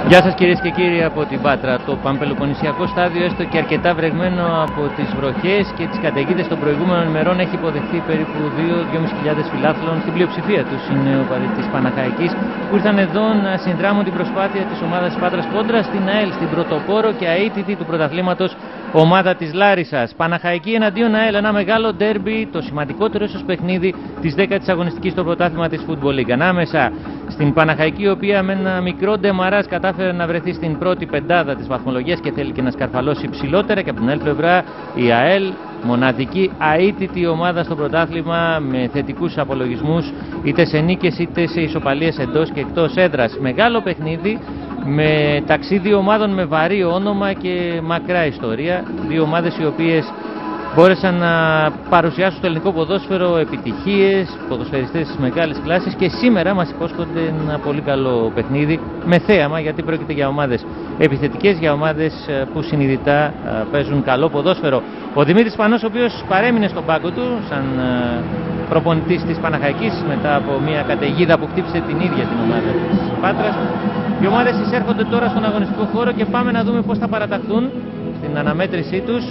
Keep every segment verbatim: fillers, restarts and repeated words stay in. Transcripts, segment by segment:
Γεια σας κυρίες και κύριοι από την Πάτρα. Το Παμπελοποννησιακό στάδιο, έστω και αρκετά βρεγμένο από τις βροχές και τις καταιγίδες των προηγούμενων ημερών, έχει υποδεχθεί περίπου δύο με δυόμισι χιλιάδες φιλάθλων. Στην πλειοψηφία τους είναι οπαδοί της Παναχαϊκής, που ήρθαν εδώ να συνδράμουν την προσπάθεια της ομάδας της Πάτρας κόντρα στην ΑΕΛ, στην πρωτοπόρο και αίτητη του πρωταθλήματος ομάδα της Λάρισσας. Παναχαϊκή εναντίον ΑΕΛ, ένα μεγάλο ντέρμπι, το σημαντικότερο ίσως παιχνίδι της δέκατης αγωνιστικής στο πρωτάθλημα της Football League. Ανάμεσα στην Παναχαϊκή, η οποία με ένα μικρό ντεμαράζ κατάφερε να βρεθεί στην πρώτη πεντάδα της βαθμολογίας και θέλει και να σκαρφαλώσει ψηλότερα, και από την άλλη πλευρά η ΑΕΛ, μοναδική αίτητη ομάδα στο πρωτάθλημα με θετικούς απολογισμούς είτε σε νίκες είτε σε ισοπαλίες εντός και εκτός έδρας. Μεγάλο παιχνίδι με ταξίδι ομάδων με βαρύ όνομα και μακρά ιστορία. Δύο ομάδες οι οποίες μπόρεσαν να παρουσιάσουν στο ελληνικό ποδόσφαιρο επιτυχίες, ποδοσφαιριστές της μεγάλης κλάσης, και σήμερα μας υπόσχονται ένα πολύ καλό παιχνίδι με θέαμα, γιατί πρόκειται για ομάδες επιθετικές, για ομάδες που συνειδητά παίζουν καλό ποδόσφαιρο. Ο Δημήτρης Πανός, ο οποίος παρέμεινε στον πάγκο του σαν προπονητής της Παναχαϊκής μετά από μια καταιγίδα που χτύπησε την ίδια την ομάδα της Πάτρας. Οι ομάδες εισέρχονται τώρα στον αγωνιστικό χώρο και πάμε να δούμε πώς θα παραταχθούν στην αναμέτρησή τους,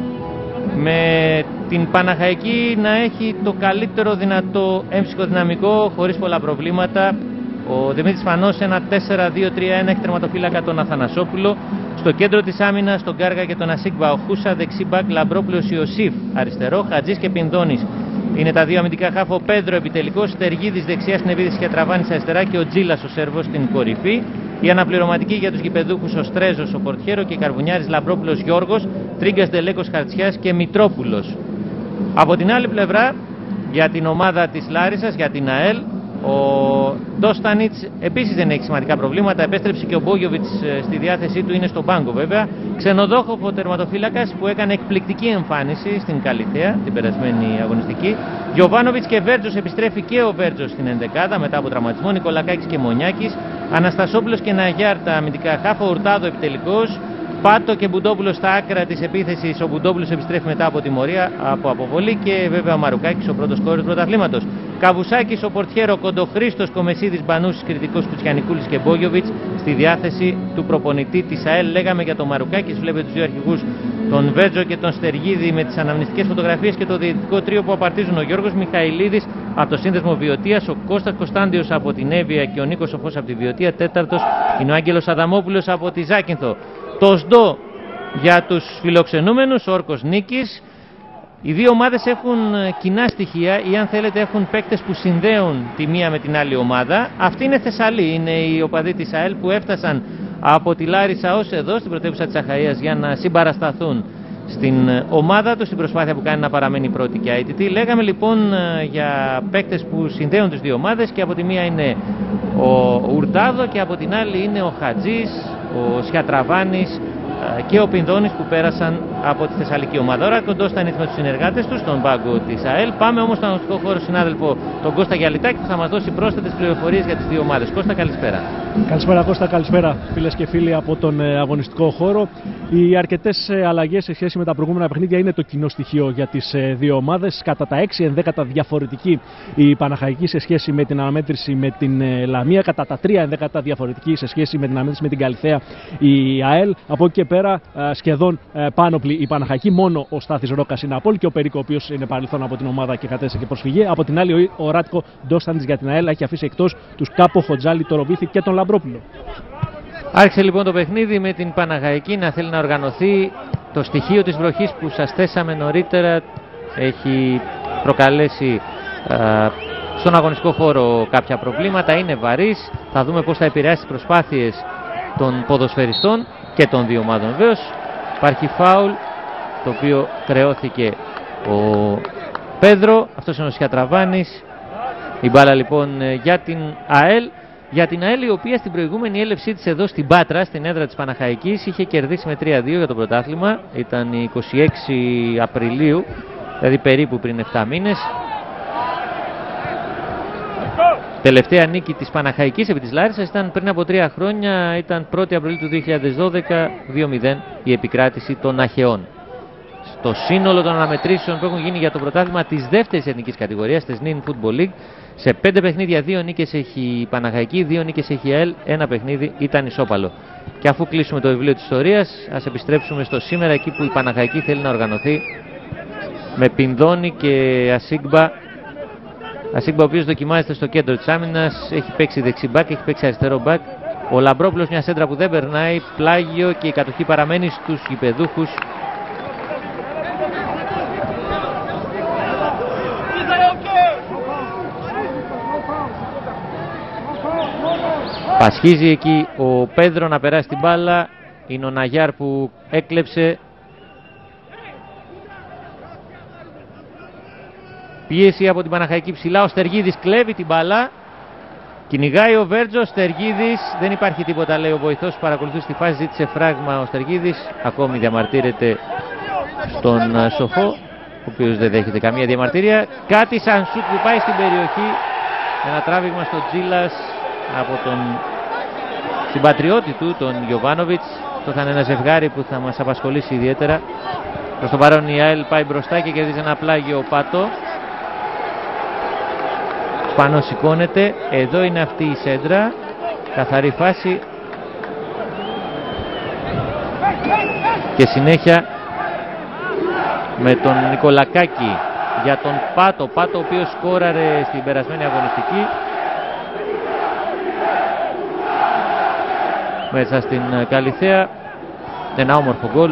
με την Παναχαϊκή να έχει το καλύτερο δυνατό έμψυχο δυναμικό χωρίς πολλά προβλήματα. Ο Δημήτρης Φανός ένα τέσσερα δύο τρία ένα έχει τερματοφύλακα τον Αθανασόπουλο. Στο κέντρο της άμυνας τον Κάργα και τον Ασίκβα, ο Χούσα δεξί μπακ, Λαμπρόπουλος Ιωσήφ αριστερό, Χατζής και Πινδώνης είναι τα δύο αμυντικά χάφ, ο Πέντρο επιτελικός, Στεργίδης δεξιά στην επίθεση και Τραβάνης αριστερά και ο Τζίλας ο Σέρβος στην κορυφή. Η αναπληρωματική για τους γηπεδούχους, ο Στρέζος ο Πορτιέρο και Καρβουνιάρης, Λαμπρόπουλος Γιώργος, Τρίγκας Ντελέκος Χαρτσιάς και Μητρόπουλος. Από την άλλη πλευρά, για την ομάδα της Λάρισσας, για την ΑΕΛ, ο Ντόστανιτς επίσης δεν έχει σημαντικά προβλήματα. Επέστρεψε και ο Μπόγιοβιτς στη διάθεσή του, είναι στον πάγκο βέβαια. Ξενοδόχο ο τερματοφύλακας που έκανε εκπληκτική εμφάνιση στην Καλιθέα την περασμένη αγωνιστική. Γιοβάνοβιτς και Βέρτζος, επιστρέφει και ο Βέρτζος στην ενδεκάδα μετά από τραυματισμό. Νικολακάκης και Μονιάκης. Αναστασόπουλος και Ναγιάρ τα αμυντικά χάφο, Ουρτάδο επιτελικός. Πάτο και Μπουντόπουλος στα άκρα της επίθεσης. Ο Μπουντόπουλος επιστρέφει μετά από τιμωρία από αποβολή, και βέβαια ο Μαρουκάκης ο πρώτος σκόρερ του πρωταθλήματος. Καβουσάκης, ο Πορτιέρο, Κοντοχρήστος, Κομεσίδης, Μπανούσης, Κριτικός, Κουτσιανικούλης και Μπόγιοβιτς στη διάθεση του προπονητή της ΑΕΛ. Λέγαμε για τον Μαρουκάκης, βλέπετε τους δύο αρχηγούς, τον Βέρτζο και τον Στεργίδη, με τις αναμνηστικές φωτογραφίες, και το διαιτητικό τρίο που απαρτίζουν ο Γιώργος Μιχαηλίδης από το σύνδεσμο Βιωτίας, ο Κώστας Κωνσταντιος από την Εύβοια και ο Νίκος Σοφός από τη Βιωτία. Τέταρτος είναι ο Άγγελος Αδαμόπουλος από τη Ζάκυνθο. Το ΣΔΟ για τους φιλοξενούμενους, ο Όρκος Νίκης. Οι δύο ομάδες έχουν κοινά στοιχεία, ή αν θέλετε έχουν παίκτες που συνδέουν τη μία με την άλλη ομάδα. Αυτή είναι Θεσσαλή, είναι οι οπαδοί της ΑΕΛ που έφτασαν από τη Λάρισα ως εδώ στην πρωτεύουσα της Αχαΐας για να συμπαρασταθούν στην ομάδα του, στην προσπάθεια που κάνει να παραμένει πρώτη και αίτητη. Λέγαμε λοιπόν για παίκτες που συνδέουν τις δύο ομάδες, και από τη μία είναι ο Ουρτάδο και από την άλλη είναι ο Χατζής, ο Σιατραβάνης και ο Πινδώνης που πέρασαν από τη Θεσσαλική ομάδα. Τώρα κοντός θα είναι με τους συνεργάτες του στον πάγκο της ΑΕΛ. Πάμε όμως στον αγωνιστικό χώρο συνάδελφο τον Κώστα Γιαλιτάκη, που θα μας δώσει πρόσθετες πληροφορίες για τις δύο ομάδες. Κώστα, καλησπέρα. Καλησπέρα Κώστα, καλησπέρα φίλες και φίλοι από τον αγωνιστικό χώρο. Οι αρκετές αλλαγές σε σχέση με τα προηγούμενα παιχνίδια είναι το κοινό στοιχείο για τις δύο ομάδες. Κατά τα έξι ενδέκατα διαφορετική η Παναχαϊκή σε σχέση με την αναμέτρηση με την Λαμία. Κατά τα τρία ενδέκατα διαφορετική σε σχέση με την αναμέτρηση με την Καλιθέα η ΑΕΛ. Από εκεί και πέρα σχεδόν πάνωπλη η Παναχαϊκή. Μόνο ο Στάθης Ρόκας είναι απόλυτο και ο Περίκο, ο οποίος είναι παρελθόν από την ομάδα και κατέστησε και προσφυγή. Από την άλλη, ο Ράτκο Ντόστανιτς για την ΑΕΛ έχει αφήσει εκτός τους Κάπο, Χοτζάλη, Τοροβίθη και τον Λαμπρόπουλο. Άρχισε λοιπόν το παιχνίδι με την Παναχαϊκή να θέλει να οργανωθεί. Το στοιχείο της βροχής που σας θέσαμε νωρίτερα έχει προκαλέσει α, στον αγωνιστικό χώρο κάποια προβλήματα. Είναι βαρύς. Θα δούμε πώς θα επηρεάσει τις προσπάθειες των ποδοσφαιριστών και των δύο ομάδων βεβαίως. Υπάρχει φάουλ, το οποίο χρεώθηκε ο Πέδρο. Αυτός είναι ο Σιατραβάνης. Η μπάλα λοιπόν για την ΑΕΛ. Για την ΑΕΛ, η οποία στην προηγούμενη έλευσή της εδώ στην Πάτρα, στην έδρα της Παναχαϊκής, είχε κερδίσει με τρία δύο για το πρωτάθλημα. Ήταν η είκοσι έξι Απριλίου, δηλαδή περίπου πριν επτά μήνες. Τελευταία νίκη της Παναχαϊκής επί της Λάρισσας ήταν πριν από τρία χρόνια, ήταν πρώτη Απριλίου του δύο χιλιάδες δώδεκα, δύο μηδέν η επικράτηση των Αχαιών. στο σύνολο των αναμετρήσεων που έχουν γίνει για το πρωτάθλημα της δεύτερης εθνικής κατηγορίας, της Νιν Football League. Σε πέντε παιχνίδια, δύο νίκες έχει η Παναχαϊκή, δύο νίκες έχει η ΑΕΛ, ένα παιχνίδι ήταν ισόπαλο. Και αφού κλείσουμε το βιβλίο της ιστορίας, ας επιστρέψουμε στο σήμερα, εκεί που η Παναχαϊκή θέλει να οργανωθεί με Πινδώνη και Ασίγκμπα. Ασίγκμπα, ο οποίος δοκιμάζεται στο κέντρο της άμυνας, έχει παίξει δεξί μπακ, έχει παίξει αριστερό μπακ. Ο Λαμπρόπουλος, μια σέντρα που δεν περνάει, πλάγιο, και η κατοχή παραμένει στους γηπεδούχους. Πασχίζει εκεί ο Πέδρο να περάσει την μπάλα. Είναι ο Ναγιάρ που έκλεψε. Πίεση από την Παναχαϊκή ψηλά. Ο Στεργίδης κλέβει την μπάλα. Κυνηγάει ο Βέρτζος. Στεργίδης. Δεν υπάρχει τίποτα, λέει ο βοηθός που παρακολουθεί στη φάση. Ζήτησε φράγμα ο Στεργίδης. Ακόμη διαμαρτύρεται στον Σοφό, ο οποίος δεν δέχεται καμία διαμαρτυρία. Κάτι σαν σουτ που πάει στην περιοχή. Ένα τράβηγμα στο Τζίλας από τον συμπατριώτη του, τον Γιοβάνοβιτς. Αυτό θα είναι ένα ζευγάρι που θα μας απασχολήσει ιδιαίτερα. Προς το παρόν η ΑΕΛ πάει μπροστά και κερδίζει ένα πλάγιο Πάτο. Πάνω σηκώνεται. Εδώ είναι αυτή η σέντρα. Καθαρή φάση. Και συνέχεια με τον Νικολακάκη για τον Πάτο. Πάτο, ο οποίος σκόραρε στην περασμένη αγωνιστική μέσα στην Καλιθέα. Ένα όμορφο γκολ.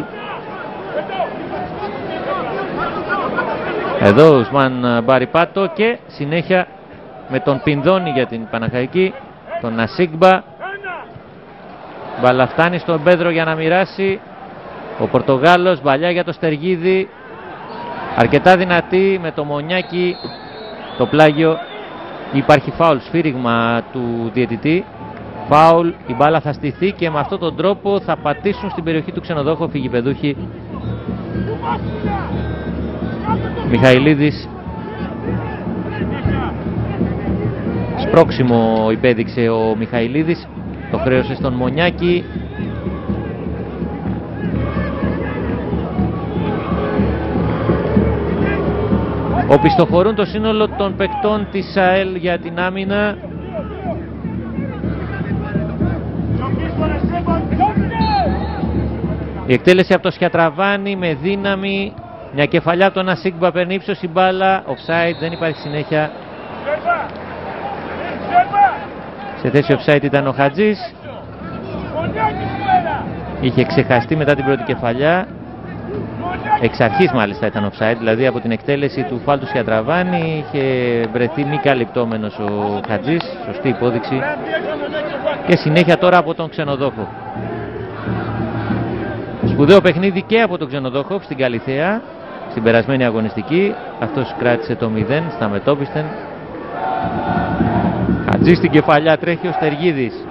Εδώ ο Ουσμάν Μπάρι Πάτο, και συνέχεια με τον Πινδώνη για την Παναχαϊκή, τον Ασίγκμπα. Μπαλά φτάνει στον Πέδρο για να μοιράσει. Ο Πορτογάλος, μπαλιά για το Στεργίδη, αρκετά δυνατή με το Μονιάκι, το πλάγιο. Υπάρχει φάουλ, σφύριγμα του διαιτητή. Φάουλ, η μπάλα θα στηθεί και με αυτόν τον τρόπο θα πατήσουν στην περιοχή του ξενοδόχου φυγιπεδούχοι. Μιχαηλίδης. Σπρώξιμο υπέδειξε ο Μιχαηλίδης. Το χρέωσε στον Μονιάκι. Οπισθοχωρούν το σύνολο των παικτών της ΑΕΛ για την άμυνα. Η εκτέλεση από το Σιατραβάνη με δύναμη. Μια κεφαλιά από τον Ασίγκμπα, παίρνει ύψος η μπάλα. Offside, δεν υπάρχει συνέχεια. Σε θέση offside ήταν ο Χατζής. Είχε ξεχαστεί μετά την πρώτη κεφαλιά. Εξ αρχής μάλιστα ήταν offside, δηλαδή από την εκτέλεση του φάλ του Σιατραβάνη είχε βρεθεί μη καλυπτόμενος ο Χατζής. Σωστή υπόδειξη. Και συνέχεια τώρα από τον ξενοδόχο. Σπουδαίο παιχνίδι και από τον ξενοδόχο στην Καλιθέα στην περασμένη αγωνιστική. Αυτός κράτησε το μηδέν στα μετόπισθεν. Χατζής στην κεφαλιά, τρέχει ο Στεργίδης.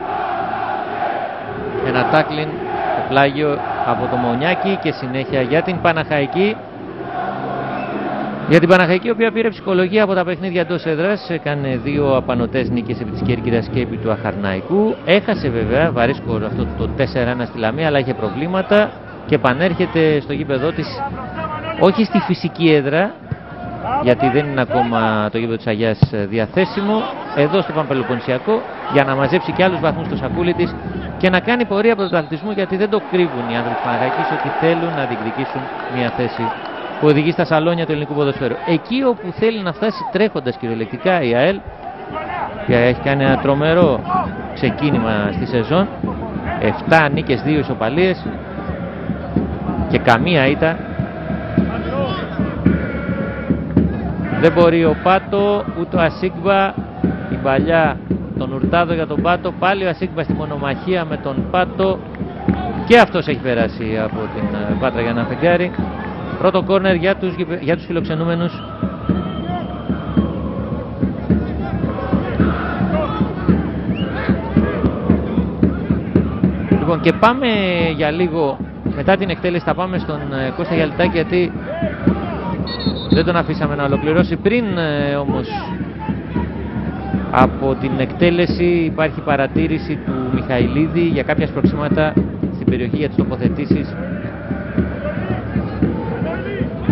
Ένα τάκλιν, το πλάγιο από το Μονιάκι, και συνέχεια για την Παναχαϊκή. Για την Παναχαϊκή, η οποία πήρε ψυχολογία από τα παιχνίδια εντός έδρας. Έκανε δύο απανωτές νίκες επί της Κέρκυρας και επί του Αχαρναϊκού. Έχασε βέβαια βαρύ σκορ αυτό το τέσσερα ένα στη Λαμία, αλλά είχε προβλήματα και επανέρχεται στο γήπεδό της, όχι στη φυσική έδρα, γιατί δεν είναι ακόμα το γήπεδο της Αγιάς διαθέσιμο, εδώ στο Παμπελοποννησιακό, για να μαζέψει και άλλους βαθμούς στο σακούλι της και να κάνει πορεία πρωταθλητισμού, γιατί δεν το κρύβουν οι άνθρωποι της Παναχαϊκής ότι θέλουν να διεκδικήσουν μια θέση που οδηγεί στα σαλόνια του ελληνικού ποδοσφαίρου. Εκεί όπου θέλει να φτάσει τρέχοντας κυριολεκτικά η ΑΕΛ, που έχει κάνει ένα τρομερό ξεκίνημα στη σεζόν, επτά νίκες, δύο ισοπαλίες και καμία ήττα. Δεν μπορεί ο Πάτο ούτε ο Ασίγκμπα. Η παλιά τον Ουρτάδο για τον Πάτο. Πάλι ο Ασίγκμπα στη μονομαχία με τον Πάτο. Και αυτός έχει περάσει από την Πάτρα για να φεγγάρει. Πρώτο κόρνερ για τους, για τους φιλοξενούμενους. Λοιπόν, και πάμε για λίγο, μετά την εκτέλεση θα πάμε στον Κώστα Γιαλιτάκη, γιατί δεν τον αφήσαμε να ολοκληρώσει. Πριν ε, όμως από την εκτέλεση υπάρχει παρατήρηση του Μιχαηλίδη για κάποια σπροξήματα στην περιοχή για τις τοποθετήσεις.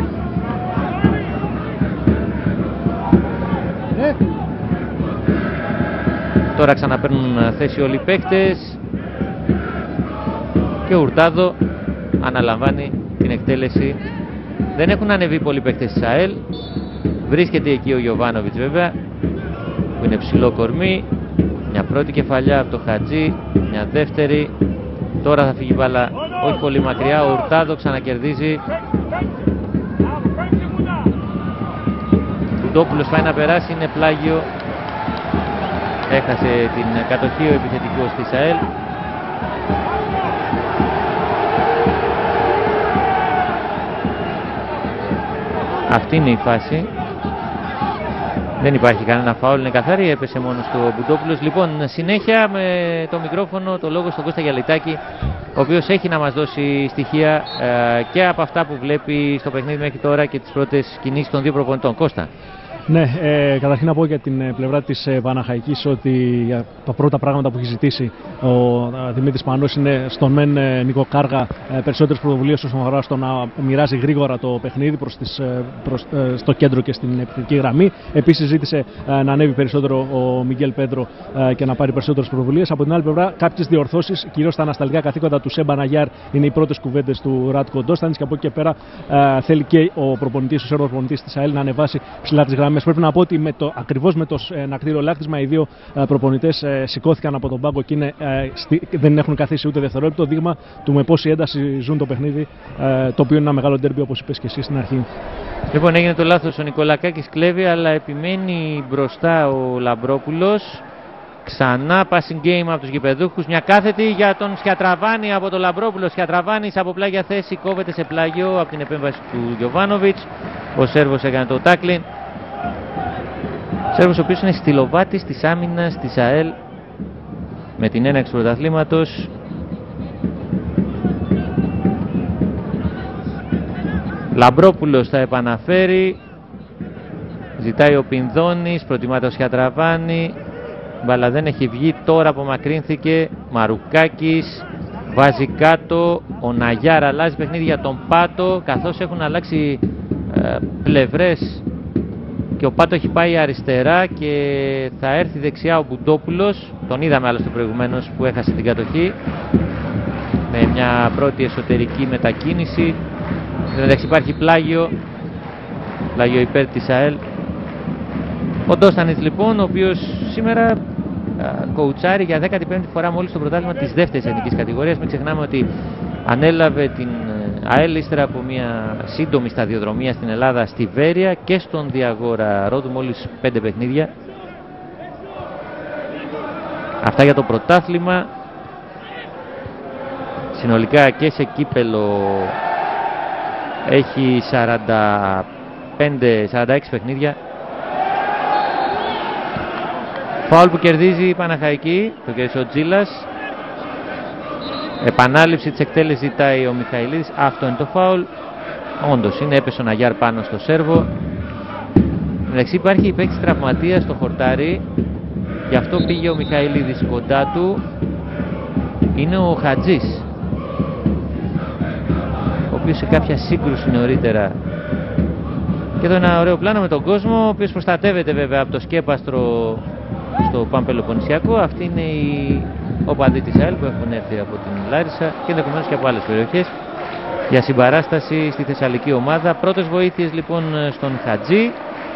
Τώρα ξαναπαίρνουν θέση όλοι οι παίκτες και ο Ουρτάδο αναλαμβάνει την εκτέλεση. Δεν έχουν ανεβεί πολλοί παίκτες της ΑΕΛ. Βρίσκεται εκεί ο Γιοβάνοβιτς βέβαια, που είναι ψηλό κορμί. Μια πρώτη κεφαλιά από το Χατζή, μια δεύτερη. Τώρα θα φύγει μπάλα όχι πολύ μακριά. Ο Ουρτάδο ξανακερδίζει. Ντόπουλος πάει να περάσει, είναι πλάγιο. Έχασε την κατοχή ο επιθετικός της ΑΕΛ. Αυτή είναι η φάση. Δεν υπάρχει κανένα φάουλ, είναι καθαρή, έπεσε μόνο στο Μπουντόπουλος. Λοιπόν, συνέχεια με το μικρόφωνο το λόγο στον Κώστα Γιαλιτάκη, ο οποίος έχει να μας δώσει στοιχεία ε, και από αυτά που βλέπει στο παιχνίδι μέχρι τώρα και τις πρώτες κινήσεις των δύο προπονητών. Κώστα. Ναι, ε, καταρχήν να πω για την πλευρά της ε, Παναχαϊκής ότι για τα πρώτα πράγματα που έχει ζητήσει ο ε, Δημήτρης Πανός είναι στον μεν ε, Νίκο Κάργα ε, περισσότερες πρωτοβουλίες όσον αφορά στο να μοιράζει γρήγορα το παιχνίδι προς τις, ε, προς, ε, στο κέντρο και στην επιθετική γραμμή. Επίσης ζήτησε ε, να ανέβει περισσότερο ο Μιγγέλ Πέντρο ε, και να πάρει περισσότερες πρωτοβουλίες. Από την άλλη πλευρά, κάποιες διορθώσεις, κυρίως τα ανασταλτικά καθήκοντα του Σέμπα Ναγιάρ, είναι οι πρώτες κουβέντες του Ράτκο Ντόστανης και από εκεί και πέρα ε, θέλει και ο προπονητής, ο Σέρβος προπονητής της ΑΕΛ να ανεβάσει ψηλά τις γραμμές. Πρέπει να πω ότι με το, ακριβώς με το νακτήριο λάκτισμα οι δύο ε, προπονητές ε, σηκώθηκαν από τον πάγκο και είναι, ε, στη, δεν έχουν καθίσει ούτε δευτερόλεπτο, δείγμα του με πόση ένταση ζουν το παιχνίδι, ε, το οποίο είναι ένα μεγάλο ντέρμπι όπως είπες και εσύ στην αρχή. Λοιπόν, έγινε το λάθος, ο Νικολακάκης κλέβει, αλλά επιμένει μπροστά ο Λαμπρόπουλος. Ξανά passing game από τους γηπεδούχους, μια κάθετη για τον Σιατραβάνη από τον Λαμπρόπουλο. Σιατραβάνης από πλάγια θέση κόβεται σε πλάγιο από την επέμβαση του Γιοβάνοβιτς. Ο Σέρβος έκανε το τάκλιν. Σέρβος ο οποίος είναι στυλοβάτης της άμυνας της ΑΕΛ με την έναρξη πρωταθλήματος. Λαμπρόπουλος θα επαναφέρει, ζητάει ο Πινδώνης, προτιμάται ο Σιατραβάνη, μπαλά δεν έχει βγει, τώρα απομακρύνθηκε. Μαρουκάκης βάζει κάτω, ο Ναγιάρ αλλάζει παιχνίδι για τον Πάτο, καθώς έχουν αλλάξει ε, πλευρές και ο Πάτο έχει πάει αριστερά και θα έρθει δεξιά ο Μπουντόπουλος. Τον είδαμε άλλωστε προηγουμένως που έχασε την κατοχή με μια πρώτη εσωτερική μετακίνηση. Εντάξει, υπάρχει πλάγιο, πλάγιο υπέρ της ΑΕΛ. Ο Ντόστανης λοιπόν, ο οποίος σήμερα κοουτσάρει για δέκατη πέμπτη φορά μόλις στο πρωτάθλημα της δεύτερης εθνικής κατηγορίας. Μην ξεχνάμε ότι ανέλαβε την ΑΕΛ ύστερα από μια σύντομη σταδιοδρομία στην Ελλάδα στη Βέρεια και στον Διαγόρα Ρόδου, μόλις πέντε παιχνίδια. Αυτά για το πρωτάθλημα. Συνολικά και σε κύπελο έχει σαράντα πέντε σαράντα έξι παιχνίδια. Φάουλ που κερδίζει η Παναχαϊκή, το κέρδισε ο Τζίλας. Επανάληψη της εκτέλεσης ζητάει ο Μιχαηλίδης. Αυτό είναι το φάουλ. Όντως είναι, έπεσε ο Ναγιάρ πάνω στο Σέρβο. Εντάξει, υπάρχει η παίκτης τραυματίας στο χορτάρι, γι' αυτό πήγε ο Μιχαηλίδης κοντά του. Είναι ο Χατζής, ο οποίος σε κάποια σύγκρουση νωρίτερα. Και εδώ ένα ωραίο πλάνο με τον κόσμο, ο οποίος προστατεύεται βέβαια από το σκέπαστρο στο Παμπελοποννησιακό. Αυτή είναι η οπαδοί της ΑΕΛ που έχουν έρθει από την Λάρισα και ενδεχομένως και από άλλες περιοχές για συμπαράσταση στη θεσσαλική ομάδα. Πρώτες βοήθειες λοιπόν στον Χατζή.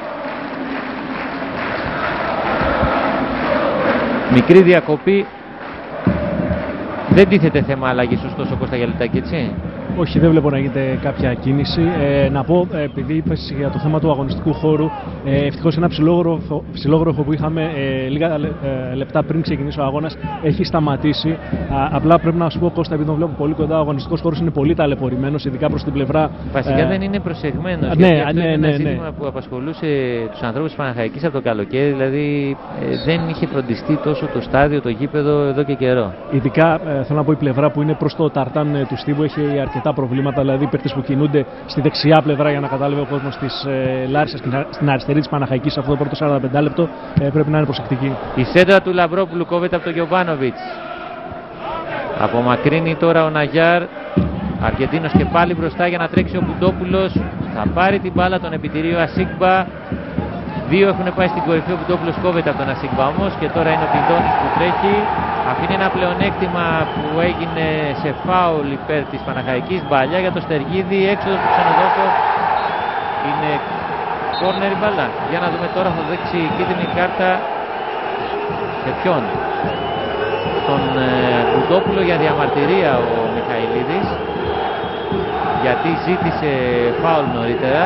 Μικρή διακοπή. Δεν τίθεται θέμα αλλαγής ωστόσο, Κώστα Γιαλιτάκη, έτσι? Όχι, δεν βλέπω να γίνεται κάποια κίνηση. Ε, να πω, επειδή είπες για το θέμα του αγωνιστικού χώρου, ε, ευτυχώς ένα ψηλόγραφο που είχαμε ε, λίγα ε, λεπτά πριν ξεκινήσει ο αγώνας έχει σταματήσει. Α, απλά πρέπει να σου πω, Κώστα, επειδή τον βλέπω πολύ κοντά, ο αγωνιστικός χώρος είναι πολύ ταλαιπωρημένος, ειδικά προς την πλευρά. Βασικά ε, δεν είναι προσεγμένος. Ναι, αυτό ναι, είναι ναι, ένα ζήτημα ναι. που απασχολούσε τους ανθρώπους της Παναχαϊκής από το καλοκαίρι. Δηλαδή ε, δεν είχε φροντιστεί τόσο το στάδιο, το γήπεδο εδώ και καιρό. Ειδικά ε, θέλω να πω η πλευρά που είναι προς το ταρτάν ε, του Στίβου έχει αρκετά προβλήματα, δηλαδή παίκτες που κινούνται στη δεξιά πλευρά για να κατάλαβε ο κόσμος της ε, Λάρισσας και στην αριστερή της Παναχαϊκής σε αυτό το πρώτο σαράντα πέντε λεπτό ε, πρέπει να είναι προσεκτική. Η σέντρα του Λαμπρόπουλου κόβεται από τον Γιοβάνοβιτς. Απομακρύνει τώρα ο Ναγιάρ. Αργεντίνος και πάλι μπροστά για να τρέξει ο Μπουντόπουλος. Θα πάρει την μπάλα, τον επιτηρεί ο Ασίγμπα. Δύο έχουν πάει στην κορυφή, ο Βουτόπουλος κόβεται από τον Ασίγμπα όμως και τώρα είναι ο Πινδώνης που τρέχει. Αφήνει ένα πλεονέκτημα που έγινε σε φάουλ υπέρ της Παναχαϊκής. Μπαλιά για το Στεργίδη, έξοδος του Ξενοδόχου. Είναι κόρνερ η μπαλά. Για να δούμε τώρα, θα δείξει κίτρινη κάρτα σε ποιον. Τον ε, Βουτόπουλο για διαμαρτυρία ο Μιχαηλίδης, γιατί ζήτησε φάουλ νωρίτερα.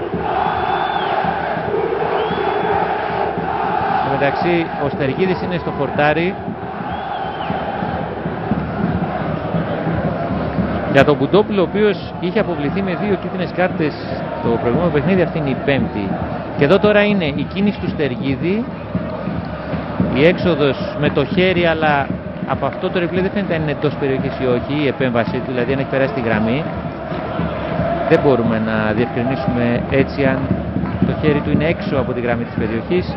Στο μεταξύ ο Στεργίδης είναι στο χορτάρι. Για τον Βουτόπουλο, ο οποίος είχε αποβληθεί με δύο κίτρινες κάρτες το προηγούμενο παιχνίδι, αυτή είναι η πέμπτη. Και εδώ τώρα είναι η κίνηση του Στεργίδη, η έξοδος με το χέρι, αλλά από αυτό το replay δεν φαίνεται αν είναι εντός περιοχής ή όχι η επέμβαση του, δηλαδή αν έχει περάσει τη γραμμή. Δεν μπορούμε να διευκρινίσουμε έτσι αν το χέρι του είναι έξω από τη γραμμή της περιοχής.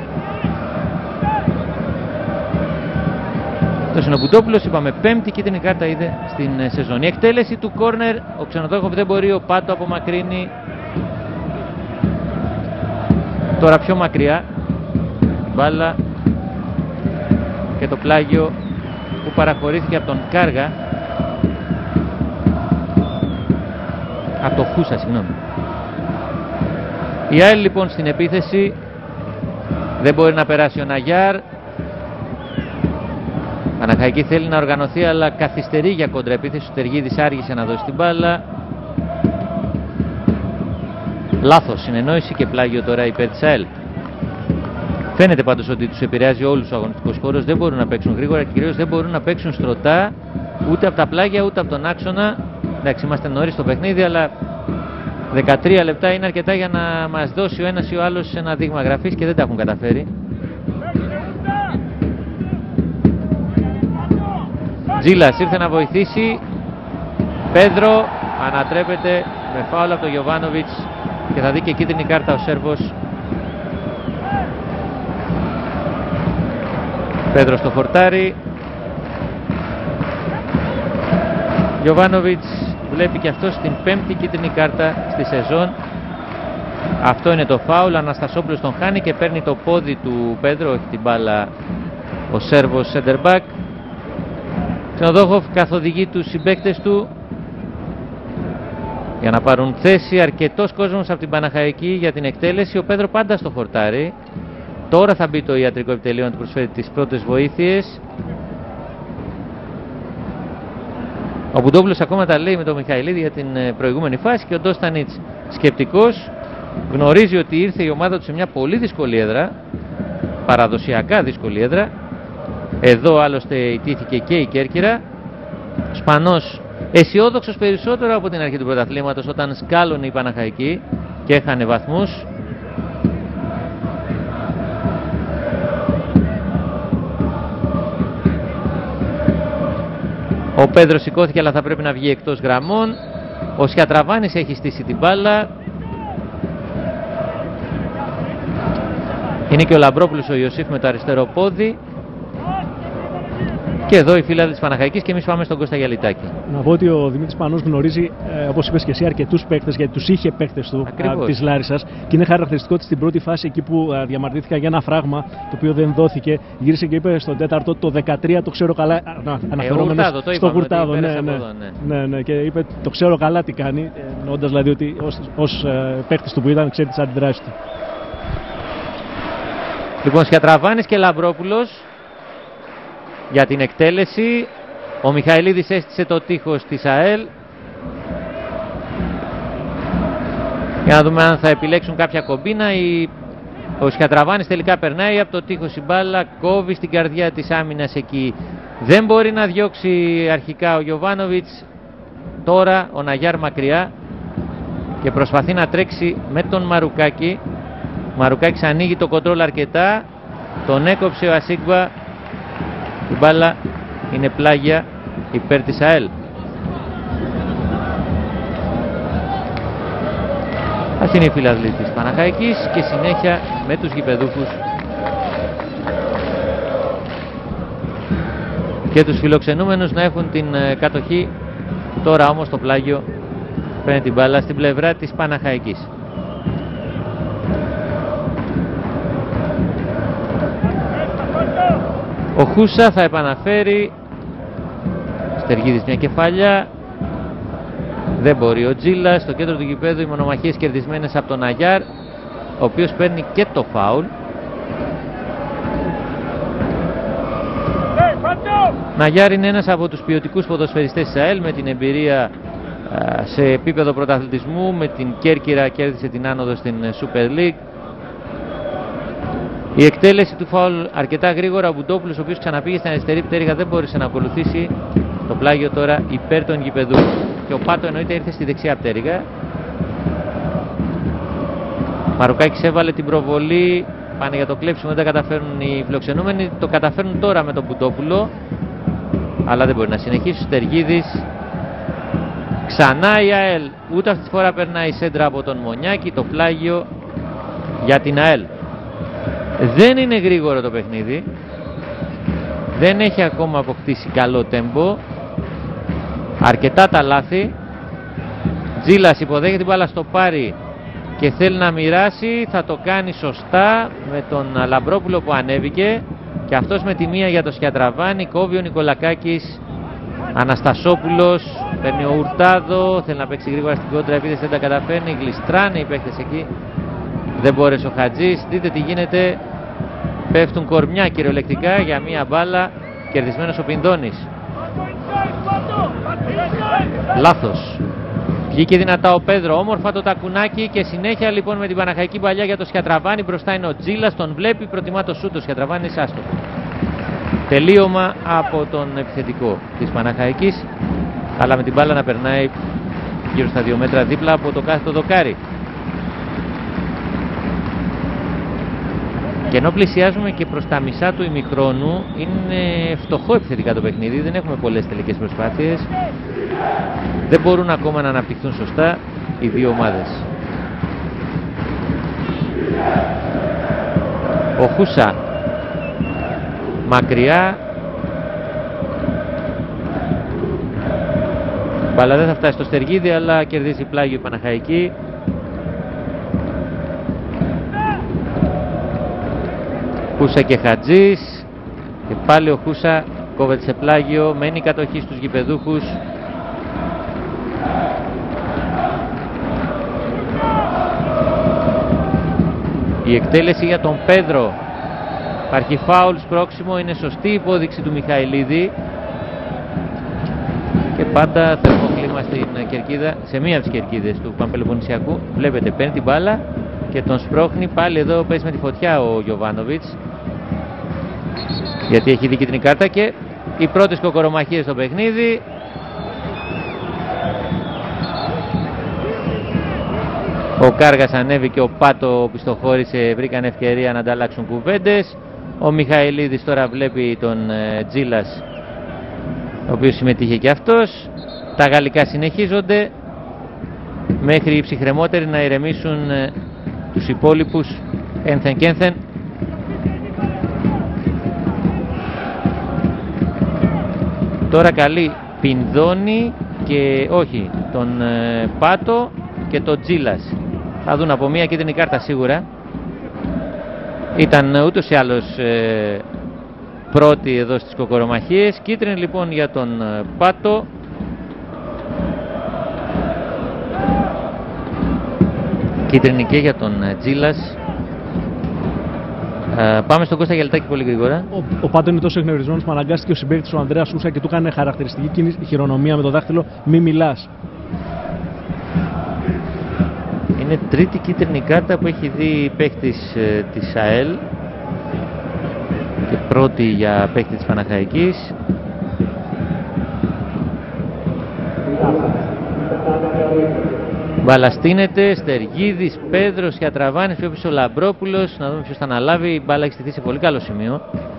Το Συνοπουτόπουλος, είπαμε, πέμπτη κίτρινη κάρτα είδε στην σεζόν. Η εκτέλεση του κόρνερ, ο Ξενοδόχοφ δεν μπορεί, ο Πάτο απομακρύνει. Τώρα πιο μακριά μπάλα και το πλάγιο που παραχωρήθηκε από τον Κάργα, από το Χούσα, συγγνώμη. Η ΑΕΛ λοιπόν στην επίθεση, δεν μπορεί να περάσει ο Ναγιάρ. Παναχαϊκή θέλει να οργανωθεί, αλλά καθυστερεί για κοντραεπίθεση. Ο Στεργίδης άργησε να δώσει την μπάλα. Λάθος συνεννόηση και πλάγιο τώρα υπέρ της ΑΕΛ. Φαίνεται πάντως ότι τους επηρεάζει όλους τους αγωνιστικούς χώρους. Δεν μπορούν να παίξουν γρήγορα και κυρίως δεν μπορούν να παίξουν στρωτά ούτε από τα πλάγια ούτε από τον άξονα. Εντάξει, είμαστε νωρίς στο παιχνίδι, αλλά δεκατρία λεπτά είναι αρκετά για να μας δώσει ο ένας ή ο άλλος ένα δείγμα γραφής και δεν τα έχουν καταφέρει. Τζίλας ήρθε να βοηθήσει. Πέδρο ανατρέπεται με φάουλ από τον Γιοβάνοβιτς και θα δει και κίτρινη κάρτα ο Σέρβος. Πέδρο στο χορτάρι. Γιοβάνοβιτς βλέπει και αυτός την πέμπτη κίτρινη κάρτα στη σεζόν. Αυτό είναι το φάουλ. Αναστασόπουλος τον χάνει και παίρνει το πόδι του Πέδρο, όχι την μπάλα, ο Σέρβος center back. Ξενοδόχοφ καθοδηγεί τους συμπαίκτες του για να πάρουν θέση. Αρκετός κόσμος από την Παναχαϊκή για την εκτέλεση. Ο Πέδρο πάντα στο χορτάρι. Τώρα θα μπει το ιατρικό επιτελείο να του προσφέρει τις πρώτες βοήθειες. Ο Μπουντόπουλος ακόμα τα λέει με τον Μιχαηλίδη για την προηγούμενη φάση και ο Ντόστανιτς σκεπτικός. Γνωρίζει ότι ήρθε η ομάδα του σε μια πολύ δύσκολη έδρα, παραδοσιακά δύσκολη έδρα. Εδώ άλλωστε ιτήθηκε και η Κέρκυρα. Σπανός αισιόδοξος περισσότερο από την αρχή του πρωταθλήματος, όταν σκάλωνε η Παναχαϊκή και έχανε βαθμούς. Ο Πέδρος σηκώθηκε, αλλά θα πρέπει να βγει εκτός γραμμών. Ο Σιατραβάνης έχει στήσει την μπάλα. Είναι και ο Λαμπρόπουλος ο Ιωσήφ με το αριστερό πόδι. Και εδώ οι φίλοι της Παναχαϊκής και εμείς πάμε στον Κώστα Γιαλιτάκη. Να πω ότι ο Δημήτρης Πανός γνωρίζει, ε, όπως είπες και εσύ, αρκετούς παίκτες, γιατί τους είχε παίκτες του α, της Λάρισσας. Και είναι χαρακτηριστικό ότι στην πρώτη φάση, εκεί που α, διαμαρτύρθηκα για ένα φράγμα το οποίο δεν δόθηκε, γύρισε και είπε στον τέταρτο το δεκατρία το ξέρω καλά. Αναφερόμενος ε, στο Γουρτάδο. Ναι, ναι, ναι. Ναι, ναι, και είπε το ξέρω καλά τι κάνει, εννοώντας δηλαδή ότι ως, ως ε, παίκτης του που ήταν ξέρει τις αντιδράσεις του. Λοιπόν, Σιατραβάνης και Λαμπρόπουλος για την εκτέλεση. Ο Μιχαηλίδης έστησε το τείχος της ΑΕΛ. Για να δούμε αν θα επιλέξουν κάποια κομπίνα. Η... Ο Σιατραβάνης τελικά περνάει από το τείχος η μπάλα, κόβει στην καρδιά της άμυνας εκεί. Δεν μπορεί να διώξει αρχικά ο Γιοβάνοβιτς. Τώρα ο Ναγιάρ μακριά και προσπαθεί να τρέξει με τον Μαρουκάκη. Ο Μαρουκάκης ανοίγει το κοντρόλ αρκετά. Τον έκοψε ο Ασίγμπα. Η μπάλα είναι πλάγια υπέρ της ΑΕΛ. Ας είναι οι φίλαθλοι της Παναχαϊκής και συνέχεια με τους γηπεδούχους και τους φιλοξενούμενους να έχουν την κατοχή. Τώρα όμως το πλάγιο παίρνει την μπάλα στην πλευρά της Παναχαϊκής. Ο Χούσα θα επαναφέρει. Στεργίδης μια κεφάλια. Δεν μπορεί ο Τζίλας. Στο κέντρο του γηπέδου οι μονομαχίες κερδισμένες από τον Αγιάρ, ο οποίος παίρνει και το φάουλ. Ναγιάρ είναι ένας από τους ποιοτικούς ποδοσφαιριστές της ΑΕΛ με την εμπειρία σε επίπεδο πρωταθλητισμού. Με την Κέρκυρα κέρδισε την άνοδο στην Super League. Η εκτέλεση του φάουλ αρκετά γρήγορα. Ο Μπουντόπουλος, ο οποίος ξαναπήγε στην αριστερή πτέρυγα, δεν μπόρεσε να ακολουθήσει. Το πλάγιο τώρα υπέρ των γηπεδού. Και ο Πάτο εννοείται ήρθε στη δεξιά πτέρυγα. Μαρουκάκης έβαλε την προβολή. Πάνε για το κλέψιμο, δεν τα καταφέρνουν οι φιλοξενούμενοι. Το καταφέρνουν τώρα με τον Μπουντόπουλο, αλλά δεν μπορεί να συνεχίσει. Ο Στεργίδης. Ξανά η ΑΕΛ. Ούτε αυτή τη φορά περνάει η σέντρα από τον Μονιάκη. Το πλάγιο για την ΑΕΛ. Δεν είναι γρήγορο το παιχνίδι. Δεν έχει ακόμα αποκτήσει καλό τέμπο. Αρκετά τα λάθη. Τζίλας υποδέχεται την μπάλα στο πάρει και θέλει να μοιράσει. Θα το κάνει σωστά με τον Λαμπρόπουλο που ανέβηκε. Και αυτός με τη μία για το Σιατραβάνι. Κόβει ο Νικολακάκης. Αναστασόπουλος. Παίρνει ο Ουρτάδο. Θέλει να παίξει γρήγορα στην κόντρα. Επίθεση δεν τα καταφέρνει. Γλιστράνε οι παίχτες εκεί. Δεν μπόρεσε ο Χατζής. Δείτε τι γίνεται. Πέφτουν κορμιά κυριολεκτικά για μία μπάλα. Κερδισμένος ο Πινδώνης. Λάθος. Βγήκε δυνατά ο Πέδρο. Όμορφα το τακουνάκι. Και συνέχεια λοιπόν με την Παναχαϊκή παλιά για το Σιατραβάνι. Μπροστά είναι ο Τζίλας. Τον βλέπει. Προτιμά το σούτ. Το Σιατραβάνι είναι άστοχο. Τελείωμα από τον επιθετικό της Παναχαϊκής. Αλλά με την μπάλα να περνάει γύρω στα δύο μέτρα δίπλα από το κάθετο δοκάρι. Και ενώ πλησιάζουμε και προς τα μισά του ημιχρόνου, είναι φτωχό επιθετικά το παιχνίδι, δεν έχουμε πολλές τελικές προσπάθειες. Δεν μπορούν ακόμα να αναπτυχθούν σωστά οι δύο ομάδες. Ο Χούσα μακριά. Μπαλά δεν θα φτάσει στο Στεργίδη, αλλά κερδίζει πλάγιο η Παναχαϊκή. Χούσα και Χατζής. Και πάλι ο Χούσα κόβεται σε πλάγιο. Μένει η κατοχή στους γηπεδούχους. Η εκτέλεση για τον Πέδρο. Υπάρχει φάουλ, σπρώξιμο, είναι σωστή υπόδειξη του Μιχαηλίδη. Και πάντα θερμό κλίμα στην κερκίδα, σε μία από τις κερκίδες του Παμπελοποννησιακού. Βλέπετε, παίρνει την μπάλα και τον σπρώχνει. Πάλι εδώ παίζει με τη φωτιά ο Γιοβάνοβιτς, γιατί έχει δει κίτρινη κάρτα. Και οι πρώτες κοκορομαχίες στο παιχνίδι. Ο Κάργας ανέβηκε, ο Πάτο πιστοχώρησε, βρήκαν ευκαιρία να ανταλλάξουν κουβέντες. Ο Μιχαηλίδης τώρα βλέπει τον ε, Τζίλας, ο οποίος συμμετείχε και αυτός. Τα γαλλικά συνεχίζονται μέχρι οι ψυχρεμότεροι να ηρεμήσουν ε, τους υπόλοιπους ένθεν και ένθεν. Τώρα καλεί Πινδώνη και όχι τον ε, Πάτο και τον Τζίλας. Θα δουν από μία κίτρινη κάρτα σίγουρα. Ήταν ούτως ή άλλως ε, πρώτοι εδώ στις κοκορομαχίες. Κίτρινη λοιπόν για τον ε, Πάτο. Κίτρινη και για τον ε, Τζίλας. Ε, πάμε στον Κώστα Γελτάκη πολύ γρήγορα. Ο, ο Πάτο είναι τόσο εκνευρισμένος που αναγκάστηκε ο συμπαίκτης ο Ανδρέας Σούσα και του έκανε χαρακτηριστική κίνηση, χειρονομία με το δάχτυλο. Μη μιλάς. Είναι τρίτη κίτρινη κάρτα που έχει δει παίκτης ε, της ΑΕΛ και πρώτη για παίκτη της Παναχαϊκής. Μπαλαστίνεται, Στεργίδης, Πέδρος, Σιατραβάνης, πιο πίσω Λαμπρόπουλος. Να δούμε ποιος θα αναλάβει. Η μπάλα έχει στηθεί σε πολύ καλό σημείο.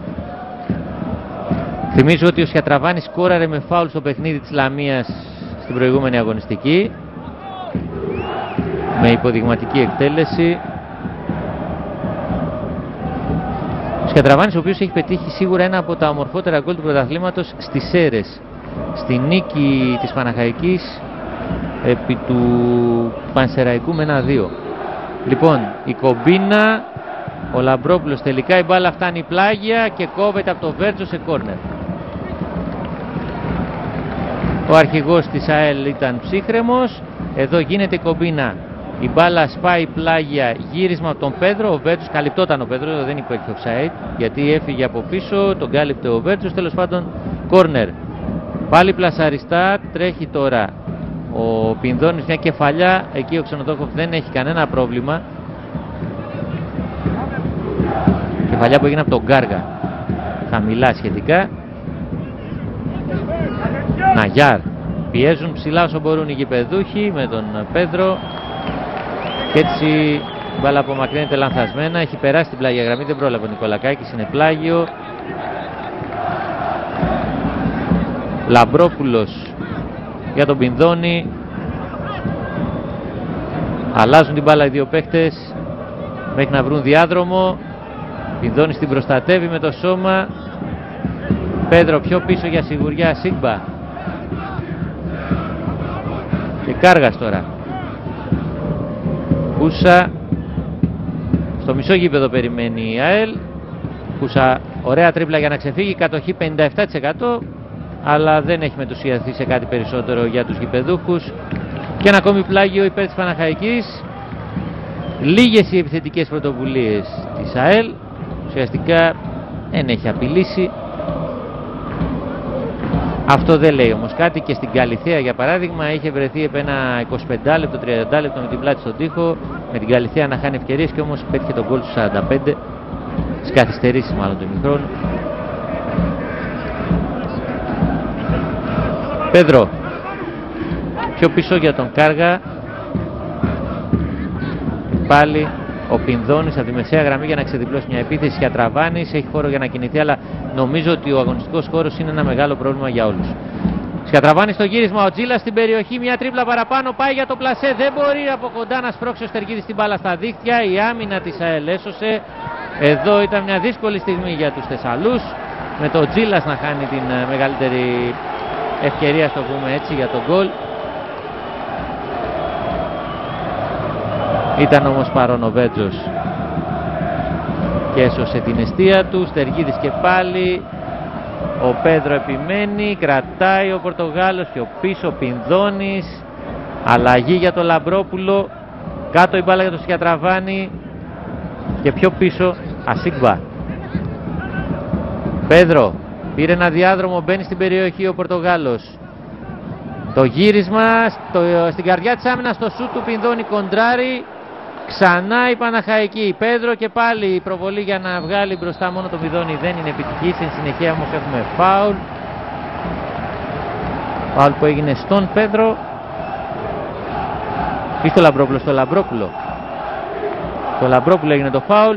Θυμίζω ότι ο Σιατραβάνης σκόραρε με φάουλ στο παιχνίδι της Λαμίας στην προηγούμενη αγωνιστική, με υποδειγματική εκτέλεση. Ο Σιατραβάνης, ο οποίος έχει πετύχει σίγουρα ένα από τα ομορφότερα γκολ του πρωταθλήματος στις Σέρρες, στη νίκη της Παναχαϊκής επί του Πανσεραϊκού με ένα δύο. Λοιπόν, η κομπίνα ο Λαμπρόπουλος. Τελικά η μπάλα φτάνει πλάγια και κόβεται από το Βέρτζο σε κόρνερ. Ο αρχηγός της ΑΕΛ ήταν ψύχρεμος. Εδώ γίνεται κομπίνα. Η μπάλα σπάει πλάγια, γύρισμα από τον Πέδρο. Ο Βέρτζος, καλυπτόταν ο Πέδρος, δεν υπήρχε offside γιατί έφυγε από πίσω, τον κάλυπτε ο Βέρτζος. Τέλος πάντων, κόρνερ. Πάλι πλασαριστά, τρέχει τώρα ο Πινδώνης, μια κεφαλιά. Εκεί ο Ξενοδόχοφ δεν έχει κανένα πρόβλημα. Κεφαλιά που έγινε από τον Γκάργα, χαμηλά σχετικά. Ναγιάρ. Πιέζουν ψηλά όσο μπορούν οι γηπεδούχοι με τον Πέδρο. Και έτσι η μπάλα απομακρύνεται λανθασμένα. Έχει περάσει την πλάγια γραμμή, δεν πρόλαβε ο Νικολακάκης, είναι πλάγιο. Λαμπρόπουλος για τον Πινδώνη. Αλλάζουν την μπάλα οι δύο παίχτες μέχρι να βρουν διάδρομο. Πινδώνης την προστατεύει με το σώμα. Πέδρο πιο πίσω για σιγουριά, Σίγμπα. Και Κάργας τώρα. Κούσα. Στο μισό γήπεδο περιμένει η ΑΕΛ. Κούσα, ωραία τρίπλα για να ξεφύγει. Κατοχή πενήντα επτά τοις εκατό. Αλλά δεν έχει μετουσιαστεί σε κάτι περισσότερο για τους γηπεδούχους. Και ένα ακόμη πλάγιο υπέρ της Παναχαϊκής. Λίγες οι επιθετικές πρωτοβουλίες της ΑΕΛ. Ουσιαστικά δεν έχει απειλήσει. Αυτό δεν λέει όμως κάτι, και στην Καλιθέα για παράδειγμα είχε βρεθεί επί ένα εικοσιπέντε λεπτό, τριάντα λεπτό με την πλάτη στον τοίχο, με την Καλιθέα να χάνει ευκαιρίες και όμως πέτυχε τον γκολ του σαράντα πέντε, στις καθυστερήσεις μάλλον του ημιχρόνου. Πέδρο πιο πίσω για τον Κάργα. Πάλι ο Πινδώνης από τη μεσαία γραμμή για να ξεδιπλώσει μια επίθεση. Για Τραβάνης, έχει χώρο για να κινηθεί, αλλά νομίζω ότι ο αγωνιστικός χώρος είναι ένα μεγάλο πρόβλημα για όλους. Σκατραβάνει στο γύρισμα, ο Τζίλας στην περιοχή, μια τρίπλα παραπάνω, πάει για το πλασέ, δεν μπορεί από κοντά να σπρώξει ο Στεργίδης την μπάλα στα δίχτυα. Η άμυνα της ΑΕΛ έσωσε. Εδώ ήταν μια δύσκολη στιγμή για τους Θεσσαλούς, με το Τζίλας να χάνει την μεγαλύτερη ευκαιρία, στο πούμε έτσι, για τον γκολ. Ήταν όμως παρόν ο Βέτζος και έσωσε την εστία του. Στεργίδης και πάλι. Ο Πέδρο επιμένει, κρατάει ο Πορτογάλος πιο πίσω, Πινδώνης. Αλλαγή για τον Λαμπρόπουλο. Κάτω η μπάλα για τον Σκιατραβάνη. Και πιο πίσω Ασίγμπα. Πέδρο πήρε ένα διάδρομο, μπαίνει στην περιοχή ο Πορτογάλος. Το γύρισμα στο, στην καρδιά της άμυνας, στο σούτ του Πινδώνη, κοντράρι. Ξανά η Παναχαϊκή. Πέδρο και πάλι η προβολή για να βγάλει μπροστά μόνο το Πινδώνη δεν είναι επιτυχής. Εν συνεχεία όμως έχουμε φάουλ. Φάουλ που έγινε στον Πέδρο ή στο Λαμπρόπουλο. Στο Λαμπρόπουλο. Στο Λαμπρόπουλο έγινε το φάουλ.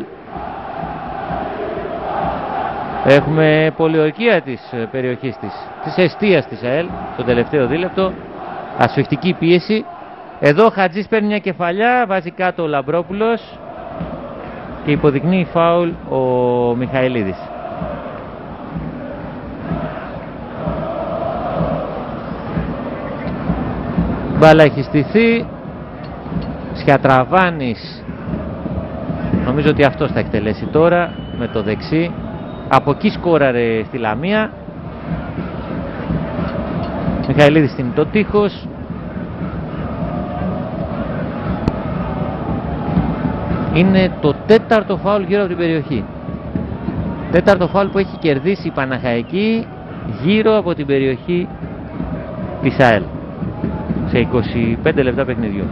Έχουμε πολιορκία της περιοχής της, της εστίας της ΑΕΛ, το τελευταίο δίλεπτο. Ασφιχτική πίεση. Εδώ ο Χατζής παίρνει μια κεφαλιά, βάζει κάτω ο Λαμπρόπουλος και υποδεικνύει φάουλ ο Μιχαηλίδης. Μπάλα έχει στηθεί. Σκιατραβάνης, νομίζω ότι αυτός θα εκτελέσει τώρα με το δεξί. Από εκεί σκόραρε στη Λαμία. Μιχαηλίδης στην το τείχος. Είναι το τέταρτο φάουλ γύρω από την περιοχή. Τέταρτο φάουλ που έχει κερδίσει η Παναχαϊκή γύρω από την περιοχή της ΑΕΛ σε είκοσι πέντε λεπτά παιχνιδιού.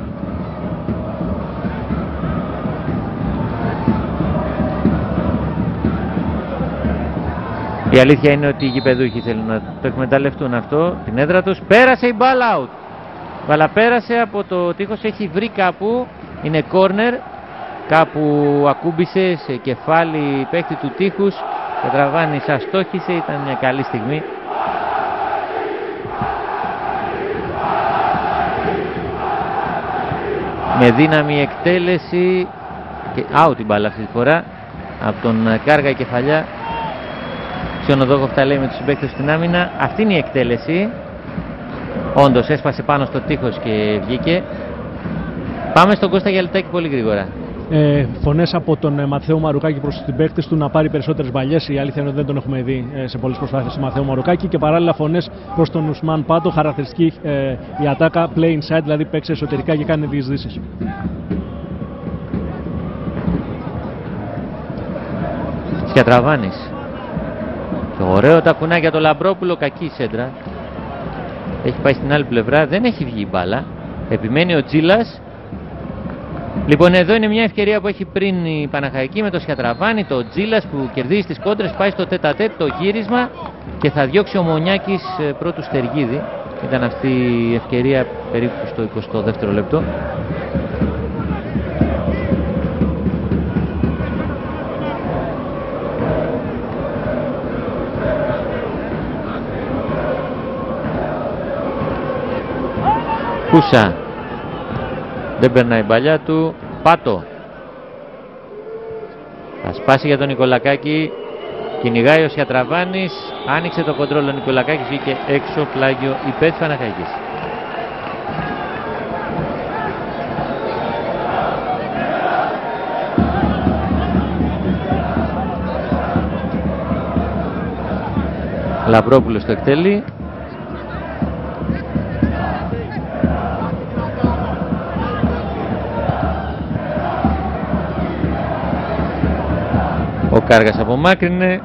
Η αλήθεια είναι ότι οι γηπεδούχοι θέλουν να το εκμεταλλευτούν αυτό, την έδρα τους. Πέρασε η μπάλα out. Η μπάλα πέρασε από το τείχος, έχει βρει κάπου, είναι corner. Κάπου ακούμπησε σε κεφάλι παίκτη του τείχους και Τραβάνη αστόχησε, ήταν μια καλή στιγμή. Με δύναμη εκτέλεση και out την μπάλα αυτή τη φορά από τον Κάργα, η κεφαλιά. Ξενοδόχοφ τα λέει με τους συμπαίκτες στην άμυνα. Αυτή είναι η εκτέλεση. Όντως έσπασε πάνω στο τείχος και βγήκε. Πάμε στον Κώστα Γιαλιτάκη πολύ γρήγορα. ε, φωνές από τον ε, Ματθαίο Μαρουκάκη προς την παίκτες του να πάρει περισσότερες μπαλιές. Η αλήθεια είναι ότι δεν τον έχουμε δει ε, σε πολλές προσπάθειες του Ματθαίο Μαρουκάκη. Και παράλληλα φωνές προς τον Ουσμάν Πάτο, χαρακτηριστική ε, η ατάκα play inside, δηλαδή παίξει εσωτερικά και κάνει διεισδύσεις. Σκιατραβάνης. Το ωραίο τακουνάκι για το Λαμπρόπουλο, κακή σέντρα. Έχει πάει στην άλλη πλευρά, δεν έχει βγει η μπάλα. Επιμένει ο Τζίλας. Λοιπόν, εδώ είναι μια ευκαιρία που έχει πριν η Παναχαϊκή με το Σκιατραβάνη. Το Τζίλας που κερδίζει τις κόντρες, πάει στο τέτα-τέτ, το γύρισμα και θα διώξει ο Μονιάκης πρώτου Στεργίδη. Ήταν αυτή η ευκαιρία περίπου στο εικοστό δεύτερο λεπτό. Κούσα. Δεν περνάει η μπαλιά του. Πάτο. Θα σπάσει για τον Νικολακάκη. Κυνηγάει ο Σιατραβάνης. Άνοιξε το κοντρόλ ο Νικολακάκης. Βγήκε έξω, πλάγιο υπέρ της Παναχαϊκής. Λαμπρόπουλος το εκτέλει. Ο Κάργας απομάκρυνε.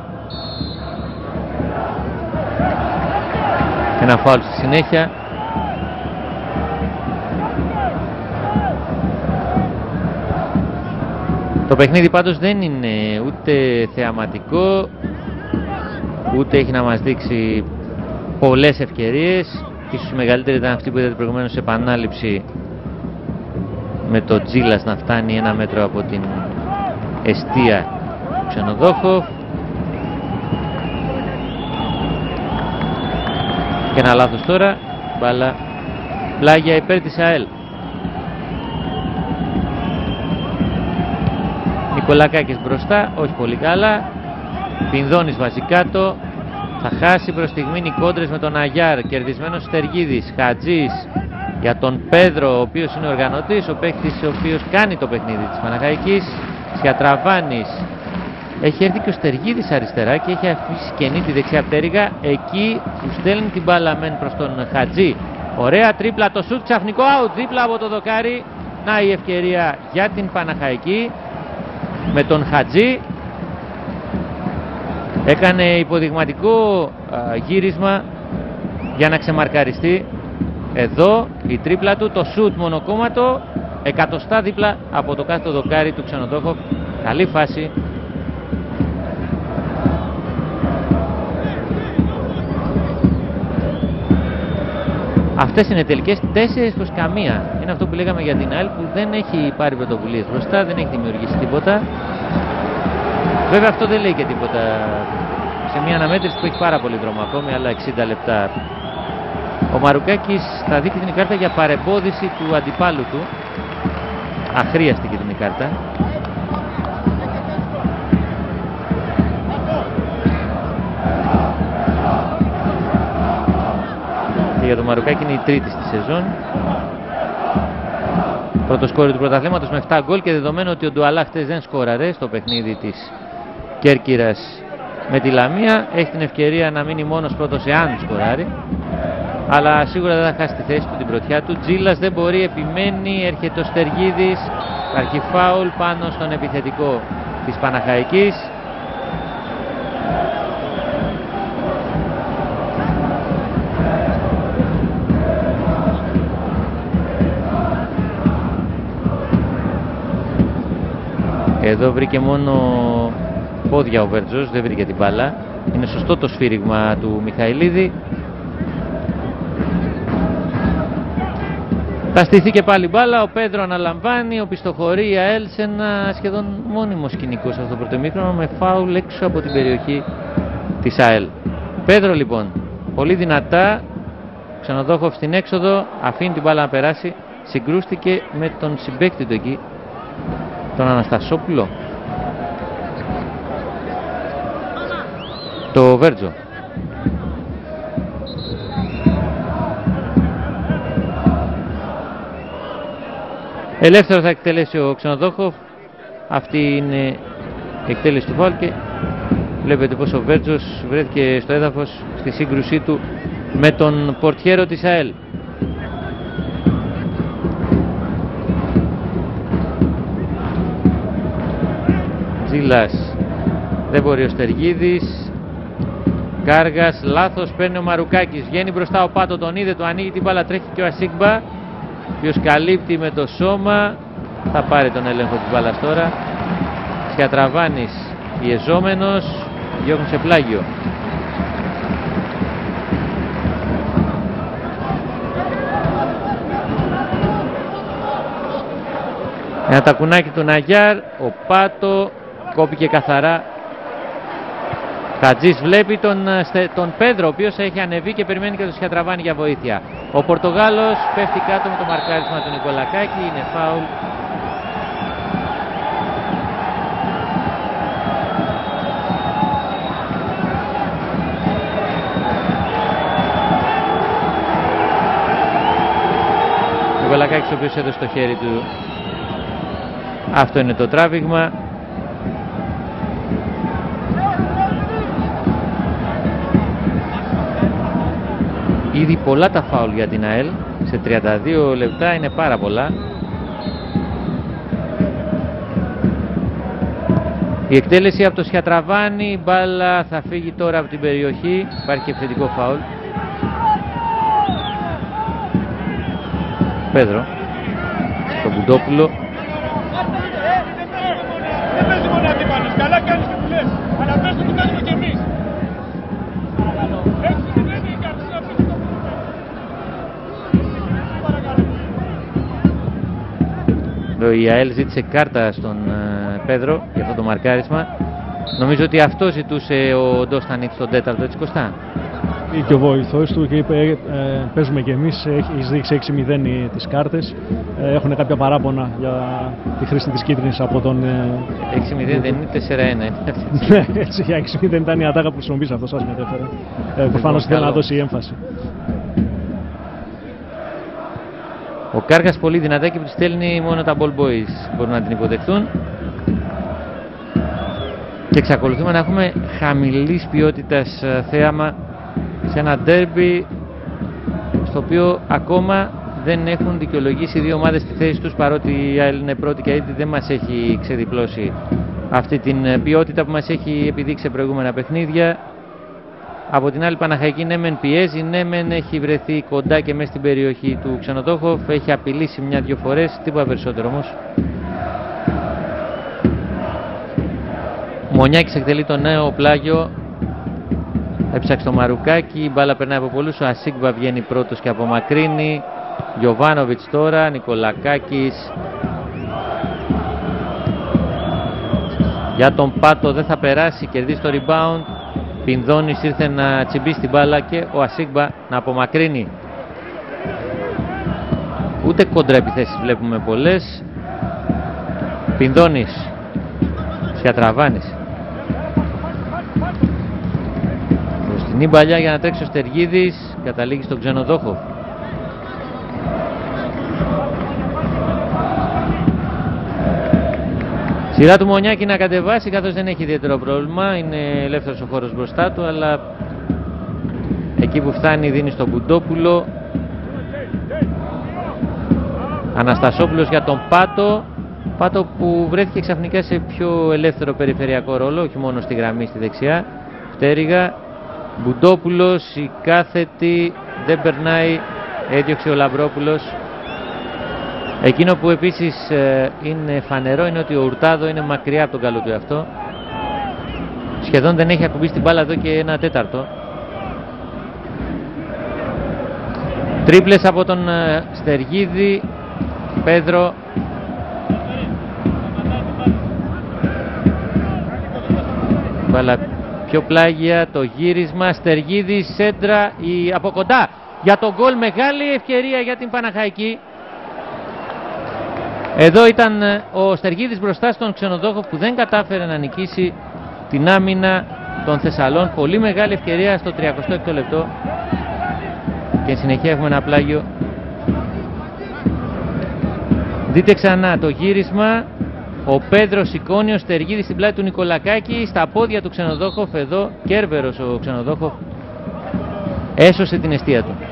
Ένα φάουλ στη συνέχεια. Το παιχνίδι πάντως δεν είναι ούτε θεαματικό, ούτε έχει να μας δείξει πολλές ευκαιρίες. Ίσως η μεγαλύτερη ήταν αυτή που είδατε προηγουμένως σε επανάληψη, με το Τζίλας να φτάνει ένα μέτρο από την εστία Ξενοδόχοφ. Και ένα λάθος τώρα. Μπάλα πλάγια υπέρ της ΑΕΛ. Νικολακάκης μπροστά, όχι πολύ καλά. Πινδώνης βάζει κάτω. Θα χάσει προς στιγμήν οι κόντρες με τον Αγιάρ. Κερδισμένος Στεργίδης. Χατζής για τον Πέδρο, ο οποίος είναι οργανωτής, ο παίκτης ο οποίος κάνει το παιχνίδι της Παναχαϊκής. Σιατραβάνης. Έχει έρθει και ο Στεργίδης αριστερά και έχει αφήσει κενή τη δεξιά πτέρυγα. Εκεί που στέλνει την μπάλα μεν προς τον Χατζή. Ωραία τρίπλα, το σουτ, ξαφνικό out, δίπλα από το δοκάρι. Να η ευκαιρία για την Παναχαϊκή με τον Χατζή. Έκανε υποδειγματικό α, γύρισμα για να ξεμαρκαριστεί. Εδώ η τρίπλα του, το σουτ μονοκόμματο, εκατοστά δίπλα από το κάθε δοκάρι του Ξενοδόχοφ. Καλή φάση. Αυτές είναι τελικές, τέσσερις προς καμία. Είναι αυτό που λέγαμε για την ΑΕΛ, που δεν έχει πάρει πρωτοβουλίες μπροστά, δεν έχει δημιουργήσει τίποτα. Βέβαια αυτό δεν λέει και τίποτα σε μια αναμέτρηση που έχει πάρα πολύ δρόμο ακόμη, άλλα εξήντα λεπτά. Ο Μαρουκάκης θα δείξει την κάρτα για παρεμπόδιση του αντιπάλου του. Αχρίαστη και την κάρτα. Για τον Μαρουκάκη είναι η τρίτη στη σεζόν. Πρώτο σκόρι του πρωταθλήματος με επτά γκολ, και δεδομένου ότι ο Ντουαλά χτες δεν σκόραρε στο παιχνίδι της Κέρκυρας με τη Λαμία, έχει την ευκαιρία να μείνει μόνος πρώτος εάν σκοράρει. Αλλά σίγουρα δεν θα χάσει τη θέση του, την πρωτιά του. Τζίλας δεν μπορεί, επιμένει, έρχεται ο Στεργίδης. Υπάρχει φάουλ πάνω στον επιθετικό της Παναχαϊκής. Εδώ βρήκε μόνο πόδια ο Βέρτζος, δεν βρήκε την μπάλα. Είναι σωστό το σφύριγμα του Μιχαηλίδη. Θα στηθεί και πάλι μπάλα, ο Πέδρο αναλαμβάνει, ο πιστοχωρεί η ΑΕΛ σε ένα σχεδόν μόνιμο σκηνικό σε αυτό το πρωτομήχρονο, με φάουλ έξω από την περιοχή της ΑΕΛ. Πέδρο λοιπόν, πολύ δυνατά, Ξενοδόχοφ στην έξοδο, αφήνει την μπάλα να περάσει, συγκρούστηκε με τον συμπαίκτη του εκεί, τον Αναστασόπουλο. Το Βέρτζο. Ελεύθερο θα εκτελέσει ο Ξενοδόχοφ. Αυτή είναι η εκτέλεση του φάουλ και βλέπετε πως ο Βέρτζος βρέθηκε στο έδαφος στη σύγκρουσή του με τον πορτιέρο της ΑΕΛ. Τζίλας, δεν μπορεί ο Στεργίδης. Κάργας, λάθος, παίρνει ο Μαρουκάκης, βγαίνει μπροστά ο Πάτο, τον είδε, το ανοίγει την μπάλα, τρέχει και ο Ασίγμπα, ποιος καλύπτει με το σώμα, θα πάρει τον έλεγχο της μπάλας τώρα. Σιατραβάνης πιεζόμενος, διώχνουν σε πλάγιο. Ένα τακουνάκι του Ναγιάρ, ο Πάτο κόπηκε καθαρά. Χατζής βλέπει τον, τον Πέδρο, ο οποίος έχει ανεβεί και περιμένει και τον Σιατραβάνη για βοήθεια. Ο Πορτογάλος πέφτει κάτω με το μαρκάρισμα του Νικολακάκη, είναι φάουλ. Ο Νικολακάκης ο οποίος έδωσε το χέρι του. Αυτό είναι το τράβηγμα. Ήδη πολλά τα φάουλ για την ΑΕΛ, σε τριάντα δύο λεπτά είναι πάρα πολλά. Η εκτέλεση από το Σιατραβάνη, η μπάλα θα φύγει τώρα από την περιοχή, υπάρχει και επιθετικό φάουλ. Πέδρο, στον Μπουντόπουλο. Δεν παίζει μόνο αντίπαλος, καλά κάνεις και που λες, αλλά πες το που κάνουμε κι εμείς. Η ΑΕΛ ζήτησε κάρτα στον uh, Πέδρο για αυτό το μαρκάρισμα. Νομίζω ότι αυτό ζητούσε ο Ντόστανιτ στον τέταρτο, έτσι Κωστά. Και ο βοηθός του και είπε ε, ε, παίζουμε και εμείς, έχει δείξει έξι μηδέν τις κάρτες. Ε, έχουν κάποια παράπονα για τη χρήση της κίτρινης από τον... Ε, έξι μηδέν δεν είναι τέσσερα ένα. Ναι, έτσι για έξι μηδέν ήταν η ατάκα που χρησιμοποίησε, αυτό σας μετέφερα. Ε, προφανώς θέλει να δώσει έμφαση. Ο Κάργας πολύ δυνατά και που τη στέλνει μόνο τα ball boys μπορούν να την υποδεχτούν. Και εξακολουθούμε να έχουμε χαμηλής ποιότητας θέαμα σε ένα ντέρμπι στο οποίο ακόμα δεν έχουν δικαιολογήσει δύο ομάδες στη θέση τους, παρότι η ΑΕΛ είναι πρώτη και έτσι δεν μας έχει ξεδιπλώσει αυτή την ποιότητα που μας έχει επιδείξει σε προηγούμενα παιχνίδια. Από την άλλη, Παναχαϊκή ναι μεν πιέζει, ναι μεν έχει βρεθεί κοντά και μέσα στην περιοχή του Ξενοδόχοφ, έχει απειλήσει μια-δυο φορές, τίποτα περισσότερο όμως. Μονιάκης εκτελεί το νέο πλάγιο, έψαξε το Μαρουκάκι, η μπάλα περνάει από πολλούς, ο Ασίγμπα βγαίνει πρώτος και απομακρύνει. Γιοβάνοβιτς τώρα, Νικολακάκης. Για τον Πάτο δεν θα περάσει, κερδίσει το rebound. Πινδώνης ήρθε να τσιμπήσει την μπάλα και ο Ασίγμπα να απομακρύνει. Ούτε κόντρα επιθέσεις βλέπουμε πολλές. Πινδώνης, Σιατραβάνης. Μπροστινή μπαλιά για να τρέξει ο Στεργίδης, καταλήγει στον Ξενοδόχο. Σειρά του Μονιάκη να κατεβάσει, καθώς δεν έχει ιδιαίτερο πρόβλημα, είναι ελεύθερος ο χώρος μπροστά του, αλλά εκεί που φτάνει δίνει στον Μπουντόπουλο. Αναστασόπουλος για τον Πάτο. Πάτο που βρέθηκε ξαφνικά σε πιο ελεύθερο περιφερειακό ρόλο, όχι μόνο στη γραμμή στη δεξιά. Φτέριγα, Μπουντόπουλος, η κάθετη, δεν περνάει, έδιωξε ο Λαμπρόπουλος. Εκείνο που επίσης ε, είναι φανερό είναι ότι ο Ουρτάδο είναι μακριά από τον καλό του εαυτό. Σχεδόν δεν έχει ακουμπήσει την μπάλα εδώ και ένα τέταρτο. Τρίπλες από τον ε, Στεργίδη, Πέδρο. Μπάλα πιο πλάγια, το γύρισμα, Στεργίδη, σέντρα, η, από κοντά για τον γκολ, μεγάλη ευκαιρία για την Παναχαϊκή. Εδώ ήταν ο Στεργίδης μπροστά στον Ξενοδόχο που δεν κατάφερε να νικήσει την άμυνα των Θεσσαλών. Πολύ μεγάλη ευκαιρία στο τριακοστό έκτο λεπτό και συνεχεία έχουμε ένα πλάγιο. Δείτε ξανά το γύρισμα, Ο Πέδρος σηκώνει, ο Στεργίδης στην πλάτη του Νικολακάκη, στα πόδια του Ξενοδόχοφ. Εδώ Κέρβερος ο Ξενοδόχοφ έσωσε την εστία του.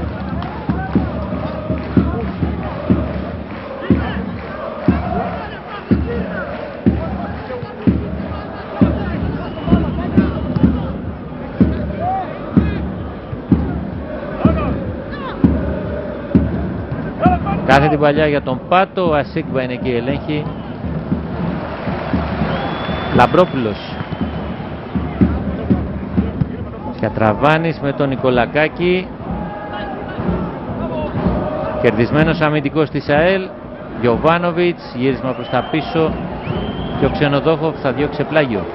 Κάθε την παλιά για τον Πάτο, ο Ασίγκβα είναι εκεί, ελέγχει. Λαμπρόπουλος. Σιατραβάνης με τον Νικολακάκη. Κερδισμένος αμυντικός της ΑΕΛ. Γιοβάνοβιτς, γύρισμα προς τα πίσω και ο Ξενοδόχοφ θα διώξει πλάγιο.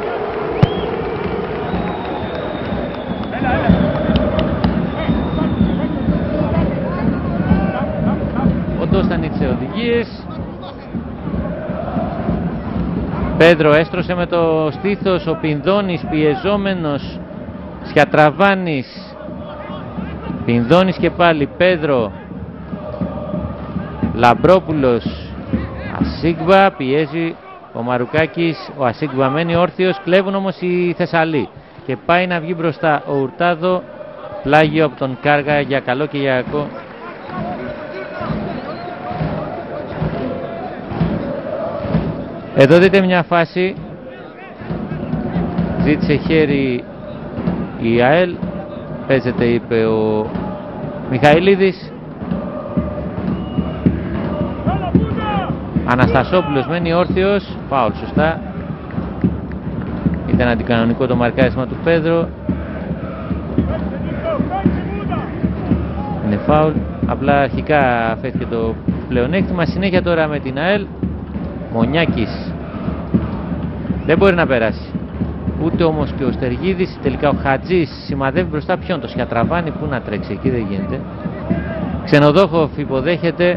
Ο Ντόστανιτς σε οδηγίες. Πέδρο έστρωσε με το στήθος, ο Πινδώνης πιεζόμενος, Σιατραβάνης, Πινδώνης και πάλι Πέδρο, Λαμπρόπουλος, Ασίγκβα, πιέζει ο Μαρουκάκης, ο Ασίγκβα μένει όρθιος, κλέβουν όμως οι Θεσσαλοί και πάει να βγει μπροστά ο Ουρτάδο, πλάγιο από τον Κάργα για καλό και για κακό. Εδώ δείτε μια φάση, ζήτησε χέρι η ΑΕΛ, παίζεται είπε ο Μιχαηλίδης. Αναστασόπουλος μένει όρθιος, φάουλ σωστά. Ήταν αντικανονικό το μαρκάρισμα του Πέδρο. Είναι φάουλ, απλά αρχικά αφέθηκε το πλεονέκτημα. Συνέχεια τώρα με την ΑΕΛ. Μονιάκης δεν μπορεί να περάσει, ούτε όμως και ο Στεργίδης. Τελικά ο Χατζής σημαδεύει μπροστά ποιον, το Σιατραβάνη, που να τρέξει εκεί, δεν γίνεται. Ξενοδόχοφ υποδέχεται.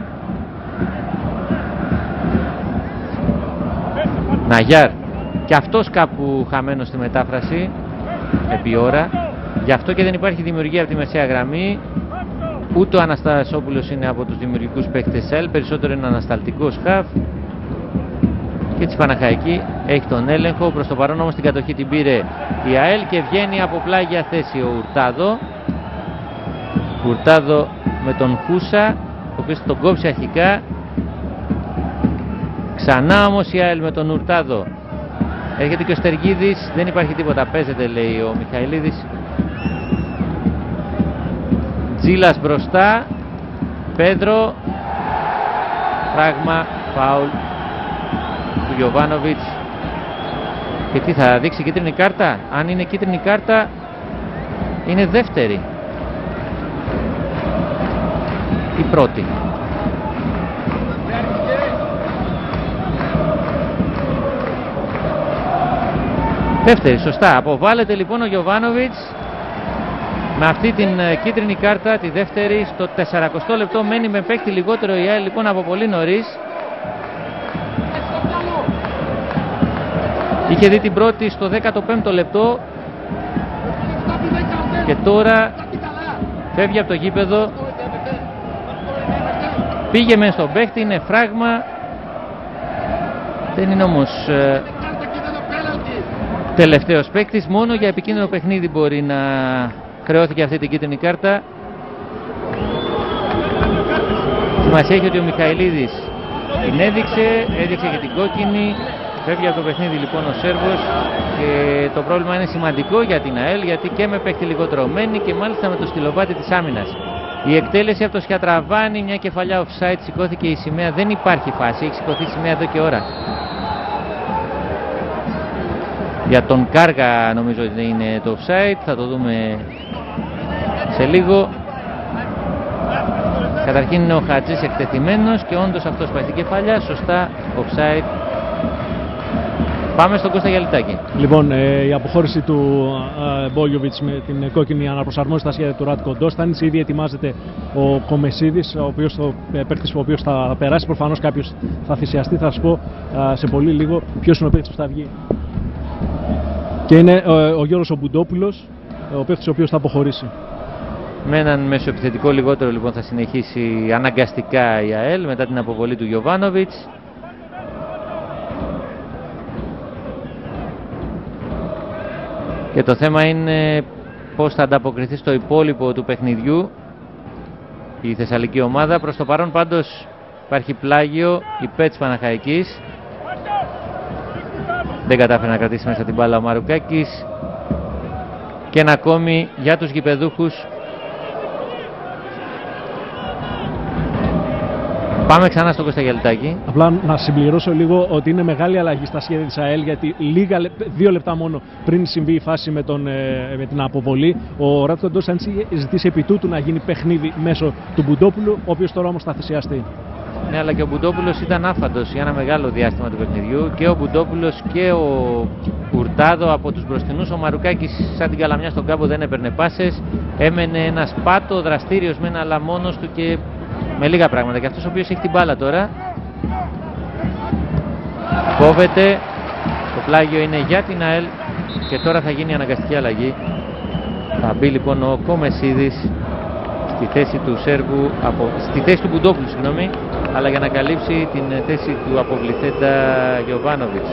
Ναγιάρ και αυτός κάπου χαμένος στη μετάφραση επί ώρα, γι' αυτό και δεν υπάρχει δημιουργία από τη μεσαία γραμμή. Ούτε ο Αναστασόπουλος είναι από τους δημιουργικούς παίκτες ΕΛ, περισσότερο είναι ανασταλτικός χαφ. Και της Παναχαϊκή έχει τον έλεγχο, προς το παρόν όμως την κατοχή την πήρε η ΑΕΛ και βγαίνει από πλάγια θέση ο Ουρτάδο. Ουρτάδο με τον Χούσα, ο οποίος τον κόψει αρχικά. Ξανά όμως η ΑΕΛ με τον Ουρτάδο. Έρχεται και ο Στεργίδης, δεν υπάρχει τίποτα, παίζεται λέει ο Μιχαηλίδης. Τζίλας μπροστά, Πέδρο, πράγμα, φάουλ του Γιοβάνοβιτς. Και τι θα δείξει, κίτρινη κάρτα? Αν είναι κίτρινη κάρτα είναι δεύτερη ή πρώτη? Δεύτερη, σωστά. Αποβάλλεται λοιπόν ο Γιοβάνοβιτς με αυτή την κίτρινη κάρτα, τη δεύτερη, στο σαραντοστό λεπτό. Μένει με παίκτη λιγότερο η ΑΕΛ λοιπόν από πολύ νωρίς. Είχε δει την πρώτη στο δέκατο πέμπτο λεπτό και τώρα φεύγει από το γήπεδο. Πήγε μεν στον παίκτη, είναι φράγμα. Δεν είναι όμως ε, τελευταίος παίκτης. Μόνο για επικίνδυνο παιχνίδι μπορεί να χρεώθηκε αυτή την κίτρινη κάρτα. Σημασία έχει ότι ο Μιχαηλίδης την έδειξε, έδειξε και την κόκκινη. Φεύγει από το παιχνίδι λοιπόν ο Σέρβος και το πρόβλημα είναι σημαντικό για την ΑΕΛ, γιατί και με παίχτη λιγότερο μένει και μάλιστα με το στυλοβάτι της άμυνας. Η εκτέλεση από το Σιατραβάνη, μια κεφαλιά offside, σηκώθηκε η σημαία, δεν υπάρχει φάση, έχει σηκωθεί η σημαία εδώ και ώρα. Για τον Κάργα νομίζω ότι είναι το offside, θα το δούμε σε λίγο. Καταρχήν είναι ο Χατζής εκτεθειμένος και όντως αυτός πάει στην κεφαλιά, σωστά, offside. Πάμε στον Κώστα Γιαλιτάκη. Λοιπόν, ε, η αποχώρηση του ε, Μπόγιοβιτς με την κόκκινη αναπροσαρμόζει στα σχέδια του Ράτκο Ντόστανιτς. Ήδη ετοιμάζεται ο Κομεσίδης, ο οποίος, ο παίκτης ο οποίος θα περάσει. Προφανώς κάποιος θα θυσιαστεί. Θα σας πω ε, σε πολύ λίγο ποιος είναι ο παίκτης που θα βγει. Και είναι ε, ο Γιώργος ο Μπουντόπουλος, ε, ο παίκτης ο οποίος θα αποχωρήσει. Με έναν μεσοεπιθετικό λιγότερο λοιπόν θα συνεχίσει αναγκαστικά η ΑΕΛ μετά την αποβολή του Γιοβάνοβιτς. Και το θέμα είναι πώς θα ανταποκριθεί στο υπόλοιπο του παιχνιδιού η θεσσαλική ομάδα. Προς το παρόν πάντως υπάρχει πλάγιο υπέρ της Παναχαϊκής. Δεν κατάφερε να κρατήσει μέσα την μπάλα ο Μαρουκάκης. Και ένα ακόμη για τους γηπεδούχους. Πάμε ξανά στο Κώστα Γιαλτάκη. Απλά να συμπληρώσω λίγο ότι είναι μεγάλη αλλαγή στα σχέδια της ΑΕΛ, γιατί λίγα, δύο λεπτά μόνο πριν συμβεί η φάση με, τον, με την αποβολή, ο Ράτκο Ντόσαντς είχε ζητήσει επί τούτου να γίνει παιχνίδι μέσω του Μπουντόπουλου, ο οποίος τώρα όμως θα θυσιαστεί. Ναι, αλλά και ο Μπουντόπουλος ήταν άφαντος για ένα μεγάλο διάστημα του παιχνιδιού. Και ο Μπουντόπουλος και ο Ουρτάδο από τους μπροστινούς. Ο Μαρουκάκης, σαν την καλαμιά στον κάμπο, δεν έπαιρνε πάσες. Έμενε ένας πάτο, δραστήριος μεν, αλλά μόνος του και με λίγα πράγματα. Και αυτός ο οποίος έχει την μπάλα τώρα. Κόβεται. Το πλάγιο είναι για την ΑΕΛ. Και τώρα θα γίνει αναγκαστική αλλαγή. Θα μπει λοιπόν ο Κομεσίδης στη θέση του Σέρβου, από, στη θέση του Μπουντόπουλου, συγγνώμη, αλλά για να καλύψει την θέση του αποβληθέντα Γιοβάνοβιτς.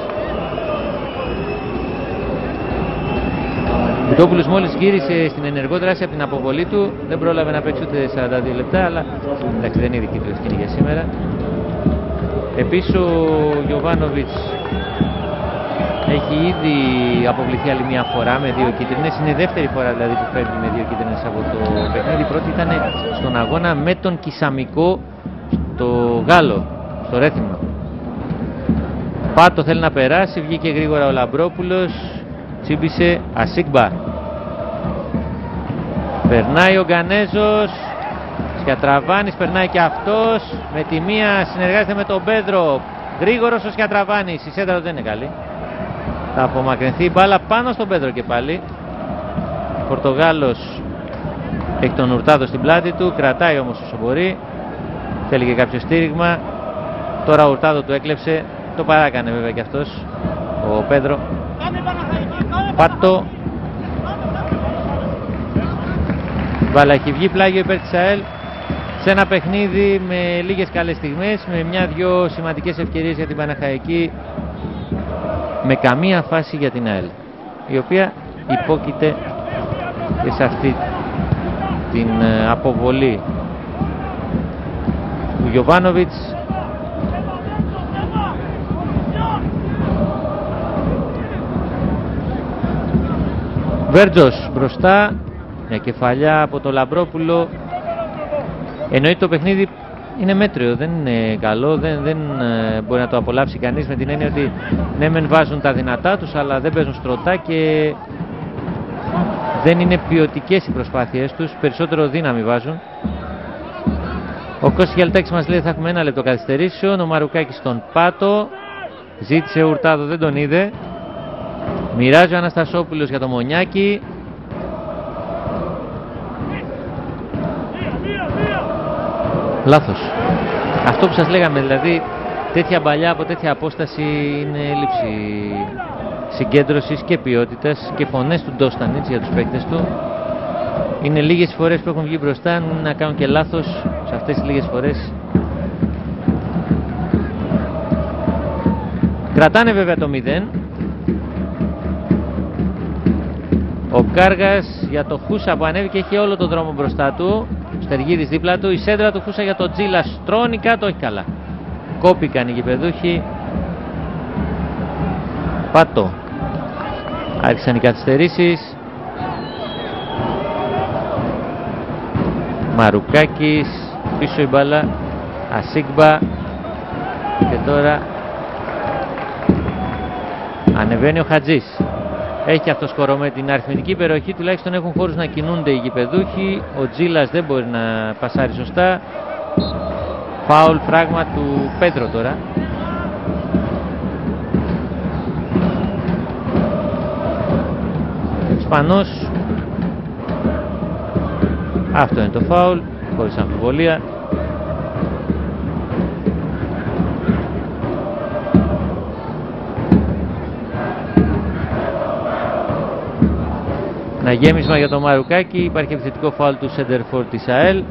Ο Μπουντόπουλος μόλις γύρισε στην ενεργό δράση από την αποβολή του, δεν πρόλαβε να παίξει ούτε σαράντα δύο λεπτά, αλλά εντάξει, δεν είναι δική του ευθύνη για σήμερα. Επίσης ο Γιοβάνοβιτς έχει ήδη αποβληθεί άλλη μια φορά με δύο κίτρινες. Είναι η δεύτερη φορά δηλαδή που φεύγει με δύο κίτρινες από το παιχνίδι. Η πρώτη ήταν στον αγώνα με τον Κισαμικό στο Γάλλο, στο Ρέθυμνο. Πάτο θέλει να περάσει, βγήκε γρήγορα ο Λαμπρόπουλος, τσίμπησε Ασίγμπα. Περνάει ο Γκανέζος, Σκιατραβάνης περνάει και αυτός. Με τη μία συνεργάζεται με τον Πέδρο. Γρήγορος ο Σκιατραβάνης, η σέντρα δεν είναι καλή. Θα απομακρυνθεί η μπάλα πάνω στον Πέδρο και πάλι. Ο Πορτογάλος έχει τον Ουρτάδο στην πλάτη του, κρατάει όμως όσο μπορεί. Θέλει και κάποιο στήριγμα. Τώρα ο Ουρτάδο του έκλεψε. Το παράκανε βέβαια και αυτός ο Πέδρο. Πάτο. Μπάλα έχει βγει, πλάγιο υπέρ της ΑΕΛ. Σε ένα παιχνίδι με λίγες καλές στιγμές, με μια-δυο σημαντικές ευκαιρίες για την Παναχαϊκή, με καμία φάση για την ΑΕΛ, η οποία υπόκειται και σε αυτή την αποβολή του Γιοβάνοβιτς. Βέρτζος μπροστά, μια κεφαλιά από το Λαμπρόπουλο. Εννοείται το παιχνίδι είναι μέτριο, δεν είναι καλό, δεν, δεν ε, μπορεί να το απολαύσει κανείς, με την έννοια ότι ναι μεν βάζουν τα δυνατά τους, αλλά δεν παίζουν στρωτά και δεν είναι ποιοτικές οι προσπάθειές τους, περισσότερο δύναμη βάζουν. Ο Κώστας Γιαλτάκης μας λέει ότι θα έχουμε ένα λεπτό καθυστερήσεων. Ο Μαρουκάκης στον πάτο, ζήτησε Ουρτάδο, δεν τον είδε. Μοιράζει ο Αναστασόπουλος για το Μονιάκι. Λάθος. Αυτό που σας λέγαμε, δηλαδή τέτοια μπαλιά από τέτοια απόσταση είναι έλλειψη συγκέντρωσης και ποιότητας, και φωνές του Ντόστανιτς για τους παίκτες του. Είναι λίγες φορές που έχουν βγει μπροστά, να κάνουν και λάθος σε αυτές τις λίγες φορές. Κρατάνε βέβαια το μηδέν. Ο Κάργας για το Χούσα που ανέβηκε, έχει όλο το δρόμο μπροστά του. Στεργίδης δίπλα του, η σέντρα του Χούσα για τον Τζίλα στρώνει κάτω, όχι καλά. Κόπηκαν οι γηπεδούχοι. Πάτο. Άρχισαν οι καθυστερήσεις. Μαρουκάκης, πίσω η μπάλα. Ασίγμπα. Και τώρα ανεβαίνει ο Χατζής. Έχει αυτό σκορό με την αριθμητική περιοχή, τουλάχιστον έχουν χώρους να κινούνται οι γηπεδούχοι. Ο Τζίλας δεν μπορεί να πασάρει σωστά. Φάουλ, φράγμα του Πέτρο τώρα. Ισπανός. Αυτό είναι το φάουλ, χωρίς αμφιβολία. Ένα γέμισμα για το Μαρουκάκι, υπάρχει επιθετικό φάουλ του Σέντερφορ της ΑΕΛ.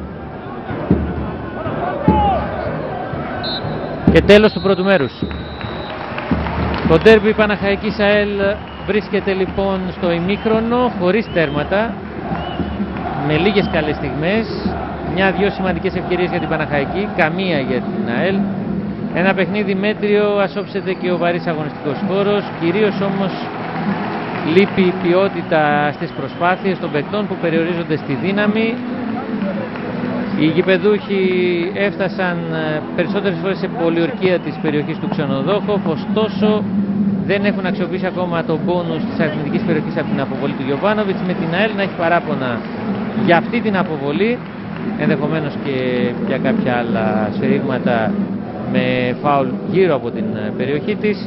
Και τέλος του πρώτου μέρους. Το ντέρμπι Παναχαϊκής ΑΕΛ βρίσκεται λοιπόν στο ημίχρονο χωρίς τέρματα, με λίγες καλές στιγμές, μια-δυο σημαντικές ευκαιρίες για την Παναχαϊκή, καμία για την ΑΕΛ. Ένα παιχνίδι μέτριο, ασόψεται και ο βαρύς αγωνιστικός χώρος, κυρίως όμως λείπει η ποιότητα στις προσπάθειες των παικτών που περιορίζονται στη δύναμη. Οι γηπεδούχοι έφτασαν περισσότερες φορές σε πολιορκία της περιοχής του Ξενοδόχου, ωστόσο δεν έχουν αξιοποιήσει ακόμα τον πόνους της αριθμητικής περιοχής από την αποβολή του Γιοβάνοβιτς, με την ΑΕΛ να έχει παράπονα για αυτή την αποβολή, ενδεχομένως και για κάποια άλλα σφυρίγματα με φάουλ γύρω από την περιοχή της.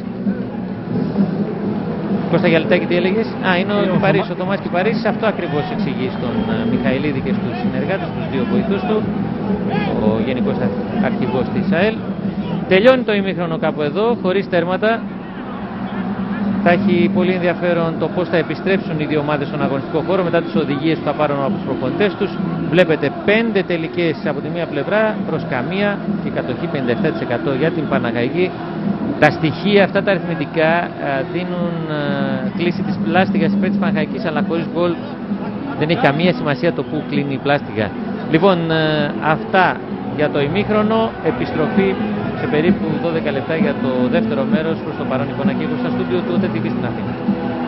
Κώστα Γιαλτάκη, τι έλεγες? Α, είναι ο Κυπαρής, ο Θωμάς Κυπαρής. Αυτό ακριβώς εξηγεί στον Μιχαηλίδη και στους συνεργάτες, τους δύο βοηθούς του, ο γενικός αρχηγός της ΑΕΛ. Τελειώνει το ημίχρονο κάπου εδώ, χωρίς τέρματα. Θα έχει πολύ ενδιαφέρον το πώς θα επιστρέψουν οι δύο ομάδες στον αγωνιστικό χώρο μετά τις οδηγίες που θα πάρουν από τους προπονητές τους. Βλέπετε πέντε τελικές από τη μία πλευρά προς καμία και κατοχή πενήντα επτά τοις εκατό για την Παναχαϊκή. Τα στοιχεία αυτά τα αριθμητικά δίνουν κλίση της πλάστιγας υπέρ της Παναχαϊκής, αλλά χωρίς γκολ δεν έχει καμία σημασία το που κλείνει η πλάστιγα. Λοιπόν, αυτά για το ημίχρονο. Επιστροφή σε περίπου δώδεκα λεπτά για το δεύτερο μέρος. Προς το παρόν εικόνα και εγώ στα στούντιο του ΟΤΕ τι βι στην Αθήνα.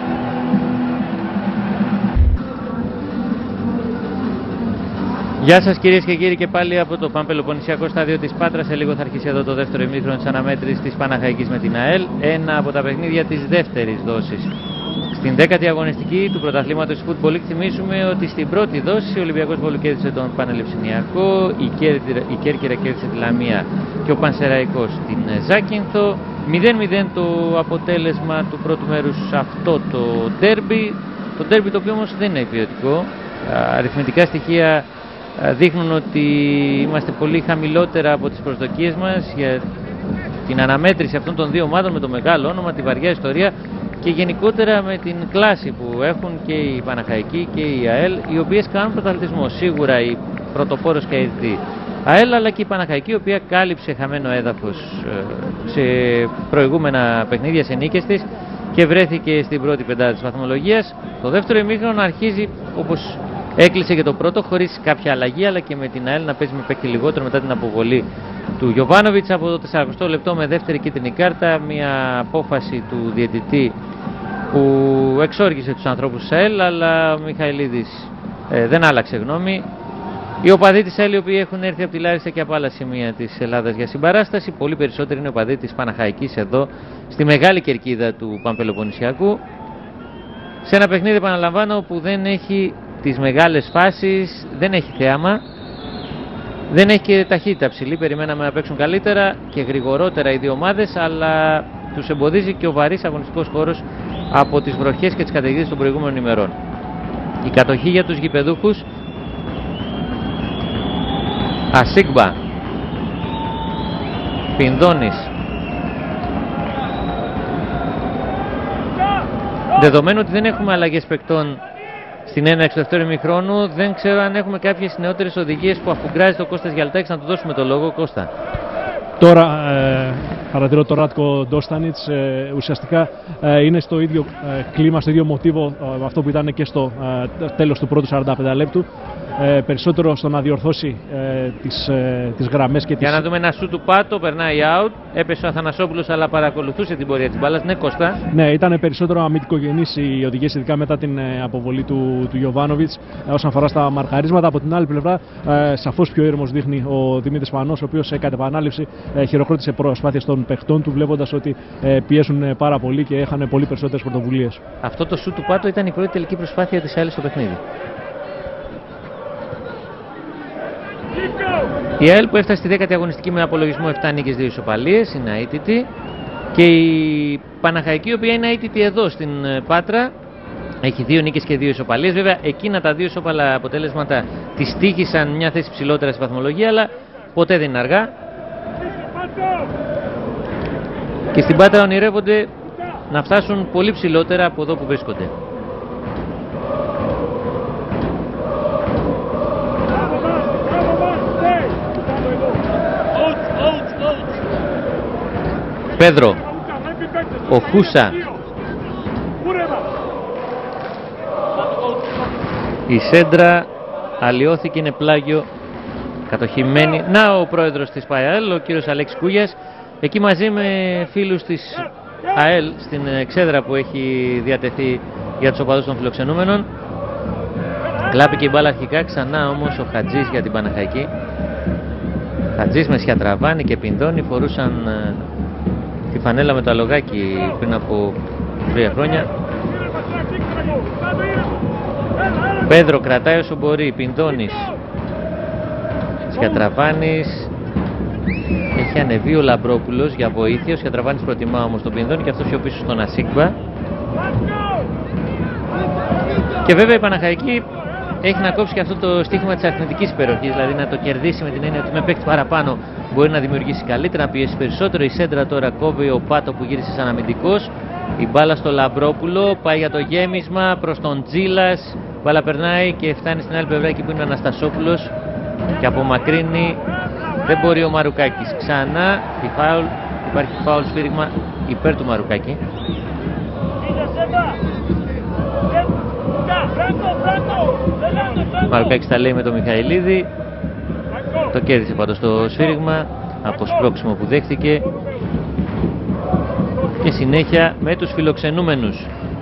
Γεια σας κυρίες και κύριοι, και πάλι από το Πανπελοποννησιακό στάδιο της Πάτρας. Σε λίγο θα αρχίσει εδώ το δεύτερο ημίχρονο της αναμέτρησης της Παναχαϊκής με την ΑΕΛ. Ένα από τα παιχνίδια της δεύτερης δόσης στην δέκατη αγωνιστική του πρωταθλήματος Football League. Θυμίσουμε ότι στην πρώτη δόση ο Ολυμπιακός Βόλου κέρδισε τον Πανελευσυνιακό, η, Κέρκυρα, η Κέρκυρα κέρδισε τη Λαμία και ο Πανσεραϊκός την Ζάκυνθο. μηδέν μηδέν το αποτέλεσμα του πρώτου μέρους αυτό το ντέρμπι. Το ντέρμπι το οποίο όμως δεν είναι ποιοτικό. Αριθμητικά στοιχεία δείχνουν ότι είμαστε πολύ χαμηλότερα από τις προσδοκίες μας για την αναμέτρηση αυτών των δύο ομάδων με το μεγάλο όνομα, τη βαριά ιστορία και γενικότερα με την κλάση που έχουν και η Παναχαϊκή και η ΑΕΛ, οι οποίες κάνουν πρωταθλητισμό. Σίγουρα η πρωτοπόρος και η ΑΕΛ, αλλά και η Παναχαϊκή, η οποία κάλυψε χαμένο έδαφος σε προηγούμενα παιχνίδια, σε νίκες της, και βρέθηκε στην πρώτη πεντάδα της βαθμολογίας. Το δεύτερο ημίχρονο αρχίζει όπως έκλεισε και το πρώτο, χωρίς κάποια αλλαγή, αλλά και με την ΑΕΛ να παίζει με παίκτη λιγότερο μετά την αποβολή του Γιοβάνοβιτς από το τεσσαρακοστό λεπτό με δεύτερη κίτρινη κάρτα. Μια απόφαση του διαιτητή που εξόργησε τους ανθρώπους της ΑΕΛ, αλλά ο Μιχαηλίδης ε, δεν άλλαξε γνώμη. Οι οπαδοί της ΑΕΛ, οι οποίοι έχουν έρθει από τη Λάρισα και από άλλα σημεία της Ελλάδας για συμπαράσταση, πολύ περισσότεροι είναι οπαδοί της Παναχαϊκής εδώ στη μεγάλη κερκίδα του Πανπελοποννησιακού, σε ένα παιχνίδι, επαναλαμβάνω, που δεν έχει τις μεγάλες φάσεις, δεν έχει θέαμα, δεν έχει και ταχύτητα ψηλή. Περιμέναμε να παίξουν καλύτερα και γρηγορότερα οι δύο ομάδες, αλλά τους εμποδίζει και ο βαρύς αγωνιστικός χώρος από τις βροχές και τις καταιγίδες των προηγούμενων ημερών. Η κατοχή για τους γηπεδούχους. Ασίγμπα, Πινδώνης. Δεδομένου ότι δεν έχουμε αλλαγές παικτών στην έναρξη του δεύτερου ημιχρόνου, δεν ξέρω αν έχουμε κάποιες νεότερες οδηγίες που αφουγκράζεται ο Κώστας Γιαλτάκης. Να του δώσουμε το λόγο. Κώστα. Τώρα ε, παρατηρώ το Ράτκο Ντόστανιτς, ε, ουσιαστικά ε, είναι στο ίδιο ε, κλίμα, στο ίδιο μοτίβο ε, αυτό που ήταν και στο ε, τέλος του πρώτου σαράντα πέντε λεπτού. Ε, περισσότερο στο να διορθώσει ε, τις, ε, τις γραμμές και τις... Για να δούμε ένα σου του Πάτο, περνάει out, έπεσε ο Αθανασόπουλος αλλά παρακολουθούσε την πορεία της μπάλας. Ναι, Κώστα. Ναι, ήταν περισσότερο αμυντικογενείς οι οδηγίες, ειδικά μετά την ε, αποβολή του, του Γιοβάνοβιτς ε, όσον αφορά στα μαρκαρίσματα. Από την άλλη πλευρά, ε, σαφώς πιο ήρεμος δείχνει ο Δημήτρης Πανός, ο οποίος ε, κατ' επανάληψη ε, χειροκρότησε προσπάθειες των παιχτών του, βλέποντας ότι ε, πιέζουν ε, πάρα πολύ και είχαν πολύ περισσότερες πρωτοβουλίες. Αυτό το σου του Πάτο ήταν η πρώτη τελική προσπάθεια της ΑΕΛ στο παιχνίδι. Η ΑΕΛ που έφτασε στη δέκατη αγωνιστική με απολογισμό επτά νίκες, δύο ισοπαλίες, είναι αίτητη, και η Παναχαϊκή, η οποία είναι αίτητη εδώ στην Πάτρα, έχει δύο νίκες και δύο ισοπαλίες. Βέβαια εκείνα τα δύο ισοπαλά αποτέλεσματα της τύχησαν μια θέση ψηλότερα στη βαθμολογία, αλλά ποτέ δεν είναι αργά και στην Πάτρα ονειρεύονται να φτάσουν πολύ ψηλότερα από εδώ που βρίσκονται. Πέδρο, ο Χούσα, Η σέντρα αλλοιώθηκε, είναι πλάγιο, κατοχυμένη. Να ο πρόεδρος της ΠΑΕΛ, ο κύριος Αλέξης Κούγιας, εκεί μαζί με φίλους της ΑΕΛ στην εξέδρα που έχει διατεθεί για τους οπαδούς των φιλοξενούμενων. Κλάπηκε η μπάλα αρχικά, ξανά όμως ο Χατζής για την Παναχαϊκή. Χατζής με Σιατραβάνη και Πινδώνη φορούσαν ε, τη φανέλα με το αλογάκι πριν από τρία χρόνια. Πέδρο κρατάει όσο μπορεί, Πινδώνης, Σιατραβάνης, έχει ανεβεί ο Λαμπρόπουλος για βοήθεια, ο Σιατραβάνης προτιμά όμως τον Πινδώνη και αυτός πιο πίσω στον Ασίγκμπα. Και βέβαια η Παναχαϊκή έχει να κόψει και αυτό το στίχημα της αριθμητικής υπεροχής, δηλαδή να το κερδίσει με την έννοια ότι με παίκτη παραπάνω μπορεί να δημιουργήσει καλύτερα, να πιέσει περισσότερο. Η σέντρα τώρα κόβει ο Πάτο που γύρισε σαν αμυντικός. Η μπάλα στο Λαμπρόπουλο, πάει για το γέμισμα προς τον Τζίλας. Η μπάλα περνάει και φτάνει στην άλλη πλευρά εκεί που είναι ο Αναστασόπουλος και απομακρύνει. Δεν μπορεί ο Μαρουκάκης. Ξανά η φάουλ, υπάρχει φάουλ σφύριγμα υπέρ του Μαρουκάκη. Ο Μαρουκάκης τα λέει με τον Μιχαηλίδη. Το κέρδισε πάντως το σφύριγμα από σπρώξιμο που δέχτηκε. Και συνέχεια με τους φιλοξενούμενους.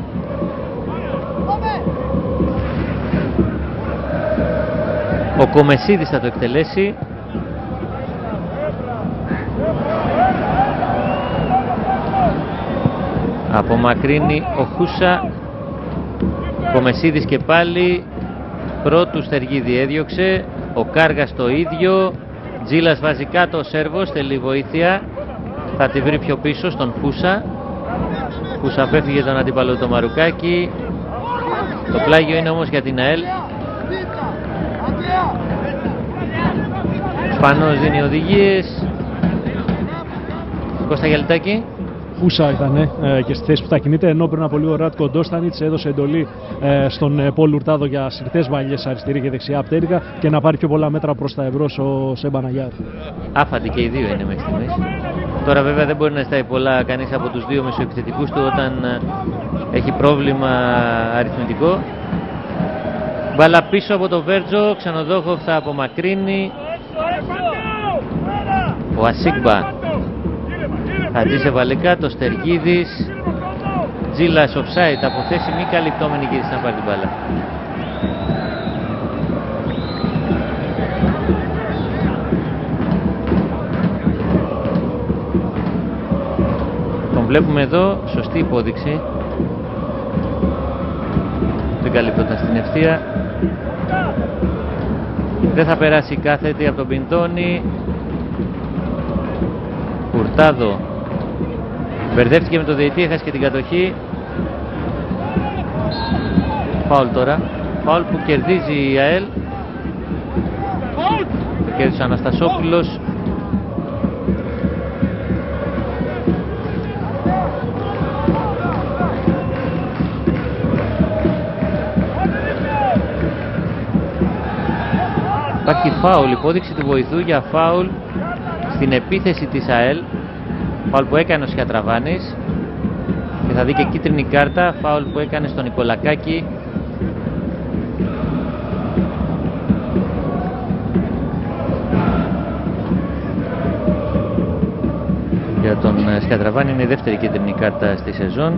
Ο Κομεσίδης θα το εκτελέσει. Απομακρύνει ο Χούσα. Κομεσίδης και πάλι. Πρώτου Στεργίδη έδιωξε. Ο Κάργας το ίδιο. Τζίλας βάζει κάτω, ο Σέρβος θέλει βοήθεια. Θα τη βρει πιο πίσω στον Χούσα. Χούσα απέφυγε τον αντίπαλο το Μαρουκάκι. Το πλάγιο είναι όμως για την ΑΕΛ. Σπανός δίνει οδηγίες. Κώστα Γιαλτάκη. Χούσα ήταν ε, και στη θέση που θα κινείται, ενώ πριν από λίγο ο Ράτκο Ντόστανιτς έδωσε εντολή ε, στον ε, Πολ Ουρτάδο για συρτές βαλιές αριστερή και δεξιά πτέρυγα και να πάρει πιο πολλά μέτρα προς τα εμπρός ο Σεμπαναγιάρ. Άφαντη και οι δύο είναι μέχρι στιγμής. Τώρα βέβαια δεν μπορεί να στάει πολλά κανείς από τους δύο μεσοεπιθετικούς του όταν ε, έχει πρόβλημα αριθμητικό. Μπάλα πίσω από το Βέρτζο, Ξενοδόχοφ θα απομακρύνει. Ο Ασίγκμπα. Χατζής έβαλε κάτω, Στεργίδης. Τζίλας offside από θέση μη καλυπτόμενη, γύρισε να πάρει την μπάλα. Τον βλέπουμε εδώ, σωστή υπόδειξη. Δεν καλύπτονταν στην ευθεία. Δεν θα περάσει η κάθετη από τον Πινδώνη. Ουρτάδο μπερδεύτηκε με το διαιτή, έχασε και την κατοχή. Φάουλ τώρα. Φάουλ που κερδίζει η ΑΕΛ. Το κέρδισε ο Αναστασόπουλος. Υπάρχει φάουλ, υπόδειξη του βοηθού για φάουλ στην επίθεση της ΑΕΛ. Φάουλ που έκανε ο Σιατραβάνης και θα δει και κίτρινη κάρτα. Φάουλ που έκανε στον Νικολακάκη. Για τον Σιατραβάνη είναι η δεύτερη κίτρινη κάρτα στη σεζόν.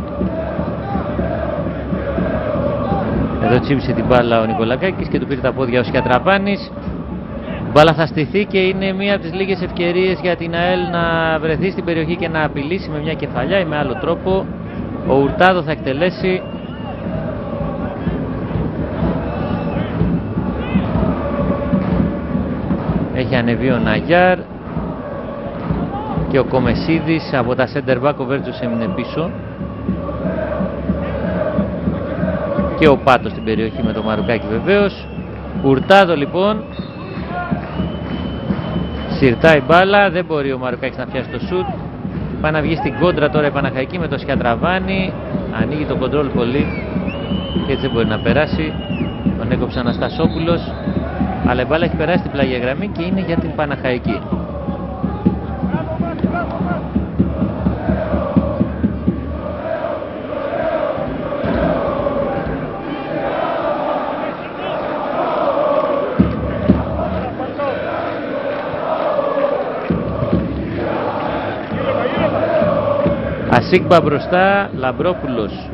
Εδώ τσίμπησε την μπάλα ο Νικολακάκης και του πήρε τα πόδια ο Σιατραβάνης. Η μπάλα θα στηθεί και είναι μία από τις λίγες ευκαιρίες για την ΑΕΛ να βρεθεί στην περιοχή και να απειλήσει με μια κεφαλιά ή με άλλο τρόπο. Ο Ουρτάδο θα εκτελέσει. Έχει ανεβεί ο Ναγιάρ και ο Κομεσίδης από τα center back. Ο Βέρτζος έμεινε πίσω και ο Πάτος στην περιοχή με το Μαρουκάκι βεβαίως. Ουρτάδο λοιπόν. Συρτάει μπάλα, δεν μπορεί ο Μαρουκάκης να πιάσει το σουτ. Πάει να βγει στην κόντρα τώρα η Παναχαϊκή με το Σιατραβάνη. Ανοίγει το κοντρόλ πολύ και έτσι δεν μπορεί να περάσει. Τον έκοψε Αναστασόπουλος. Αλλά η μπάλα έχει περάσει την πλάγια γραμμή και είναι για την Παναχαϊκή. Ασίγμπα μπροστά, Λαμπρόπουλος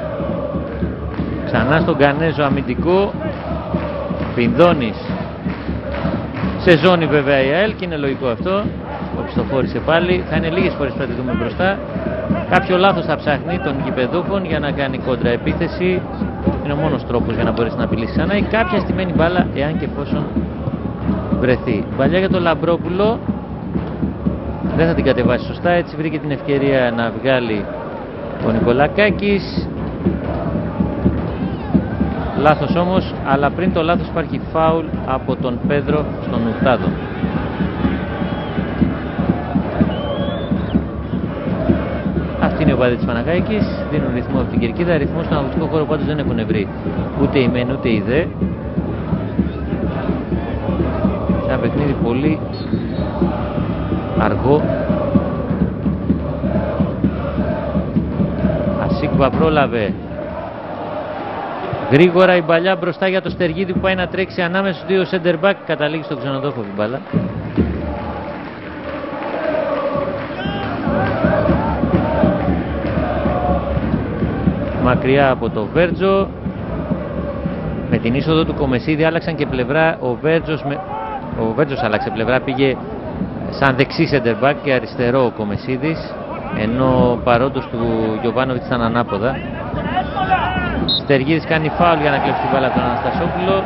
ξανά στον Κανέζο αμυντικό, Πινδώνης σε ζώνη βέβαια η ΑΕΛ και είναι λογικό αυτό. Οπισθοφόρησε πάλι, θα είναι λίγες φορές που θα τη δούμε μπροστά. Κάποιο λάθος θα ψάχνει των γηπεδούχων για να κάνει κόντρα επίθεση. Είναι ο μόνος τρόπος για να μπορέσει να απειλήσει ξανά ή κάποια στημένη μπάλα εάν και εφόσον βρεθεί. Παλιά για τον Λαμπρόπουλο, δεν θα την κατεβάσει σωστά, έτσι βρήκε την ευκαιρία να βγάλει ο Νικολακάκης. Λάθος όμως, αλλά πριν το λάθος υπάρχει φάουλ από τον Πέδρο στον Ουρτάδο. Αυτή είναι η οπαδή της Παναχαϊκής, δίνουν ρυθμό από την κερκίδα. Ρυθμό στον αγωνιστικό χώρο πάντως δεν έχουν βρει ούτε η μεν ούτε η δε. Σε ένα παιχνίδι πολύ αργό. Ασίγμπα πρόλαβε γρήγορα η μπαλιά μπροστά για το Στεργίδη που πάει να τρέξει ανάμεσα στους δύο center back. Καταλήγει στον Ξενοδόχο η μπάλα. Μακριά από το Βέρτζο. Με την είσοδο του Κομεσίδη άλλαξαν και πλευρά. Ο Βέρτζος, με... ο Βέρτζος άλλαξε πλευρά, πήγε σαν δεξί center back και αριστερό ο Κομεσίδης, ενώ παρόντος του Γιοβάνοβιτς ήταν ανάποδα. Στεργίδης κάνει φάουλ για να κλέψει την μπάλα από τον Αναστασόπουλο.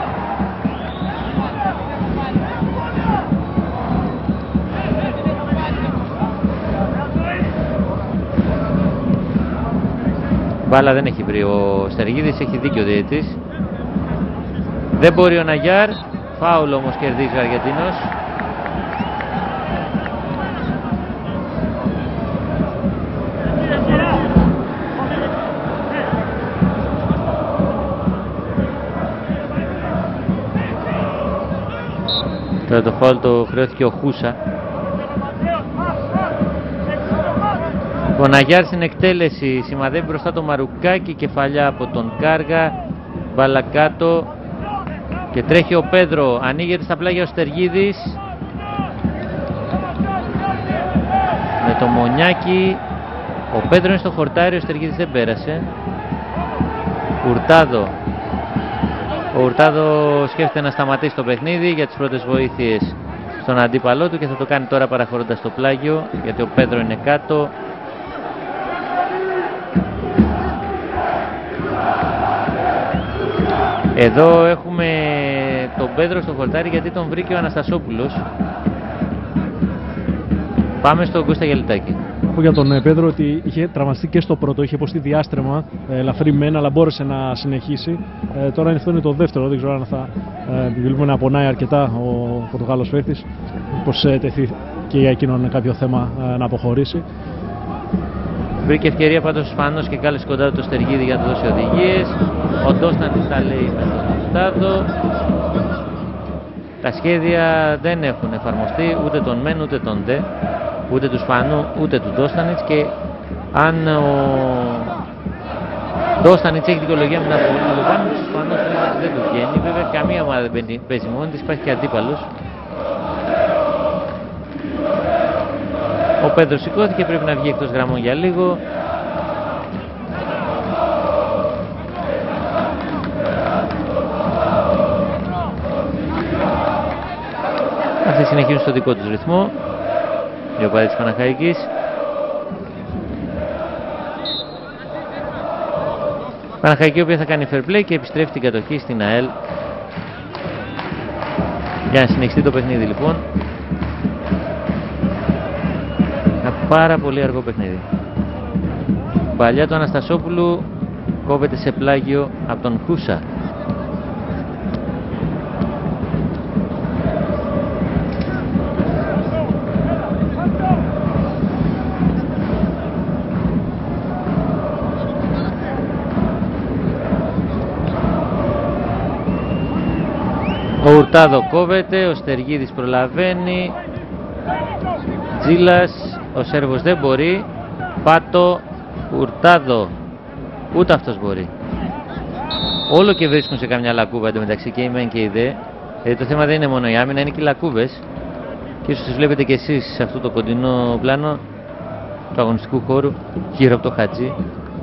Μπάλα δεν έχει βρει ο Στεργίδης, έχει δίκιο ο διαιτητής. Δεν μπορεί ο Ναγιάρ, φάουλ όμως κερδίζει ο Αργεντίνος. Τώρα το φάουλ το χρεώθηκε ο Χούσα. Ο Ναγιάρ στην εκτέλεση σημαδεύει μπροστά το Μαρουκάκι, κεφαλιά από τον Κάργα, μπάλα κάτω και τρέχει ο Πέδρο, ανοίγεται στα πλάγια ο Στεργίδης με το Μονιάκι. Ο Πέδρο είναι στο χορτάρι, ο Στεργίδης δεν πέρασε. Ουρτάδο. Ο Ουρτάδο σκέφτεται να σταματήσει το παιχνίδι για τις πρώτες βοήθειες στον αντίπαλό του και θα το κάνει τώρα παραχωρώντας το πλάγιο, γιατί ο Πέδρο είναι κάτω. Εδώ έχουμε τον Πέδρο στο χορτάρι γιατί τον βρήκε ο Αναστασόπουλος. Πάμε στον Κώστα Γελιτάκη. Πω για τον Πέδρο ότι είχε τραυματιστεί και στο πρώτο, είχε υποστεί διάστρεμα, ελαφρύ μεν, αλλά μπόρεσε να συνεχίσει. Ε, τώρα αυτό είναι το δεύτερο, δεν ξέρω αν θα ε, να πονάει αρκετά ο Πορτογάλος παίκτης, πως ε, τεθεί και για εκείνον κάποιο θέμα ε, να αποχωρήσει. Βρήκε ευκαιρία πάντως ο Ισπανός και κάλεσε κοντά του το Στεργίδη για να του δώσει οδηγίες. Ο Ντόστανης τα λέει με τον Στάδο. Τα σχέδια δεν έχουν εφαρμοστεί, ούτε τον μεν ούτε τον δε, ούτε του Σπανού ούτε του Ντόστανιτς, και αν ο Ντόστανιτς έχει δικαιολογία με την απολύτω το πάνω, ο Σπανός δεν του βγαίνει. Βέβαια καμία ομάδα δεν παίζει μόνη της, υπάρχει και αντίπαλος. Ο Πέδρος σηκώθηκε, πρέπει να βγει εκτός γραμμών για λίγο. Αυτοί συνεχίζουν στο δικό τους ρυθμό. Η οπαδή της Παναχαϊκής. Παναχαϊκή, η οποία θα κάνει fair play και επιστρέφει την κατοχή στην ΑΕΛ για να συνεχιστεί το παιχνίδι λοιπόν. Ένα πάρα πολύ αργό παιχνίδι. Παλιά του Αναστασόπουλου κόβεται σε πλάγιο από τον Χούσα. Ο Ουρτάδο κόβεται, ο Στεργίδης προλαβαίνει. Τζίλας, ο Σέρβος δεν μπορεί. Πάτο, Ουρτάδο, ούτε αυτός μπορεί. Όλο και βρίσκουν σε καμιά λακκούβα εντωμεταξύ και η μεν και η δε. Δηλαδή το θέμα δεν είναι μόνο η άμυνα, είναι και οι λακκούβες. Και ίσως τις βλέπετε και εσείς σε αυτό το κοντινό πλάνο. του αγωνιστικού χώρου γύρω από το Χατζή.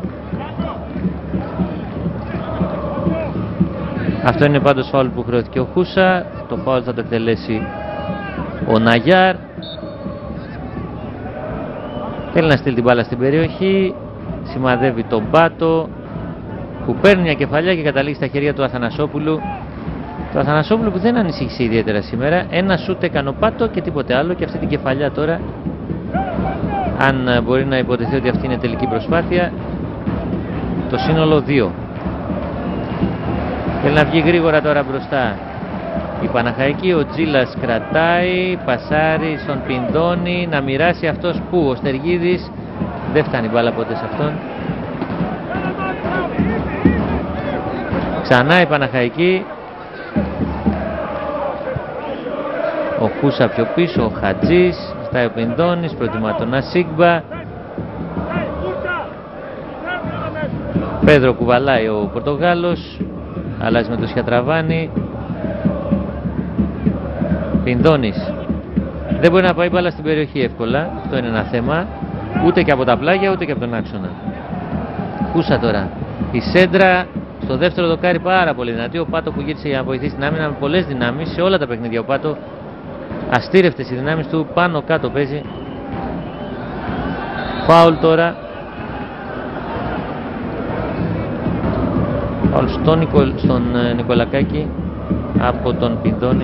Αυτό είναι πάντως φάουλ που χρεώθηκε ο Χούσα. Το φάουλ θα το εκτελέσει ο Ναγιάρ. Θέλει να στείλει την μπάλα στην περιοχή. Σημαδεύει τον Πάτο που παίρνει μια κεφαλιά και καταλήγει στα χέρια του Αθανασόπουλου. Το Αθανασόπουλου που δεν ανησύχησε ιδιαίτερα σήμερα. Ένα σούτ έκανε ο Πάτο και τίποτε άλλο, και αυτή την κεφαλιά τώρα, αν μπορεί να υποτεθεί ότι αυτή είναι τελική προσπάθεια, το σύνολο δύο. Θέλει να βγει γρήγορα τώρα μπροστά η Παναχαϊκή. Ο Τζίλας κρατάει, πασάρει στον Πινδώνη, να μοιράσει αυτός που ο Στεργίδης, δεν φτάνει μπάλα ποτέ σε αυτόν. Ξανά η Παναχαϊκή. Ο Χούσα πιο πίσω, ο Χατζής, στάει ο Πινδώνης, προτιμά τον Ασίγμπα. Πέδρο κουβαλάει ο Πορτογάλος, αλλάζει με το Σιατραβάνη. Πινδώνης δεν μπορεί να πάει μπάλα στην περιοχή εύκολα, αυτό είναι ένα θέμα, ούτε και από τα πλάγια ούτε και από τον άξονα. Χούσα τώρα, η σέντρα στο δεύτερο δοκάρι πάρα πολύ δυνατή. Ο Πάτο που γύρισε για να βοηθήσει την άμυνα με πολλές δυνάμεις σε όλα τα παιχνίδια. Ο Πάτο αστήρευτες οι δυνάμεις του, πάνω κάτω παίζει. Φάουλ τώρα. Φάουλ στον, Νικο, στον Νικολακάκη από τον Πινδώνη.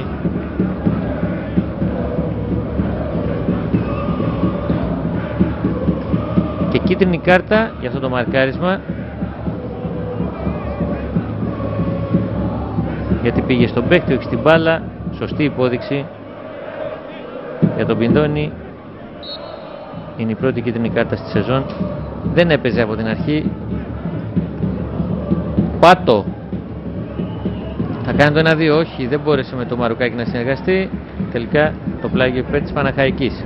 Και κίτρινη κάρτα για αυτό το μαρκάρισμα, γιατί πήγε στον παίκτη, όχι στην μπάλα. Σωστή υπόδειξη για τον Πινδώνη. Είναι η πρώτη κίτρινη κάρτα στη σεζόν. Δεν έπαιζε από την αρχή. Πάτο θα κάνει το ένα δύο, όχι, δεν μπόρεσε με το Μαρουκάκι να συνεργαστεί. Τελικά το πλάγιο υπέρ της Παναχαϊκής.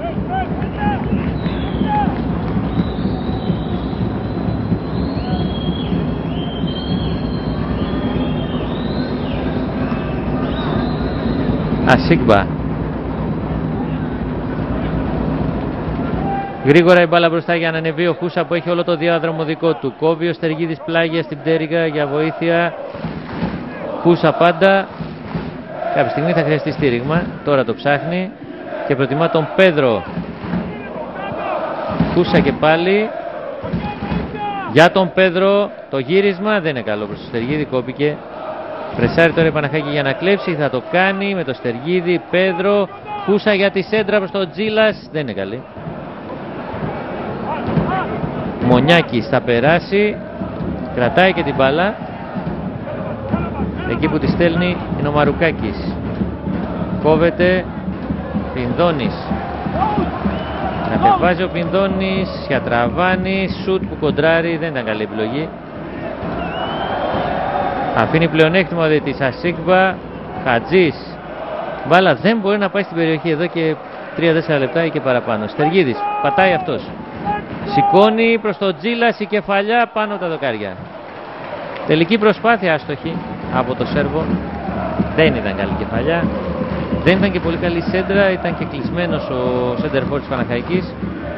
Ασίγμπα. Γρήγορα η μπάλα μπροστά για να ανεβεί ο Χούσα που έχει όλο το διάδρομο δικό του. Κόβει ο Στεργίδης πλάγια στην πτέρυγα για βοήθεια. Χούσα πάντα. Κάποια στιγμή θα χρειαστεί στήριγμα. Τώρα το ψάχνει και προτιμά τον Πέδρο. Χούσα και πάλι. Για τον Πέδρο το γύρισμα δεν είναι καλό προς το Στεργίδη, κόπηκε. Πρεσάρει τώρα η Παναχαϊκή για να κλέψει, θα το κάνει με το Στεργίδη. Πέδρο, Χούσα για τη σέντρα προς τον Τζίλας, δεν είναι καλή. Μονιάκης θα περάσει, κρατάει και την μπάλα. Εκεί που τη στέλνει είναι ο Μαρουκάκης. Κόβεται, Πινδώνης. Κατεβάζει ο Πινδώνης, Σιατραβάνη, σουτ που κοντράρει, δεν ήταν καλή επιλογή. Αφήνει πλεονέκτημα δε της Ασίγμπα. Χατζής. Μπάλα δεν μπορεί να πάει στην περιοχή εδώ και τρία τέσσερα λεπτά ή και παραπάνω. Στεργίδης, πατάει αυτός. Σηκώνει προς τον Τζίλας, η κεφαλιά πάνω από τα δοκάρια. Τελική προσπάθεια άστοχη από το Σέρβο. Δεν ήταν καλή κεφαλιά. Δεν ήταν και πολύ καλή σέντρα, ήταν και κλεισμένος ο σέντερφορ της Παναχαϊκής.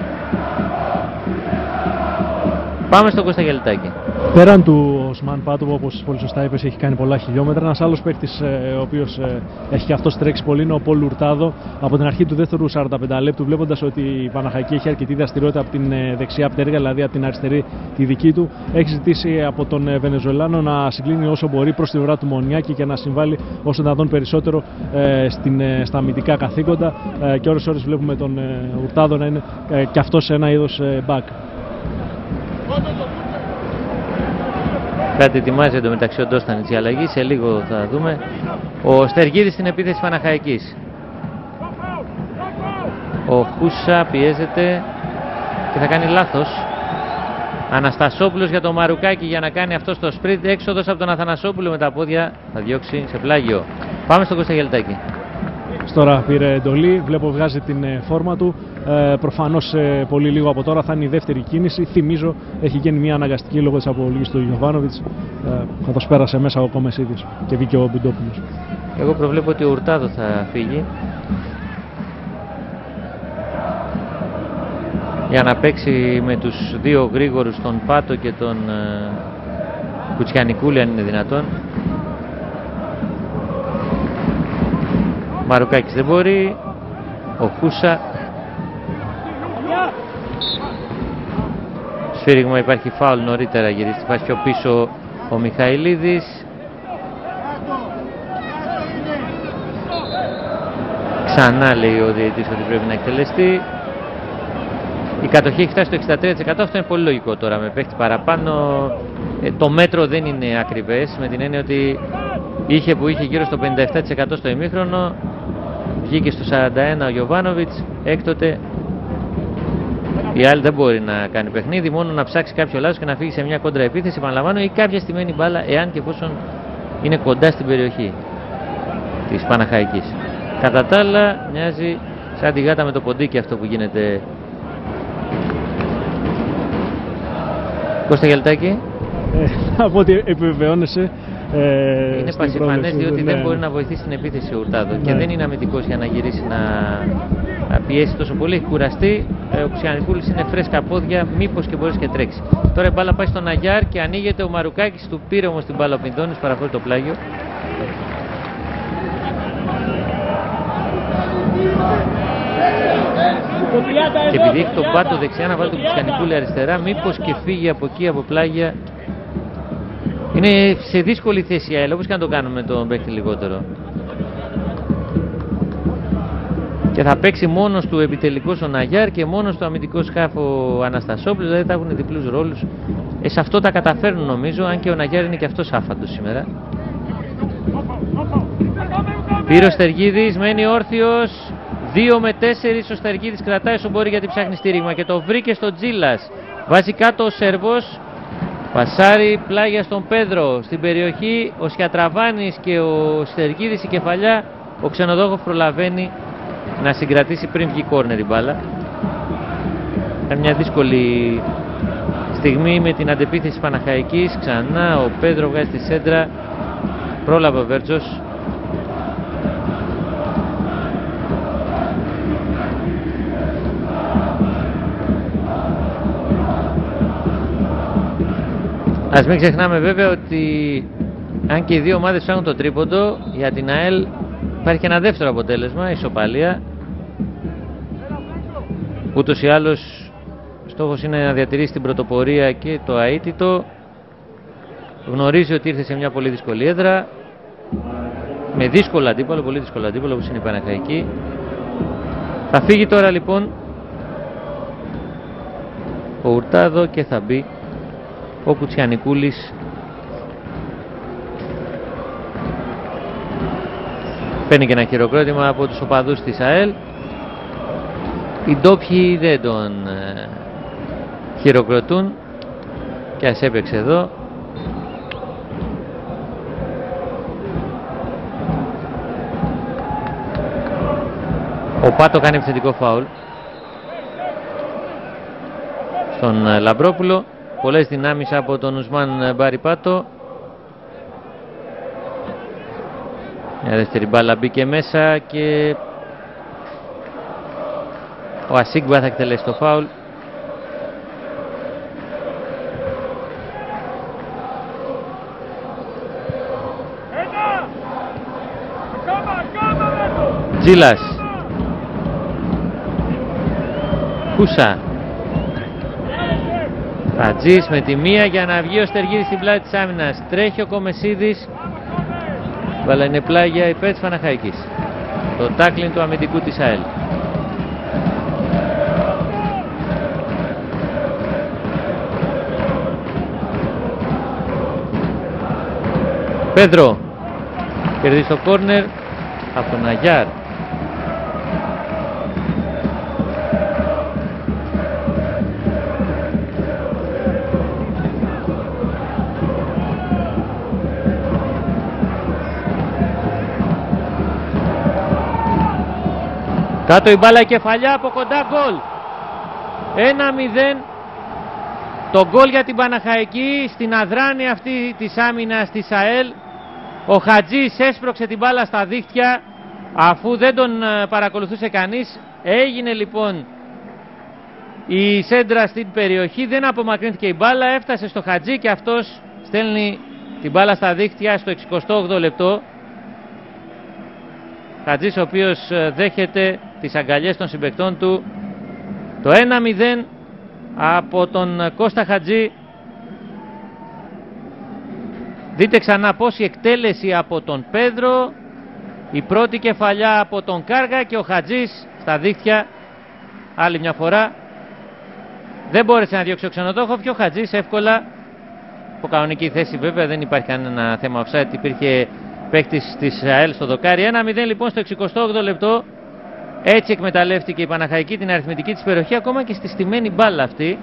Πάμε στον Κώστα Γελετάκη. Πέραν του Οσμάν Πάτου, όπως πολύ σωστά είπες, έχει κάνει πολλά χιλιόμετρα. Ένας άλλος παίκτης, ε, ο οποίος ε, έχει και αυτός τρέξει πολύ, είναι ο Πολ Ουρτάδο. Από την αρχή του δεύτερου σαράντα πέντε λεπτού, βλέποντας ότι η Παναχαϊκή έχει αρκετή δραστηριότητα από την ε, δεξιά πτέρυγα, δηλαδή από την αριστερή τη δική του, έχει ζητήσει από τον ε, Βενεζουελάνο να συγκλίνει όσο μπορεί προς την ουρά του Μονιάκη και να συμβάλλει όσο να δουν περισσότερο ε, στην, ε, στα αμυντικά καθήκοντα. Ε, και ώρες ώρες βλέπουμε τον ε, Ουρτάδο να είναι ε, και αυτός ένα είδος ε, back. Κάτι ετοιμάζει εντωμεταξύ ο Ντόστανιτς η αλλαγή, σε λίγο θα δούμε. Ο Στεργίδης στην επίθεση Παναχαϊκής. Ο Χούσα πιέζεται και θα κάνει λάθος. Αναστασόπουλος για τον Μαρουκάκη για να κάνει αυτό το σπριντ. Έξοδος από τον Αθανασόπουλο με τα πόδια, θα διώξει σε πλάγιο. Πάμε στον Κώστα Γελετάκη. Τώρα πήρε εντολή, βλέπω βγάζει την ε, φόρμα του. Ε, προφανώς ε, πολύ λίγο από τώρα θα είναι η δεύτερη κίνηση. Θυμίζω έχει γίνει μια αναγκαστική λόγω της απολύγης του Γιωβάνοβιτς. Ε, καθώς πέρασε μέσα ο Κομεσίδης και βγήκε ο Μπιντόπουλος. Εγώ προβλέπω ότι ο Ουρτάδο θα φύγει. για να παίξει με τους δύο γρήγορους, τον Πάτο και τον ε, Κουτσιανικούλη, αν είναι δυνατόν. Μαρουκάκης δεν μπορεί, ο Χούσα. Σφύριγμα, υπάρχει φάουλ νωρίτερα, γυρίζει τη φάση πιο πίσω ο Μιχαηλίδης. Ξανά λέει ο διαιτητής ότι πρέπει να εκτελεστεί. Η κατοχή έχει φτάσει στο εξήντα τρία τοις εκατό, αυτό είναι πολύ λογικό τώρα με παίχτη παραπάνω. Ε, το μέτρο δεν είναι ακριβές, με την έννοια ότι είχε που είχε γύρω στο πενήντα επτά τοις εκατό στο ημίχρονο, βγήκε στο σαράντα ένα ο Γιοβάνοβιτς, έκτοτε η άλλη δεν μπορεί να κάνει παιχνίδι, μόνο να ψάξει κάποιο λάθος και να φύγει σε μια κόντρα επίθεση, επαναλαμβάνω, ή κάποια στημένη μπάλα, εάν και εφόσον είναι κοντά στην περιοχή της Παναχαϊκής. Κατά τα άλλα μοιάζει σαν τη γάτα με το ποντίκι αυτό που γίνεται. Κώστα Γιαλτάκη. Ε, από ό,τι επιβεβαιώνεσαι. Ε, είναι πασιφανές διότι ναι. δεν μπορεί να βοηθήσει την επίθεση ο Ουρτάδο, ναι. Και δεν είναι αμυντικός για να γυρίσει να, να πιέσει τόσο πολύ. Έχει κουραστεί. Ε, ο Κουτσιανικούλης είναι φρέσκα πόδια, μήπως και μπορείς και τρέξει. Τώρα η μπάλα πάει στον Αγιάρ και ανοίγεται ο Μαρουκάκης, του πήρε όμως την μπάλα ο Πινδώνης, παραφορεί το πλάγιο. Και επειδή έχει τον Πάτο δεξιά να βάλει τον Κουτσιανικούλη αριστερά, μήπως και φύγει από εκεί από πλάγια. Είναι σε δύσκολη θέση η ΑΕΛ, όπως και να το κάνουμε τον παίκτη λιγότερο. Και θα παίξει μόνος του επιτελικός ο Ναγιάρ και μόνος του αμυντικός χάφ ο Αναστασόπουλος, δηλαδή θα έχουν διπλούς ρόλους. Ε, σε αυτό τα καταφέρνουν νομίζω, αν και ο Ναγιάρ είναι και αυτός άφαντος σήμερα. Πήρε ο Στεργίδης, μένει όρθιος. δύο με τέσσερα ο Στεργίδης κρατάει όσο μπορεί γιατί ψάχνει στήριγμα και το βρήκε στο Τζίλας. Βάζει κάτω ο Σέρβος. Πασάρι πλάγια στον Πέδρο. Στην περιοχή ο Σιατραβάνης και ο Στεργίδης η κεφαλιά. Ο Ξενοδόχος προλαβαίνει να συγκρατήσει πριν βγει κόρνερ η μπάλα. Ήταν μια δύσκολη στιγμή με την αντεπίθεση Παναχαϊκής. Ξανά ο Πέδρο βγάζει τη σέντρα. Πρόλαβε ο Βέρτζος. Ας μην ξεχνάμε βέβαια ότι αν και οι δύο ομάδες ψάχνουν το τρίποντο, για την ΑΕΛ υπάρχει και ένα δεύτερο αποτέλεσμα, ισοπαλία. Ούτως ή άλλως στόχος είναι να διατηρήσει την πρωτοπορία και το αίτητο. Γνωρίζει ότι ήρθε σε μια πολύ δύσκολη έδρα, με δύσκολο αντίπαλο, πολύ δύσκολο αντίπαλο όπως είναι η Παναχαϊκή. Θα φύγει τώρα λοιπόν ο Ουρτάδο και θα μπει ο Κουτσιανικούλης. Παίρνει και ένα χειροκρότημα από τους οπαδούς της ΑΕΛ. Οι ντόπιοι δεν τον ε, χειροκροτούν και ας έπαιξε εδώ. Ο Πάτο κάνει επιθετικό φάουλ στον ε, Λαμπρόπουλο. Πολλές δυνάμεις από τον Ουσμάν Μπαριπάτο. Μια δεύτερη μπάλα μπήκε μέσα και ο Ασίγκμπα θα εκτελέσει το φάουλ. Τζίλας. Χούσα. Χατζής με τη μία για να βγει ο Στεργίδης στην πλάτη της άμυνας. Τρέχει ο Κομεσίδης. Βάλα είναι πλάγια υπέρ της Παναχαϊκής. Το τάκλιν του αμυντικού της ΑΕΛ. Πέδρο κερδίζει το κόρνερ από τον Αγιάρ. Κάτω η μπάλα, η κεφαλιά από κοντά, γκολ. ένα μηδέν. Το γκολ για την Παναχαϊκή στην αδράνεια αυτή της άμυνας της ΑΕΛ. Ο Χατζής έσπρωξε την μπάλα στα δίχτυα αφού δεν τον παρακολουθούσε κανείς. Έγινε λοιπόν Η σέντρα στην περιοχή, δεν απομακρύνθηκε η μπάλα, έφτασε στο Χατζή και αυτός στέλνει την μπάλα στα δίχτυα στο εξηκοστό όγδοο λεπτό. Χατζής ο οποίος δέχεται τις αγκαλιές των συμπαικτών του. Το ένα μηδέν από τον Κώστα Χατζή. Δείτε ξανά πώς η εκτέλεση από τον Πέδρο, η πρώτη κεφαλιά από τον Κάργα και ο Χατζής στα δίχτυα άλλη μια φορά. Δεν μπόρεσε να διώξει ο ξενοδόχο και ο Χατζής εύκολα, από κανονική θέση βέβαια, δεν υπάρχει κανένα θέμα offside, υπήρχε παίκτης της ΑΕΛ στο δοκάρι. ένα μηδέν λοιπόν στο εξηκοστό όγδοο λεπτό. Έτσι εκμεταλλεύτηκε η Παναχαϊκή την αριθμητική της περιοχή, ακόμα και στη στημένη μπάλα αυτή,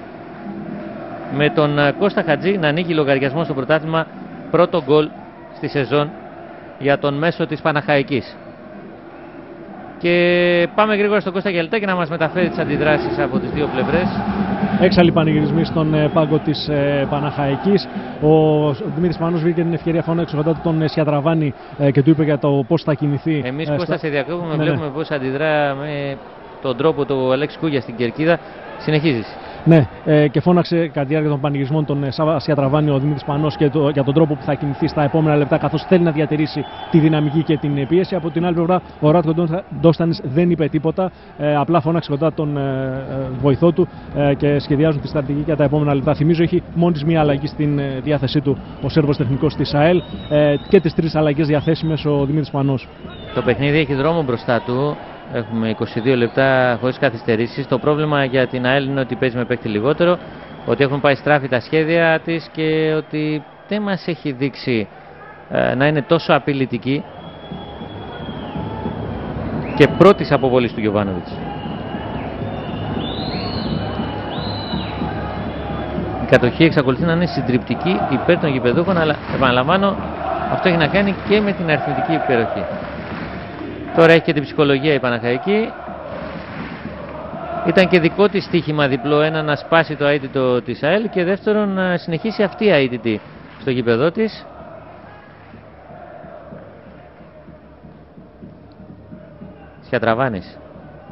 με τον Κώστα Χατζή να ανοίγει λογαριασμό στο πρωτάθλημα, πρώτο γκολ στη σεζόν για τον μέσο της Παναχαϊκής. Και πάμε γρήγορα στον Κώστα Γιαλτάκη να μας μεταφέρει τις αντιδράσεις από τις δύο πλευρές. Έξαλλοι πανηγυρισμοί στον πάγκο της ε, Παναχαϊκής. Ο, ο Δημήτρης Πανός βρήκε την ευκαιρία, φώναξε κοντά του τον Σιατραβάνη ε, και του είπε για το πώς θα κινηθεί. Εμείς ε, Κώστα στα... σε διακόπτουμε, ναι, βλέπουμε ναι. πώς αντιδρά με τον τρόπο του Αλέξη Κούγια στην κερκίδα. Συνεχίζεις. Ναι, ε, και φώναξε κατά τη διάρκεια των πανηγυρισμών τον ε, Σάβα Σιατραβάνη ο Δημήτρης Πανός και το, για τον τρόπο που θα κινηθεί στα επόμενα λεπτά, καθώς θέλει να διατηρήσει τη δυναμική και την πίεση. Από την άλλη πλευρά, ο Ράτκο Ντόστανης δεν είπε τίποτα. Ε, απλά φώναξε κοντά τον ε, ε, βοηθό του ε, και σχεδιάζουν τη στρατηγική για τα επόμενα λεπτά. Θυμίζω, έχει μόλις της μία αλλαγή στην ε, διάθεσή του ο Σέρβος τεχνικός της ΑΕΛ ε, και τις τρεις αλλαγές διαθέσιμες ο Δημήτρης Πανός. Το παιχνίδι έχει δρόμο μπροστά του. Έχουμε είκοσι δύο λεπτά χωρίς καθυστερήσεις. Το πρόβλημα για την ΑΕΛ είναι ότι παίζει με παίκτη λιγότερο, ότι έχουν πάει στράφη τα σχέδια της και ότι δεν μας έχει δείξει ε, να είναι τόσο απειλητική και πρώτης αποβολής του Γιοβάνοβιτς. Η κατοχή εξακολουθεί να είναι συντριπτική υπέρ των γηπεδούχων, αλλά επαναλαμβάνω, αυτό έχει να κάνει και με την αριθμητική υπεροχή. Τώρα έχει και την ψυχολογία η Παναχαϊκή. Ήταν και δικό της στοίχημα διπλό, ένα να σπάσει το αίτητο της ΑΕΛ και δεύτερον να συνεχίσει αυτή η αίτητη στο γήπεδό της. Σιατραβάνης.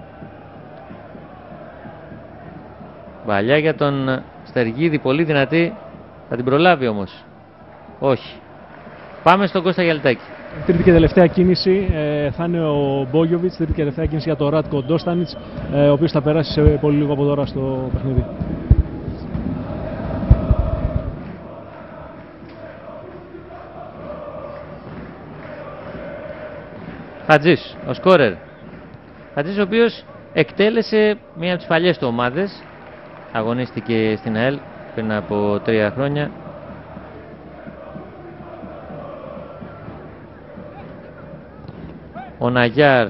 Παλιά για τον Στεργίδη, πολύ δυνατή. Θα την προλάβει όμως. Όχι. Πάμε στον Κώστα Γιαλτάκη. Τρίτη και τελευταία κίνηση ε, θα είναι ο Μπόγιοβιτς. Τρίτη και τελευταία κίνηση για τον Ράτκο Ντόστανιτς, ε, ο οποίος θα περάσει σε πολύ λίγο από τώρα στο παιχνίδι. Χατζής, ο σκόρερ. Χατζής ο οποίος εκτέλεσε μία από τις παλιές του ομάδες. Αγωνίστηκε στην ΑΕΛ πριν από τρία χρόνια. Ο Ναγιάρ.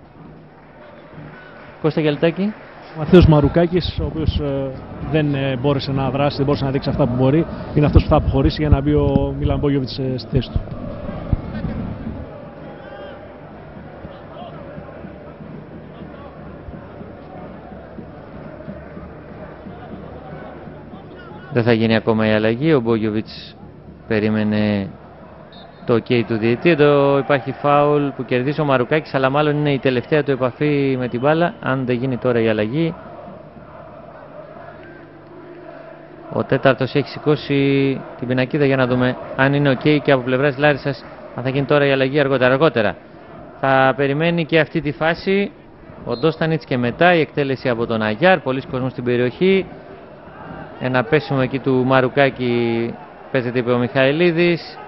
Κώστα Γιαλτάκη. Ο Μαθαίος Μαρουκάκης, ο οποίος ε, δεν ε, μπόρεσε να δράσει, δεν μπόρεσε να δείξει αυτά που μπορεί. Είναι αυτός που θα αποχωρήσει για να μπει ο Μίλαν Μπόγιοβιτς ε, στη θέση του. Δεν θα γίνει ακόμα η αλλαγή. Ο Μπόγιοβιτς περίμενε το ok του διαιτητή. Εδώ υπάρχει φάουλ που κερδίζει ο Μαρουκάκης, αλλά μάλλον είναι η τελευταία του επαφή με την μπάλα, αν δεν γίνει τώρα η αλλαγή. Ο τέταρτος έχει σηκώσει την πινακίδα για να δούμε αν είναι ok και από πλευράς Λάρισσας, αν θα γίνει τώρα η αλλαγή αργότερα. αργότερα. Θα περιμένει και αυτή τη φάση ο Ντόστανιτς και μετά η εκτέλεση από τον Αγιάρ. Πολλοί κόσμος στην περιοχή. Ένα πέσιμο εκεί του Μαρουκάκη, παίζεται, είπε ο Μιχαηλίδης.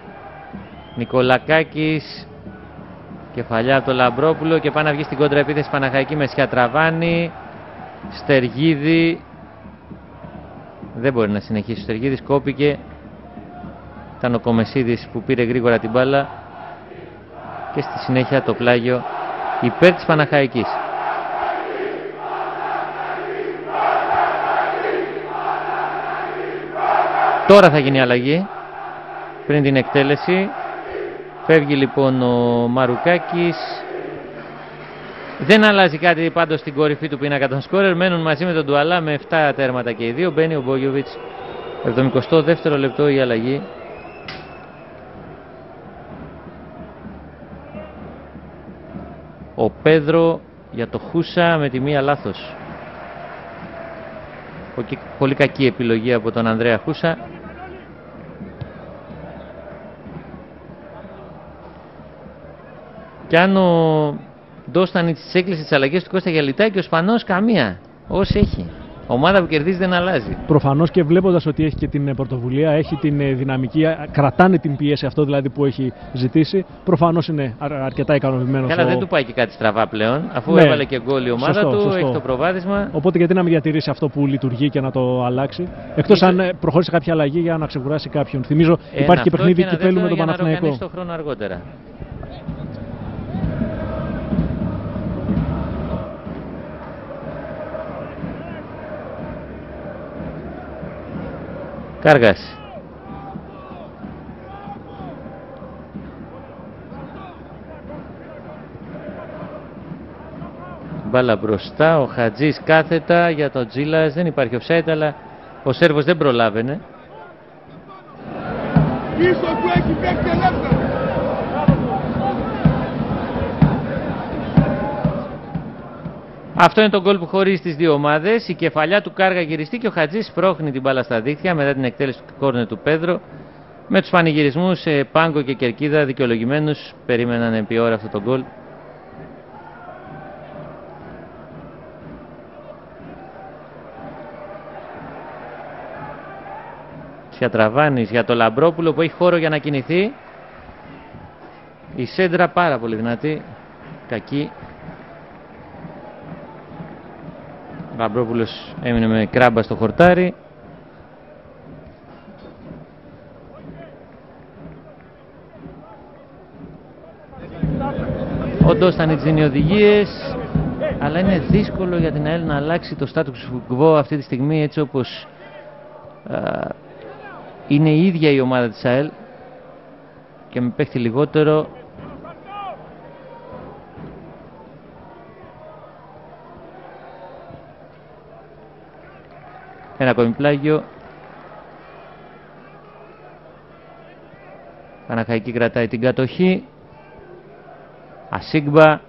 Νικολακάκης, κεφαλιά από το Λαμπρόπουλο και πάει να βγει στην κόντρα επίθεση Παναχαϊκή με Σιατραβάνη, Στεργίδη. Δεν μπορεί να συνεχίσει ο Στεργίδης, κόπηκε. Ήταν ο Κομεσίδης που πήρε γρήγορα την μπάλα και στη συνέχεια το πλάγιο υπέρ της Παναχαϊκής. Τώρα θα γίνει αλλαγή πριν την εκτέλεση. Φεύγει λοιπόν ο Μαρουκάκης. Δεν αλλάζει κάτι πάντως στην κορυφή του πίνακα των σκόρερ. Μένουν μαζί με τον Ντουαλά με επτά τέρματα και οι δύο. Μπαίνει ο Μπόγιοβιτς. εβδομηκοστό δεύτερο λεπτό η αλλαγή. Ο Πέδρο για το Χούσα με τη μία λάθος. Πολύ κακή επιλογή από τον Ανδρέα Χούσα. Και αν ο Ντόστανιτς έκλεισε τις αλλαγές του Κώστα Γιαλιτάκη, ο Σπανός καμία. Όσοι έχει. Ομάδα που κερδίζει δεν αλλάζει. Προφανώς και βλέποντας ότι έχει και την πρωτοβουλία, έχει την δυναμική, κρατάνε την πίεση, αυτό δηλαδή που έχει ζητήσει. Προφανώς είναι αρκετά ικανοποιημένος. Καλά, ο... δεν του πάει και κάτι στραβά πλέον, αφού ναι, έβαλε και γκολ η ομάδα σωστό, του, σωστό. έχει το προβάδισμα. Οπότε γιατί να μην διατηρήσει αυτό που λειτουργεί και να το αλλάξει. Εκτός αν προχώρησε κάποια αλλαγή για να ξεκουράσει κάποιον. Θυμίζω Ένα υπάρχει και παιχνίδι και κυπέλλου με τον Παναθηναϊκό. Στο χρόνο αργότερα. Κάργας. Μπάλα μπροστά, ο Χατζής κάθετα για τον Τζίλας, δεν υπάρχει offside, αλλά ο Σέρβος δεν προλάβαινε. Πίσω του έχει παίξει ελεύθερο. Αυτό είναι το γκολ που χωρίζει τις δύο ομάδες. Η κεφαλιά του Κάργα γυριστεί και ο Χατζής σπρώχνει την μπάλα στα δίχτυα μετά την εκτέλεση του κόρνερ του Πέδρο. Με τους πανηγυρισμούς σε Πάγκο και Κερκίδα δικαιολογημένους περίμεναν επί ώρα αυτό το γκολ. Σιατραβάνης για το Λαμπρόπουλο που έχει χώρο για να κινηθεί. Η σέντρα πάρα πολύ δυνατή. Κακή. Ο Λαμπρόπουλος έμεινε με κράμπα στο χορτάρι. Ο Ντόστανιτς δίνει οδηγίες, αλλά είναι δύσκολο για την ΑΕΛ να αλλάξει το status quo αυτή τη στιγμή, έτσι όπως α, είναι η ίδια η ομάδα της ΑΕΛ και με παίχτη λιγότερο. Ένα ακόμη πλάγιο. Παναχαϊκή κρατάει την κατοχή. Ασίγμπα.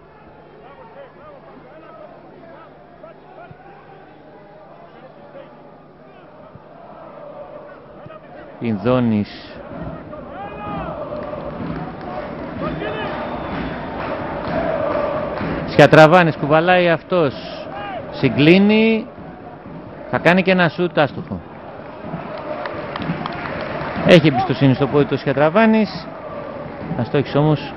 Ινδώνης. Σιατραβάνης κουβαλάει αυτός. Συγκλίνει. Θα κάνει και ένα σούτ άστοχο. Έχει εμπιστοσύνη στο πόδι του Σιατραβάνης. Να το έχεις όμως.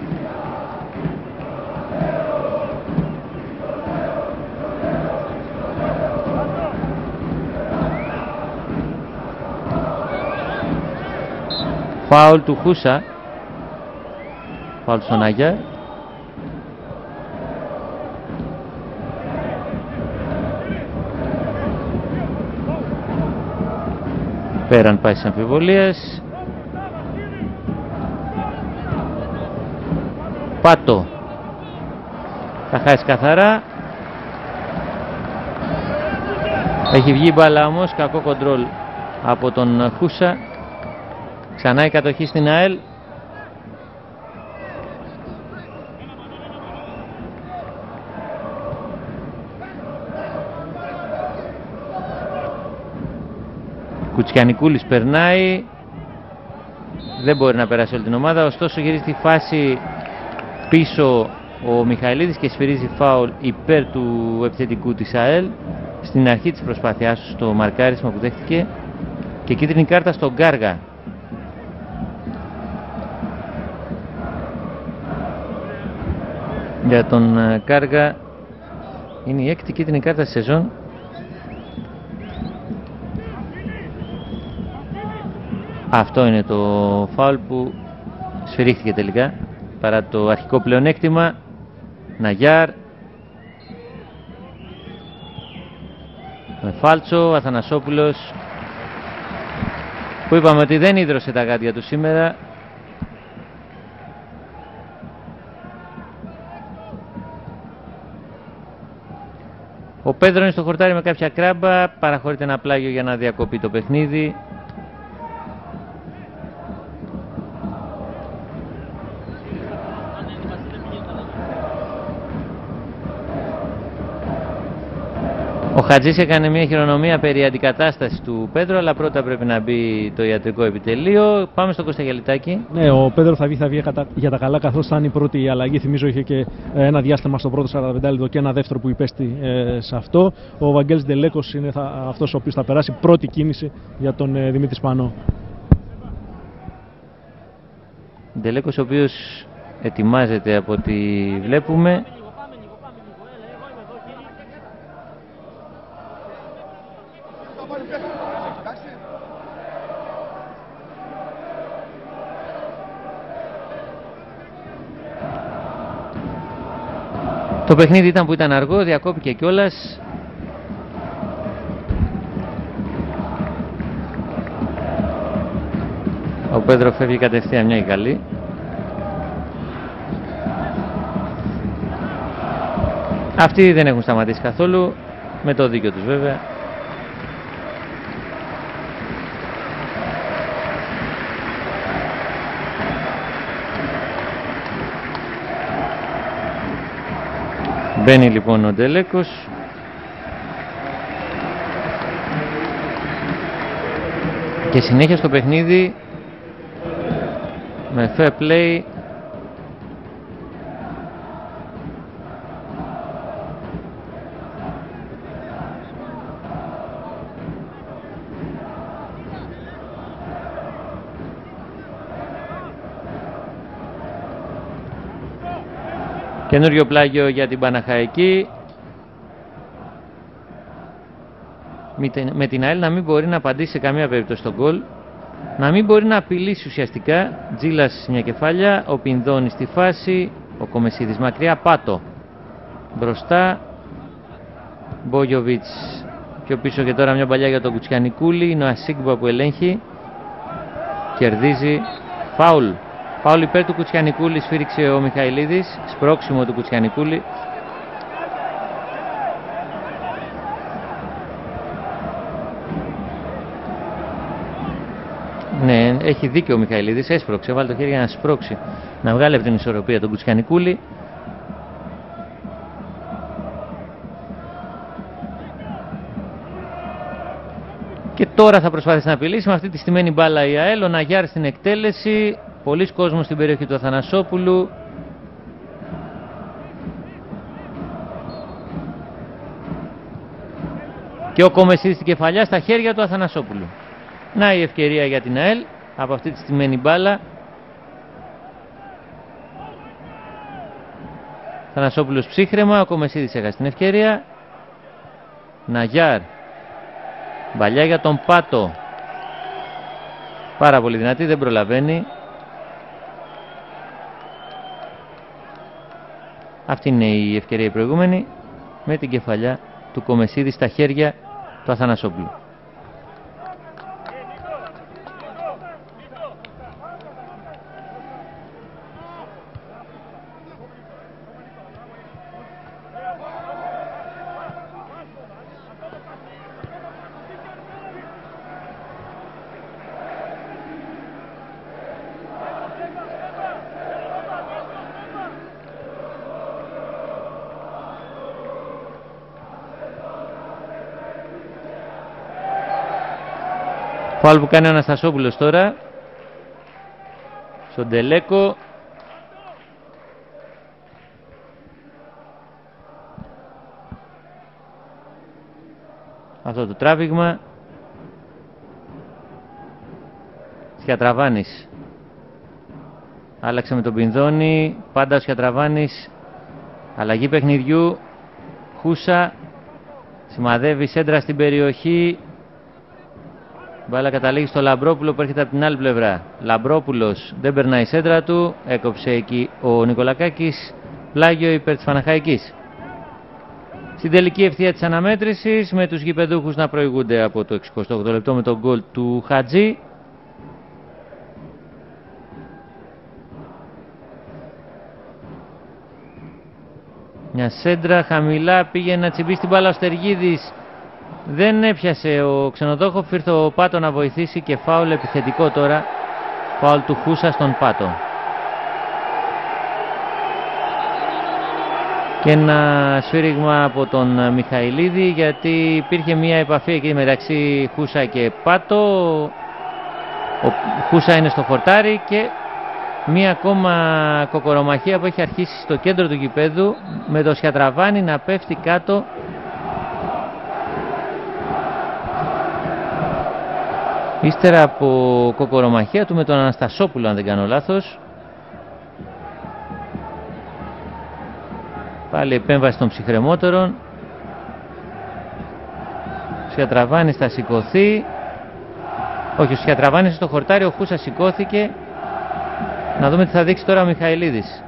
Φάουλ του Χούσα. Φάουλ στον Άγια. Πέραν πάει στις αμφιβολίες. Πάτο. Θα χάσει καθαρά. Έχει βγει μπάλα όμως. Κακό κοντρόλ από τον Χούσα. Ξανά η κατοχή στην ΑΕΛ. Κουτσιανικούλης περνάει. Δεν μπορεί να περάσει όλη την ομάδα. Ωστόσο γυρίζει τη φάση πίσω ο Μιχαηλίδης και σφυρίζει φάουλ υπέρ του επιθετικού της ΑΕΛ στην αρχή της προσπάθειάς του στο μαρκάρισμα που δέχτηκε, και κίτρινη κάρτα στον Γκάργα. Για τον Κάργα είναι η έκτη κίτρινη κάρτα στη σεζόν. Αυτό είναι το φάουλ που σφυρίχθηκε τελικά παρά το αρχικό πλεονέκτημα. Ναγιάρ με φάλτσο. Αθανασόπουλος, που είπαμε ότι δεν ίδρωσε τα γάντια του σήμερα. Ο Πέδρο είναι στο χορτάρι με κάποια κράμπα. Παραχωρείται ένα πλάγιο για να διακοπεί το παιχνίδι. Ο Χατζής έκανε μια χειρονομία περί αντικατάστασης του Πέδρο, αλλά πρώτα πρέπει να μπει το ιατρικό επιτελείο. Πάμε στο Κώστα Γιαλιτάκη. Ναι, ο Πέδρο θα βγει, θα βγει για τα καλά, καθώς θα είναι η πρώτη αλλαγή. Θυμίζω είχε και ένα διάστημα στο πρώτο σαράντα πέντε λεπτό και ένα δεύτερο που υπέστη ε, σε αυτό. Ο Βαγγέλης Ντελέκος είναι θα, αυτός ο οποίος θα περάσει, πρώτη κίνηση για τον ε, Δημήτρη Σπανό. Ντελέκος ο οποίος ετοιμάζεται από ό,τι βλέπουμε. Το παιχνίδι ήταν που ήταν αργό, διακόπηκε κιόλας. Ο Πέδρο φεύγει κατευθείαν, μια και καλή. Αυτοί δεν έχουν σταματήσει καθόλου, με το δίκιο τους βέβαια. Μπαίνει λοιπόν ο Ντελέκος. Και συνέχεια στο παιχνίδι με fair play. Καινούριο πλάγιο για την Παναχαϊκή. Με την ΑΕΛ να μην μπορεί να απαντήσει σε καμία περίπτωση στον γκολ. Να μην μπορεί να απειλήσει ουσιαστικά. Τζίλας μια κεφάλια. Ο Πινδώνης στη φάση. Ο Κομεσίδης μακριά. Πάτο μπροστά. Μπόγιοβιτς πιο πίσω και τώρα μια παλιά για τον Κουτσιανικούλη. Είναι ο Ασίγκμπα που ελέγχει. Κερδίζει. Φάουλ. Φάουλ υπέρ του Κουτσιανικούλη, σφύριξε ο Μιχαηλίδης. Σπρώξιμο του Κουτσιανικούλη. Ναι, έχει δίκιο ο Μιχαηλίδης. Έσπρωξε, βάλει το χέρι για να σπρώξει. Να βγάλει από την ισορροπία τον Κουτσιανικούλη. Και τώρα θα προσπαθήσει να απειλήσει με αυτή τη στημένη μπάλα η ΑΕΛ. Ο Ναγιάρ στην εκτέλεση. Πολύς κόσμος στην περιοχή του Αθανασόπουλου. Και ο Κομεσίδης στην κεφαλιά στα χέρια του Αθανασόπουλου. Να η ευκαιρία για την ΑΕΛ από αυτή τη στημένη μπάλα. Αθανασόπουλος ψύχρεμα, ο Κομεσίδης έχασε την ευκαιρία. Ναγιάρ. Μπαλιά για τον Πάτο. Πάρα πολύ δυνατή, δεν προλαβαίνει. Αυτή είναι η ευκαιρία η προηγούμενη, με την κεφαλιά του Κομεσίδη στα χέρια του Αθανασόπουλου. Φάουλ που κάνει ο Αναστασόπουλος τώρα στον Ντελέκο. Αυτό το τράβηγμα. Σιατραβάνης άλλαξε με τον Πινδώνη. Πάντα ο Σιατραβάνης. Αλλαγή παιχνιδιού. Χούσα σημαδεύει σέντρα στην περιοχή. Μπάλα καταλήγει στο Λαμπρόπουλο που έρχεται από την άλλη πλευρά. Λαμπρόπουλος δεν περνάει η σέντρα του. Έκοψε εκεί ο Νικολακάκης. Πλάγιο υπέρ της Παναχαϊκής. Στην τελική ευθεία της αναμέτρησης, με τους γηπεδούχους να προηγούνται από το εξηκοστό όγδοο λεπτό με τον γκολ του Χατζή. Μια σέντρα χαμηλά, πήγε να τσιμπήσει την μπάλα ο Στεργίδης. Δεν έπιασε ο Ξενοδόχοφ, ήρθε ο Πάτο να βοηθήσει και φάουλ επιθετικό τώρα. Φάουλ του Χούσα στον Πάτο. Και ένα σφύριγμα από τον Μιχαηλίδη, γιατί υπήρχε μια επαφή εκεί μεταξύ Χούσα και Πάτο. Ο Χούσα είναι στο χορτάρι και μία ακόμα κοκορομαχία που έχει αρχίσει στο κέντρο του γηπέδου, με το Σιατραβάνι να πέφτει κάτω. Ύστερα από κοκορομαχία του με τον Αναστασόπουλο, αν δεν κάνω λάθος. Πάλι επέμβαση των ψυχρεμότερων. Ο Σιατραβάνης θα σηκωθεί. Όχι, ο Σιατραβάνης στο χορτάρι, ο Χούσα σηκώθηκε. Να δούμε τι θα δείξει τώρα ο Μιχαηλίδης.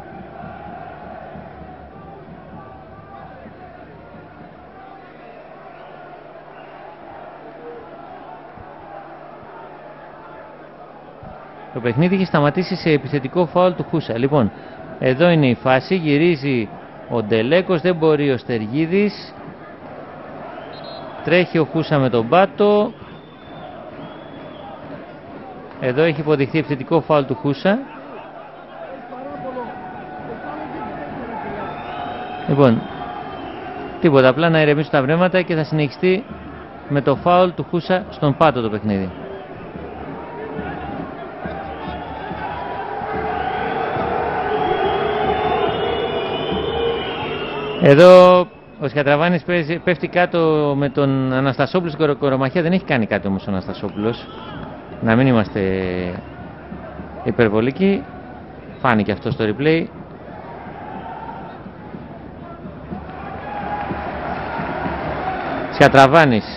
Το παιχνίδι έχει σταματήσει σε επιθετικό φάουλ του Χούσα. Λοιπόν, εδώ είναι η φάση, γυρίζει ο Ντελέκος, δεν μπορεί ο Στεργίδης. Τρέχει ο Χούσα με τον Πάτο. Εδώ έχει υποδειχθεί επιθετικό φάουλ του Χούσα. Λοιπόν, τίποτα, απλά να ηρεμήσουν τα βρέματα και θα συνεχιστεί με το φάουλ του Χούσα στον Πάτο το παιχνίδι. Εδώ ο Σιατραβάνης πέφτει κάτω με τον Αναστασόπουλο στην κορομαχία. Δεν έχει κάνει κάτι όμως ο Αναστασόπουλος. Να μην είμαστε υπερβολικοί. Φάνηκε αυτό στο replay. Σιατραβάνης.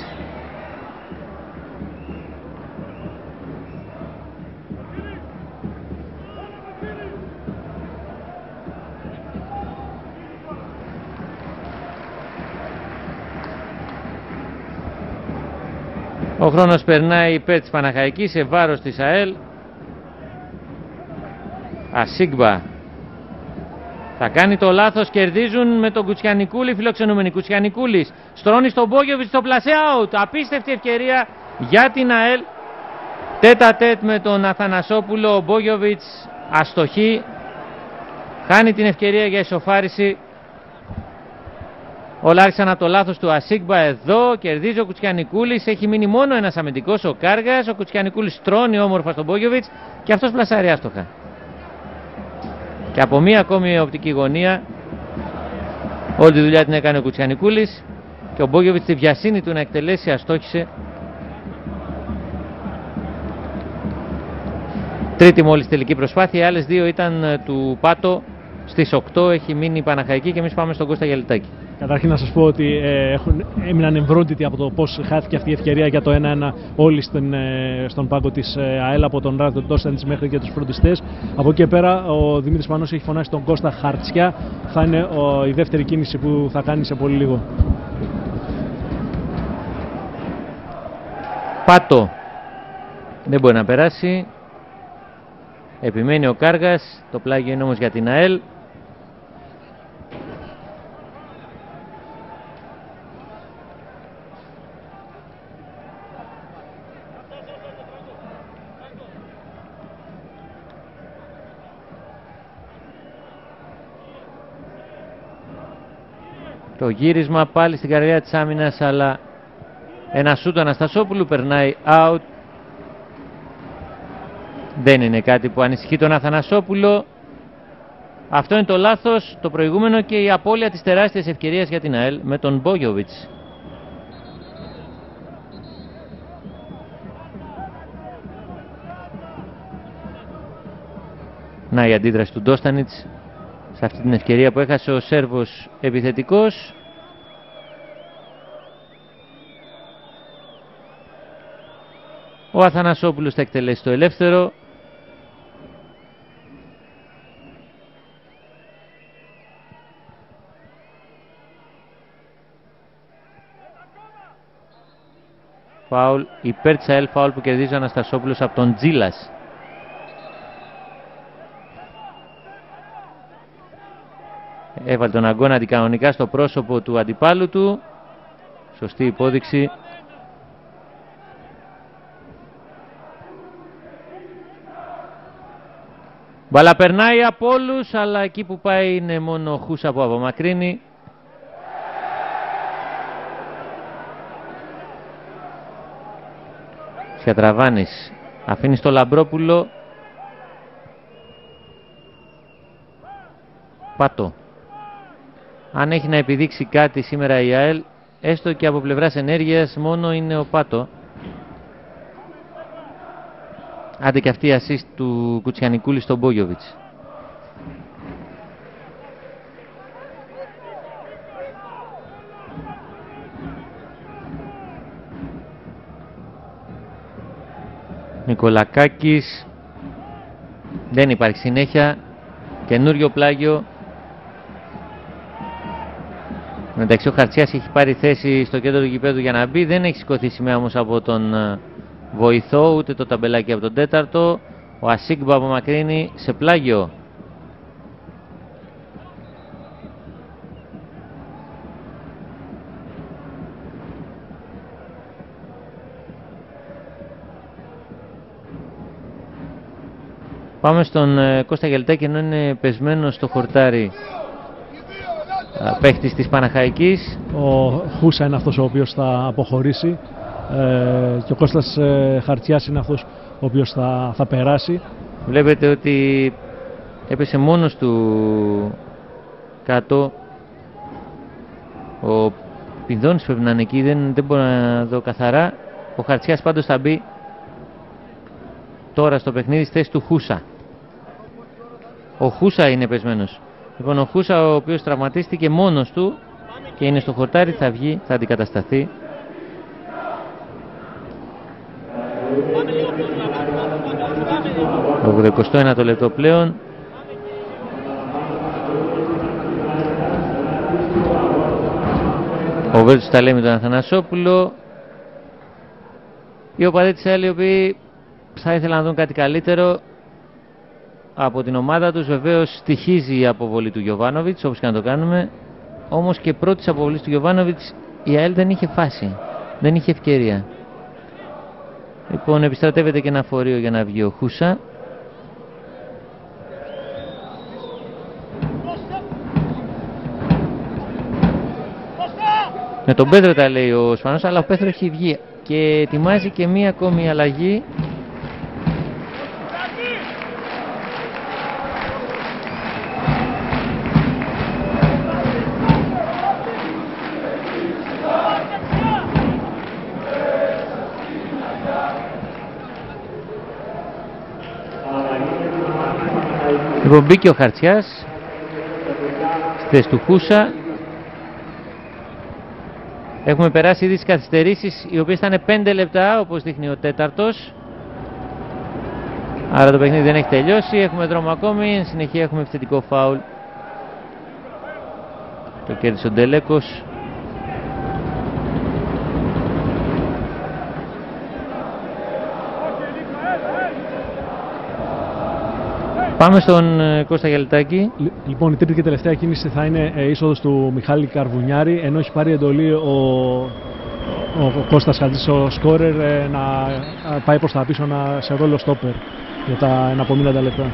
Ο χρόνος περνάει υπέρ της Παναχαϊκής σε βάρος της ΑΕΛ. Ασίγμπα θα κάνει το λάθος, κερδίζουν με τον Κουτσιανικούλη, φιλοξενούμενοι. Κουτσιανικούλης στρώνει στον Μπόγιοβιτς στο πλασέ out. Απίστευτη ευκαιρία για την ΑΕΛ. Τέτα τέτ με τον Αθανασόπουλο, ο Μπόγιοβιτς αστοχή. Χάνει την ευκαιρία για ισοφάριση. Όλα άρχισαν από το λάθος του Ασίγμπα εδώ. Κερδίζει ο Κουτσιανικούλης. Έχει μείνει μόνο ένας αμυντικός, ο Κάργας. Ο Κουτσιανικούλης στρώνει όμορφα στον Μπόγιοβιτς και αυτός πλασάρει άστοχα. Και από μία ακόμη οπτική γωνία όλη τη δουλειά την έκανε ο Κουτσιανικούλης και ο Μπόγιοβιτς τη βιασύνη του να εκτελέσει αστόχησε. Τρίτη μόλις τελική προσπάθεια. Οι άλλες δύο ήταν του Πάτο. Στις οκτώ έχει μείνει η Παναχαϊκή και εμείς πάμε στον Κώστα Γιαλιτάκη. Καταρχήν να σας πω ότι ε, έχουν, έμειναν εμβρόντιτοι από το πώς χάθηκε αυτή η ευκαιρία για το ένα ένα όλοι στην, ε, στον πάγκο της ε, ΑΕΛ, από τον Ράδο Ντόσταντς μέχρι και τους φροντιστές. Από εκεί πέρα ο Δημήτρης Πανός έχει φωνάσει τον Κώστα Χαρτσιά. Θα είναι ο, η δεύτερη κίνηση που θα κάνει σε πολύ λίγο. Πάτο δεν μπορεί να περάσει. Επιμένει ο Κάργας. Το πλάγιο είναι όμως για την ΑΕΛ. Το γύρισμα πάλι στην καρδιά της άμυνας, αλλά ένα σούτ του Αναστασόπουλου περνάει out. Δεν είναι κάτι που ανησυχεί τον Αθανασόπουλο. Αυτό είναι το λάθος, το προηγούμενο και η απώλεια της τεράστιας ευκαιρίας για την ΑΕΛ με τον Μπόγιοβιτς. Να η αντίδραση του Ντόστανιτς σε αυτή την ευκαιρία που έχασε ο Σέρβος επιθετικός. Ο Αθανασόπουλος θα εκτελέσει το ελεύθερο. Φάουλ υπέρ της ΑΕΛ, φάουλ που κερδίζει ο Αναστασόπουλος από τον Τζίλας. Έβαλε τον αγώνα αντικανονικά στο πρόσωπο του αντιπάλου του. Σωστή υπόδειξη. Μπαλά περνάει από όλους, αλλά εκεί που πάει είναι μόνο ο Χούσα που απομακρύνει. Σιατραβάνης αφήνει στο Λαμπρόπουλο. Πάτο. Αν έχει να επιδείξει κάτι σήμερα η ΑΕΛ, έστω και από πλευράς ενέργειας, μόνο είναι ο Πάτο. Άντε και αυτή η assist του Κουτσιανικούλη στον Μπόγιοβιτς. Νικολακάκης. Δεν υπάρχει συνέχεια. Καινούριο πλάγιο. Εντάξει, ο Χαρτσιάς έχει πάρει θέση στο κέντρο του γηπέδου για να μπει. Δεν έχει σηκωθεί σημαία όμως από τον βοηθό, ούτε το ταμπελάκι από τον τέταρτο. Ο Ασίγκμπα απομακρύνει σε πλάγιο. Πάμε στον ε, Κώστα Γελτάκη, ενώ είναι πεσμένο στο χορτάρι παίχτης της Παναχαϊκής. Ο Χούσα είναι αυτός ο οποίος θα αποχωρήσει ε, και ο Κώστας ε, Χαρτιάς είναι αυτός ο οποίος θα, θα περάσει. Βλέπετε ότι έπεσε μόνος του κάτω. Ο Πινδώνης πρέπει να είναι εκεί, δεν, δεν μπορώ να δω καθαρά. Ο Χαρτιάς πάντως θα μπει τώρα στο παιχνίδι στη θέση του Χούσα. Ο Χούσα είναι πεσμένος. Λοιπόν, ο Χούσα, ο οποίος τραυματίστηκε μόνος του και είναι στο χορτάρι, θα βγει, θα αντικατασταθεί. ογδοηκοστό ένατο λεπτό πλέον. Ο Βέρτους τα λέει με τον Αθανασόπουλο. Οι οπαδοί της ΑΕΛ, οι οποίοι θα ήθελαν να δουν κάτι καλύτερο από την ομάδα τους. Βεβαίως στοιχίζει η αποβολή του Γιοβάνοβιτς, όπως και να το κάνουμε. Όμως και πρώτης αποβολής του Γιοβάνοβιτς η ΑΕΛ δεν είχε φάση, δεν είχε ευκαιρία. Λοιπόν, επιστρατεύεται και ένα φορείο για να βγει ο Χούσα. Με τον Πέτρο τα λέει ο Σπανός, αλλά ο Πέτρο έχει βγει και ετοιμάζει και μία ακόμη αλλαγή. Λοιπόν, μπήκε ο Χαρτσιάς στη θέση του Χούσα. Έχουμε περάσει ήδη τις καθυστερήσεις, οι οποίες ήταν πέντε λεπτά, όπως δείχνει ο τέταρτος. Άρα το παιχνίδι δεν έχει τελειώσει, έχουμε δρόμο ακόμη, εν συνεχεία έχουμε επιθετικό φάουλ. Το κέρδισε ο Ντελέκος. Πάμε στον ε, Κώστα Γελτάκη. Λοιπόν, η τρίτη και τελευταία κίνηση θα είναι ε, είσοδος του Μιχάλη Καρβουνιάρη, ενώ έχει πάρει εντολή ο, ο Κώστας Χατζής, ο σκόρερ, ε, να πάει προς τα πίσω να, σε ρόλο στόπερ για τα εναπομείναντα λεπτά.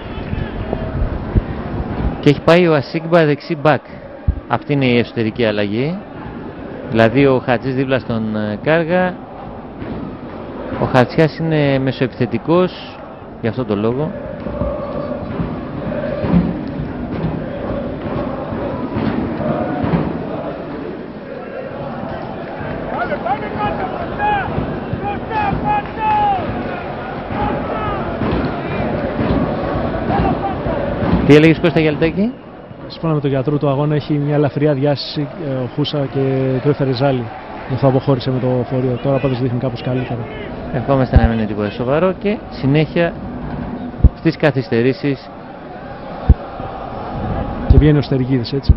Και έχει πάει ο Ασίγκμπα δεξί μπακ. Αυτή είναι η εσωτερική αλλαγή. Δηλαδή ο Χατζής δίπλα στον ε, Κάργα. Ο Χατσιάς είναι μεσοεπιθετικός, γι' αυτό το λόγο. Τι έλεγες Κώστα Γελτάκη? Σύμφωνα με τον γιατρό του αγώνα έχει μια ελαφριά διάσηση ο Χούσα και το έφερε ζάλι. Γι' αυτό αποχώρησε με το φορείο. Τώρα πάντως δείχνει κάπως καλύτερα. Ευχόμαστε να μην είναι τίποτα σοβαρό και συνέχεια στις καθυστερήσεις. Και βγαίνει ο Στεριγίδης, έτσι.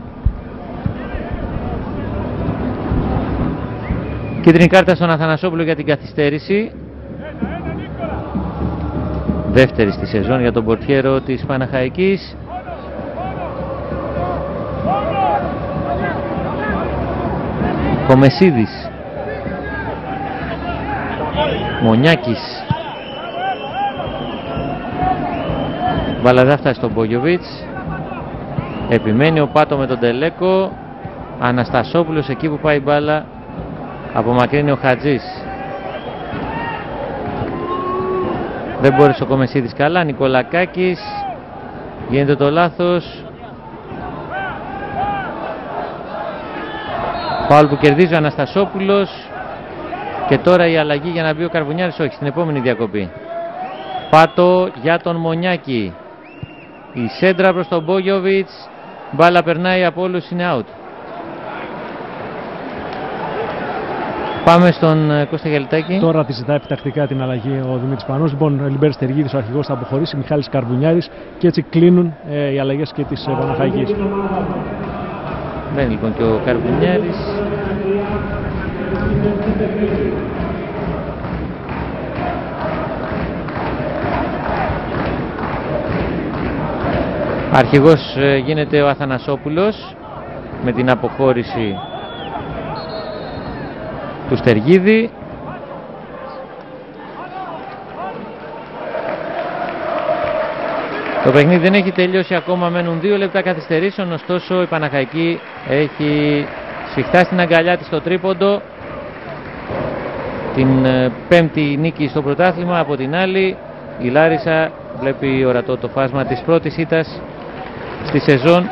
Κίτρινη κάρτα στον Αθανασόπουλο για την καθυστέρηση. Δεύτερη στη σεζόν για τον πορτιέρο της Παναχαϊκής. Κομεσίδης. Μονιάκης. Μπάλα δεν φτάσει στον Μπόγιοβιτς. Επιμένει ο Πάτο με τον Τελέκο. Αναστασόπουλος εκεί που πάει η μπάλα. Απομακρύνει ο Χατζής. Δεν μπόρεσε ο Κομεσίδης καλά. Νικολακάκης. Γίνεται το λάθος. Φάουλ που κερδίζει ο Αναστασόπουλος. Και τώρα η αλλαγή για να μπει ο Καρβουνιάρης. Όχι, στην επόμενη διακοπή. Πάτο για τον Μονιάκη. Η σέντρα προς τον Μπόγιοβιτς. Μπάλα περνάει από όλους, είναι out. Πάμε στον Κώστα Γελιτάκη. Τώρα τη ζητάει επιτακτικά την αλλαγή ο Δημήτρης Πανός. Λοιπόν, Λιμπέρης Τεργίδης, ο αρχηγός, θα αποχωρήσει. Μιχάλης Καρβουνιάρης. Και έτσι κλείνουν ε, οι αλλαγές και της ε, Παναχαϊκής. Μπαίνει λοιπόν και ο Καρβουνιάρης. Αρχηγός ε, γίνεται ο Αθανασόπουλος με την αποχώρηση του Στεργίδη. Το παιχνίδι δεν έχει τελειώσει ακόμα, μένουν δύο λεπτά καθυστερήσεων, ωστόσο η Παναχαϊκή έχει σφιχτά στην αγκαλιά της στο τρίποντο. Την ε, πέμπτη νίκη στο πρωτάθλημα. Από την άλλη η Λάρισα βλέπει ορατό το φάσμα της πρώτης ήττας στη σεζόν.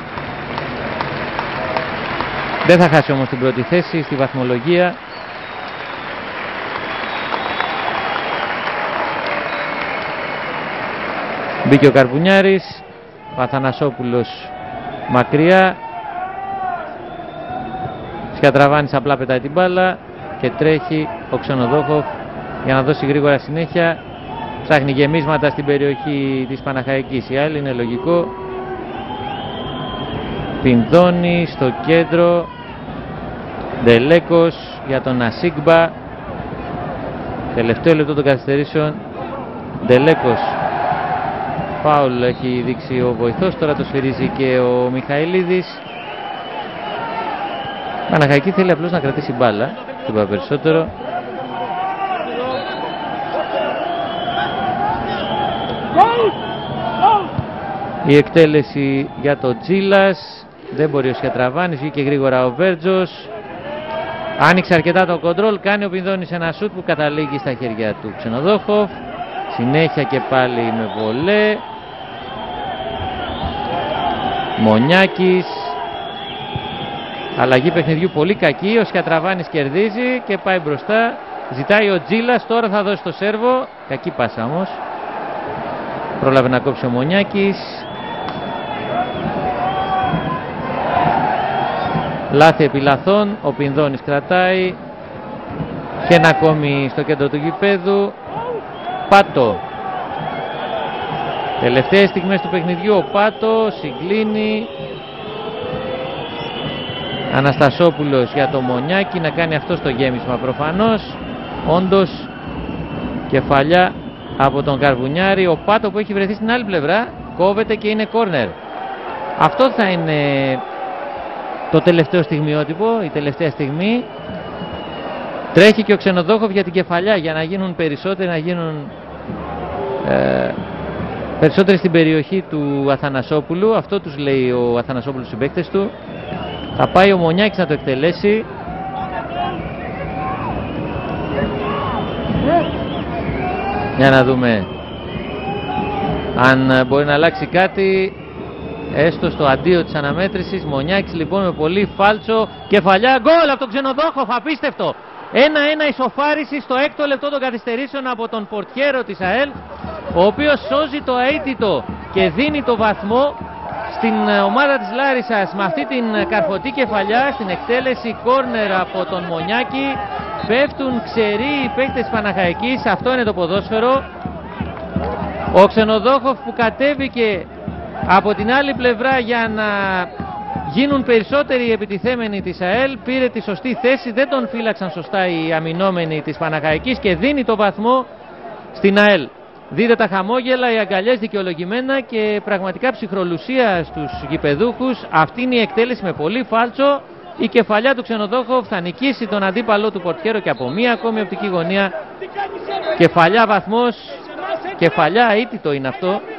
Δεν θα χάσει όμως την πρώτη θέση στη βαθμολογία. Μπήκε ο Καρβουνιάρης, ο Αθανασόπουλος μακριά. Σκιατραβάνης απλά πετάει την μπάλα και τρέχει ο Ξενοδόχοφ για να δώσει γρήγορα συνέχεια. Ψάχνει γεμίσματα στην περιοχή της Παναχαϊκής. Η άλλη είναι λογικό. Πινδώνει στο κέντρο. Ντελέκος για τον Ασίγκμπα. Τελευταίο λεπτό των καθυστερήσεων. Ντελέκος. Φάουλ έχει δείξει ο βοηθός. Τώρα το σφυρίζει και ο Μιχαηλίδης. Παναχαϊκή θέλει απλώς να κρατήσει μπάλα. Τίποτα περισσότερο. Η εκτέλεση για το Τζίλας. Δεν μπορεί ο Σιατραβάνης, βγήκε γρήγορα ο Βέρτζος. Άνοιξε αρκετά το κοντρόλ, κάνει ο Πινδώνης ένα σούτ που καταλήγει στα χέρια του Ξενοδόχοφ. Συνέχεια και πάλι με βολέ. Μονιάκης. Αλλαγή παιχνιδιού πολύ κακή, ο Σιατραβάνης κερδίζει και πάει μπροστά. Ζητάει ο Τζίλας, τώρα θα δώσει το σέρβο. Κακή πάσα όμως. Πρόλαβε να κόψει ο Μονιάκης. Λάθη επί λαθών, ο Πινδώνης κρατάει. Και ένα ακόμη στο κέντρο του γηπέδου. Πάτο. Τελευταίες στιγμές του παιχνιδιού ο Πάτο συγκλίνει. Αναστασόπουλος για το Μονιάκη να κάνει αυτό στο γέμισμα προφανώς. Όντως κεφαλιά από τον Καρβουνιάρη. Ο Πάτο που έχει βρεθεί στην άλλη πλευρά κόβεται και είναι κόρνερ. Αυτό θα είναι το τελευταίο στιγμιότυπο, η τελευταία στιγμή. Τρέχει και ο Ξενοδόχοφ για την κεφαλιά για να γίνουν περισσότεροι, να γίνουν ε, περισσότεροι στην περιοχή του Αθανασόπουλου. Αυτό τους λέει ο Αθανασόπουλος στους συμπαίκτες του. Θα πάει ο Μονιάκης να το εκτελέσει. Για να δούμε αν μπορεί να αλλάξει κάτι, έστω στο αντίο της αναμέτρησης. Μονιάκης λοιπόν με πολύ φάλτσο, κεφαλιά, γκολ από τον Ξενοδόχοφ, απίστευτο. ένα ένα ισοφάριση στο έκτο λεπτό των καθυστερήσεων από τον πορτιέρο της ΑΕΛ, ο οποίος σώζει το αίτητο και δίνει το βαθμό στην ομάδα της Λάρισσας με αυτή την καρφωτή κεφαλιά, στην εκτέλεση κόρνερ από τον Μονιάκη. Πέφτουν ξεροί οι παίκτες της Παναχαϊκής, αυτό είναι το ποδόσφαιρο. Ο Ξενοδόχοφ που κατέβηκε από την άλλη πλευρά για να γίνουν περισσότεροι οι επιτιθέμενοι της ΑΕΛ, πήρε τη σωστή θέση, δεν τον φύλαξαν σωστά οι αμυνόμενοι της Παναχαϊκής και δίνει το βαθμό στην ΑΕΛ. Δείτε τα χαμόγελα, οι αγκαλιές δικαιολογημένα και πραγματικά ψυχρολουσία στους γηπεδούχους. Αυτή είναι η εκτέλεση με πολύ φάλτσο. Η κεφαλιά του Ξενοδόχοφ θα νικήσει τον αντίπαλό του πορτιέρο και από μία ακόμη οπτική γωνία. Κεφαλιά βαθμός, κεφαλιά αίτητο είναι αυτό.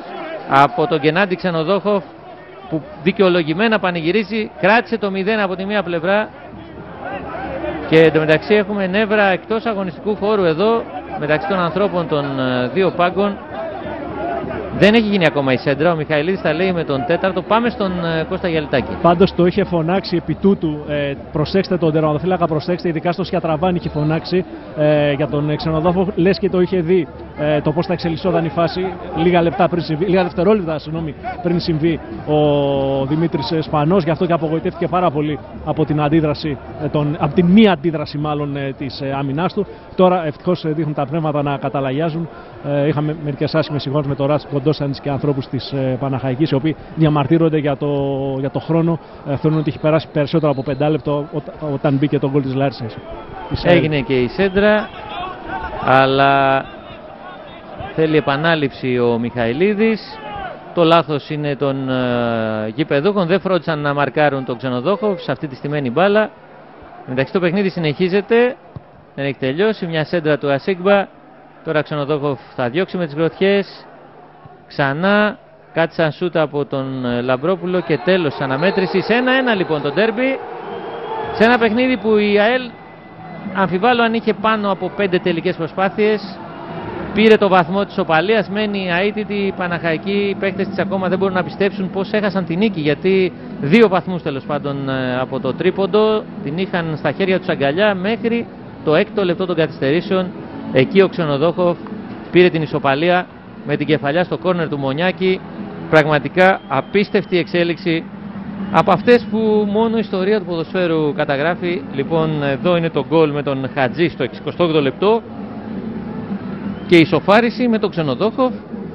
από τον Γκενάντι Ξενοδόχοφ, που δικαιολογημένα πανηγυρίζει. Κράτησε το μηδέν από τη μία πλευρά και εντωμεταξύ έχουμε νεύρα εκτός αγωνιστικού χώρου εδώ μεταξύ των ανθρώπων των δύο πάγκων. Δεν έχει γίνει ακόμα η σέντρα. Ο Μιχαηλίδης τα λέει με τον τέταρτο. Πάμε στον ε, Κώστα Γιαλιτάκη. Πάντως το είχε φωνάξει επί τούτου. Ε, προσέξτε τον τερματοφύλακα, προσέξτε. Ειδικά στο Σιατραβάνι είχε φωνάξει ε, για τον Ξενοδόχο. Λες και το είχε δει ε, το πώς θα εξελισσόταν η φάση λίγα λεπτά πριν συμβεί, λίγα δευτερόλεπτα συγγνώμη, πριν συμβεί ο Δημήτρης Σπανός. Γι' αυτό και απογοητεύτηκε πάρα πολύ από την αντίδραση, ε, τον, από την μη αντίδραση μάλλον ε, της ε, άμυνάς του. Τώρα ευτυχώς ε, δείχνουν τα πνεύματα να καταλαγιάζουν. Ε, είχαμε μερικές άσχημες εικόνες με το Ράτς Κοντόσανης και ανθρώπους της ε, Παναχαϊκής, οι οποίοι διαμαρτύρονται για το, για το χρόνο. Ε, θεωρούν ότι έχει περάσει περισσότερο από πέντε λεπτό ό, όταν μπήκε το γκολ της Λάρισσας. Έγινε και η σέντρα, αλλά θέλει επανάληψη ο Μιχαηλίδης. Το λάθος είναι των ε, γηπεδούχων. Δεν φρόντισαν να μαρκάρουν τον Ξενοδόχοφ σε αυτή τη στημένη μπάλα. Εντάξει, το παιχνίδι συνεχίζεται. Δεν έχει τελειώσει. Μια σέντρα του Ασίγκμπα. Τώρα Ξενοδόχοφ θα διώξει με τις γροθιές. Ξανά κάτι σαν σούτ από τον Λαμπρόπουλο και τέλος της αναμέτρησης. ένα ένα λοιπόν το ντέρμπι. Σε ένα παιχνίδι που η ΑΕΛ αμφιβάλλω αν είχε πάνω από πέντε τελικές προσπάθειες. Πήρε το βαθμό της οπαλίας. Μένει αίτητη. Οι Παναχαϊκοί, οι παίκτες της ακόμα δεν μπορούν να πιστέψουν πως έχασαν την νίκη. Γιατί δύο βαθμούς τέλος πάντων από το τρίποντο την είχαν στα χέρια τους αγκαλιά μέχρι το έκτο λεπτό των καθυστερήσεων. Εκεί ο Ξενοδόχοφ πήρε την ισοπαλία με την κεφαλιά στο κόρνερ του Μονιάκη. Πραγματικά απίστευτη εξέλιξη από αυτές που μόνο η ιστορία του ποδοσφαίρου καταγράφει. Λοιπόν, εδώ είναι το γκολ με τον Χατζή στο εξηκοστό όγδοο λεπτό και η ισοφάριση με τον Ξενοδόχοφ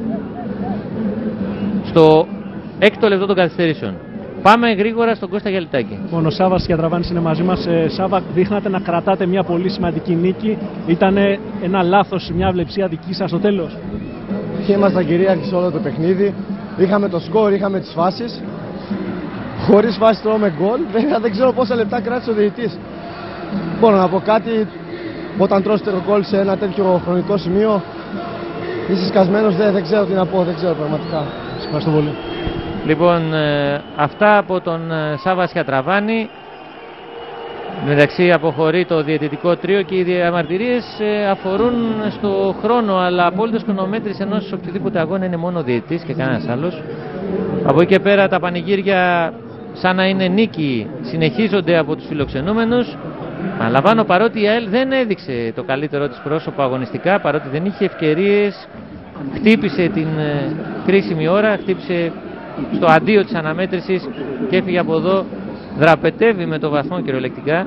στο έκτο λεπτό των καθυστερήσεων. Πάμε γρήγορα στον Κώστα Γιαλιτάκη. Λοιπόν, ο Σάββας Σιατραβάνης είναι μαζί μας. Ε, Σάββα, δείχνατε να κρατάτε μια πολύ σημαντική νίκη. Ήταν ένα λάθος, μια αυλεψία δική σας στο τέλος? Ήμασταν κυρίαρχοι σε όλο το παιχνίδι. Είχαμε το σκορ, είχαμε τις φάσεις. Χωρίς φάση τρώμε γκολ. Βέβαια δεν ξέρω πόσα λεπτά κράτησε ο διαιτητής. Μπορώ να πω κάτι. Όταν τρώσετε το γκολ σε ένα τέτοιο χρονικό σημείο, είσαι σκασμένος, δεν, δεν ξέρω τι να πω, δεν ξέρω πραγματικά. Σας ευχαριστώ πολύ. Λοιπόν, ε, αυτά από τον ε, Σάββα Σιατραβάνη. Μεταξύ αποχωρεί το διαιτητικό τρίο και οι διαμαρτυρίες ε, αφορούν στο χρόνο, αλλά απόλυτος χρονομέτρης ενός οποιοδήποτε αγώνα είναι μόνο ο διαιτητής και κανένας άλλος. Από εκεί και πέρα τα πανηγύρια σαν να είναι νίκη συνεχίζονται από τους φιλοξενούμενους. Αναλαμβάνω, παρότι η ΑΕΛ δεν έδειξε το καλύτερό της πρόσωπο αγωνιστικά, παρότι δεν είχε ευκαιρίες, χτύπησε την ε, κρίσιμη ώρα, χτύπησε στο αντίο της αναμέτρησης και έφυγε από εδώ. Δραπετεύει με το βαθμό κυριολεκτικά.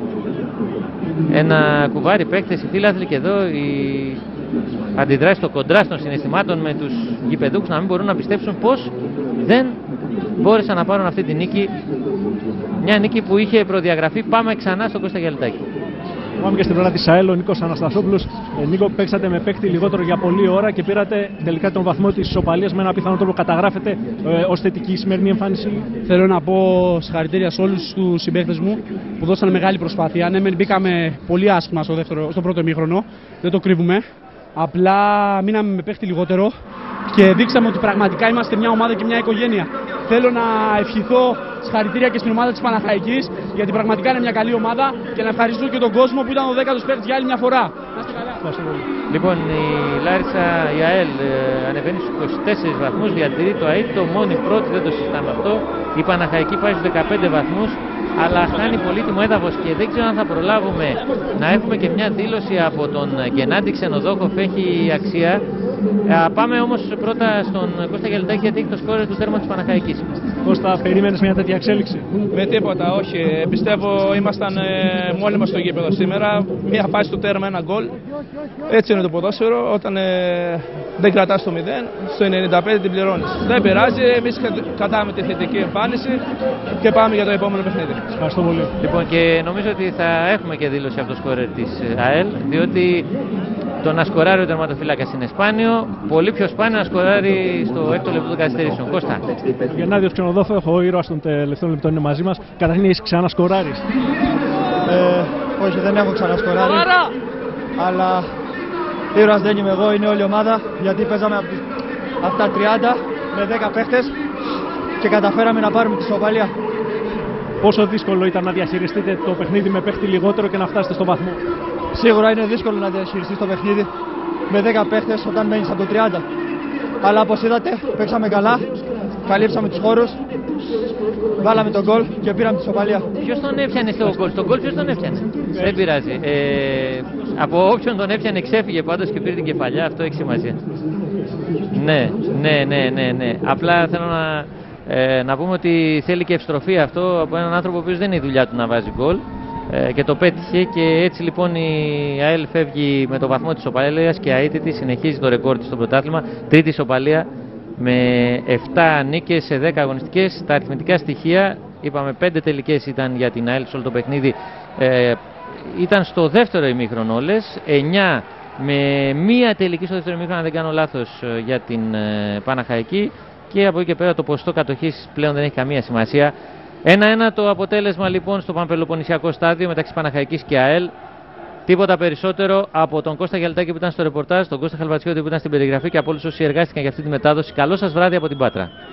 Ένα κουβάρι παίκτες οι φίλαθλοι και εδώ οι αντιδράσεις στο κοντράστ των συναισθημάτων με τους γηπεδούχους να μην μπορούν να πιστέψουν πως δεν μπόρεσαν να πάρουν αυτή τη νίκη. Μια νίκη που είχε προδιαγραφεί. Πάμε ξανά στον Κώστα Γιαλιτάκη. Πάμε και στην πλευρά της ΑΕΛ, ο Νίκος Αναστασόπουλος. Ε, Νίκο, παίξατε με παίκτη λιγότερο για πολλή ώρα και πήρατε τελικά τον βαθμό της ισοπαλίας. Με ένα πιθανό τρόπο καταγράφετε ε, ως θετική η σημερινή εμφάνιση. Θέλω να πω συγχαρητήρια σε όλους τους συμπαίκτες μου που δώσανε μεγάλη προσπάθεια. Ναι, μεν μπήκαμε πολύ άσχημα στο, δεύτερο, στο πρώτο ημίχρονο, δεν το κρύβουμε. Απλά μείναμε με παίκτη λιγότερο και δείξαμε ότι πραγματικά είμαστε μια ομάδα και μια οικογένεια. Θέλω να ευχηθώ συγχαρητήρια και στην ομάδα της Παναχαϊκής, γιατί πραγματικά είναι μια καλή ομάδα, και να ευχαριστώ και τον κόσμο που ήταν ο δέκατος παίκτης για άλλη μια φορά. Να είστε καλά. Λοιπόν, η Λάρισα, η ΑΕΛ ε, ανεβαίνει στους είκοσι τέσσερις βαθμούς, διατηρεί το αίτητο, μόνη πρώτη, δεν το συζητάμε αυτό. Η Παναχαϊκή πάει στους δεκαπέντε βαθμούς, αλλά χάνει πολύτιμο έδαφος και δεν ξέρω αν θα προλάβουμε να έχουμε και μια δήλωση από τον Γκενάντι Ξενοδόχοφ, έχει αξία. Ε, πάμε όμως πρώτα στον Κώστα Γιαλιτάκη, γιατί έχει το σκόρ του τέρμα της Παναχαϊκής. Κώστα, περίμενες μια τέτοια εξέλιξη? Με τίποτα, όχι. Πιστεύω ήμασταν ε, μόνοι μας στο γήπεδο σήμερα. Μία φάση στο τέρμα, ένα γκολ. Έτσι είναι το ποδόσφαιρο. Όταν ε, δεν κρατάς το μηδέν, στο ενενήντα πέντε την πληρώνεις. Δεν πειράζει, εμείς κρατάμε τη θετική εμφάνιση και πάμε για το επόμενο παιχνίδι. Ευχαριστώ πολύ. Λοιπόν, και νομίζω ότι θα έχουμε και δήλωση από το σκόρερ της ΑΕΛ, διότι το να σκοράρει ο τερματοφύλακας είναι σπάνιο, πολύ πιο σπάνιο να σκοράρει στο έκτο λεπτό των καθυστερήσεων. Κώστα. Ο Γεννάδιος Ξενοδόχοφ, ο ήρωας των τελευταίων λεπτών, είναι μαζί μας. Καταρχήν, έχεις ξανασκοράρει? Ε, όχι, δεν έχω ξανασκοράρει. Αλλά ήρωας δεν είμαι εγώ, είναι όλη η ομάδα, γιατί παίζαμε από τα τριάντα με δέκα παίχτες και καταφέραμε να πάρουμε τη ισοπαλία. Πόσο δύσκολο ήταν να διαχειριστείτε το παιχνίδι με παίχτη λιγότερο και να φτάσετε στο βαθμό? Σίγουρα είναι δύσκολο να διαχειριστείς το παιχνίδι με δέκα παίχτες όταν μένεις από το τριάντα. Αλλά όπως είδατε, παίξαμε καλά, καλύψαμε τους χώρους, βάλαμε τον γκολ και πήραμε τη ισοπαλία. Ποιος τον έπιανε στο γκολ? Στον γκολ ποιος τον έπιανε? Δεν πειράζει. Ε, από όποιον τον έπιανε ξέφυγε πάντως και πήρε την κεφαλιά, αυτό έχει σημασία. Ναι, ναι, ναι, ναι, ναι. Απλά θέλω να, ε, να πούμε ότι θέλει και ευστροφή αυτό από έναν άνθρωπο ο οποίος δεν είναι η δουλειά του να βάζει γκολ. Ε, και το πέτυχε και έτσι λοιπόν η ΑΕΛ φεύγει με το βαθμό της ισοπαλίας και αίτητη συνεχίζει το ρεκόρ της στο πρωτάθλημα. Τρίτη ισοπαλία με επτά νίκες σε δέκα αγωνιστικές. Τα αριθμητικά στοιχεία, είπαμε πέντε τελικές ήταν για την ΑΕΛ σε όλο το παιχνίδι, ε, ήταν στο δεύτερο ημίχρονο όλες, εννιά με μία τελική στο δεύτερο ημίχρονο αν δεν κάνω λάθος για την ε, Παναχαϊκή, και από εκεί και πέρα το ποσοστό κατοχής πλέον δεν έχει καμία σημασία. ένα ένα το αποτέλεσμα λοιπόν στο Παμπελοποννησιακό στάδιο μεταξύ Παναχαϊκής και ΑΕΛ. Τίποτα περισσότερο από τον Κώστα Γιαλτάκη που ήταν στο ρεπορτάζ, τον Κώστα Χαλβατσιώτη που ήταν στην περιγραφή και από όλους όσοι εργάστηκαν για αυτή τη μετάδοση. Καλό σας βράδυ από την Πάτρα.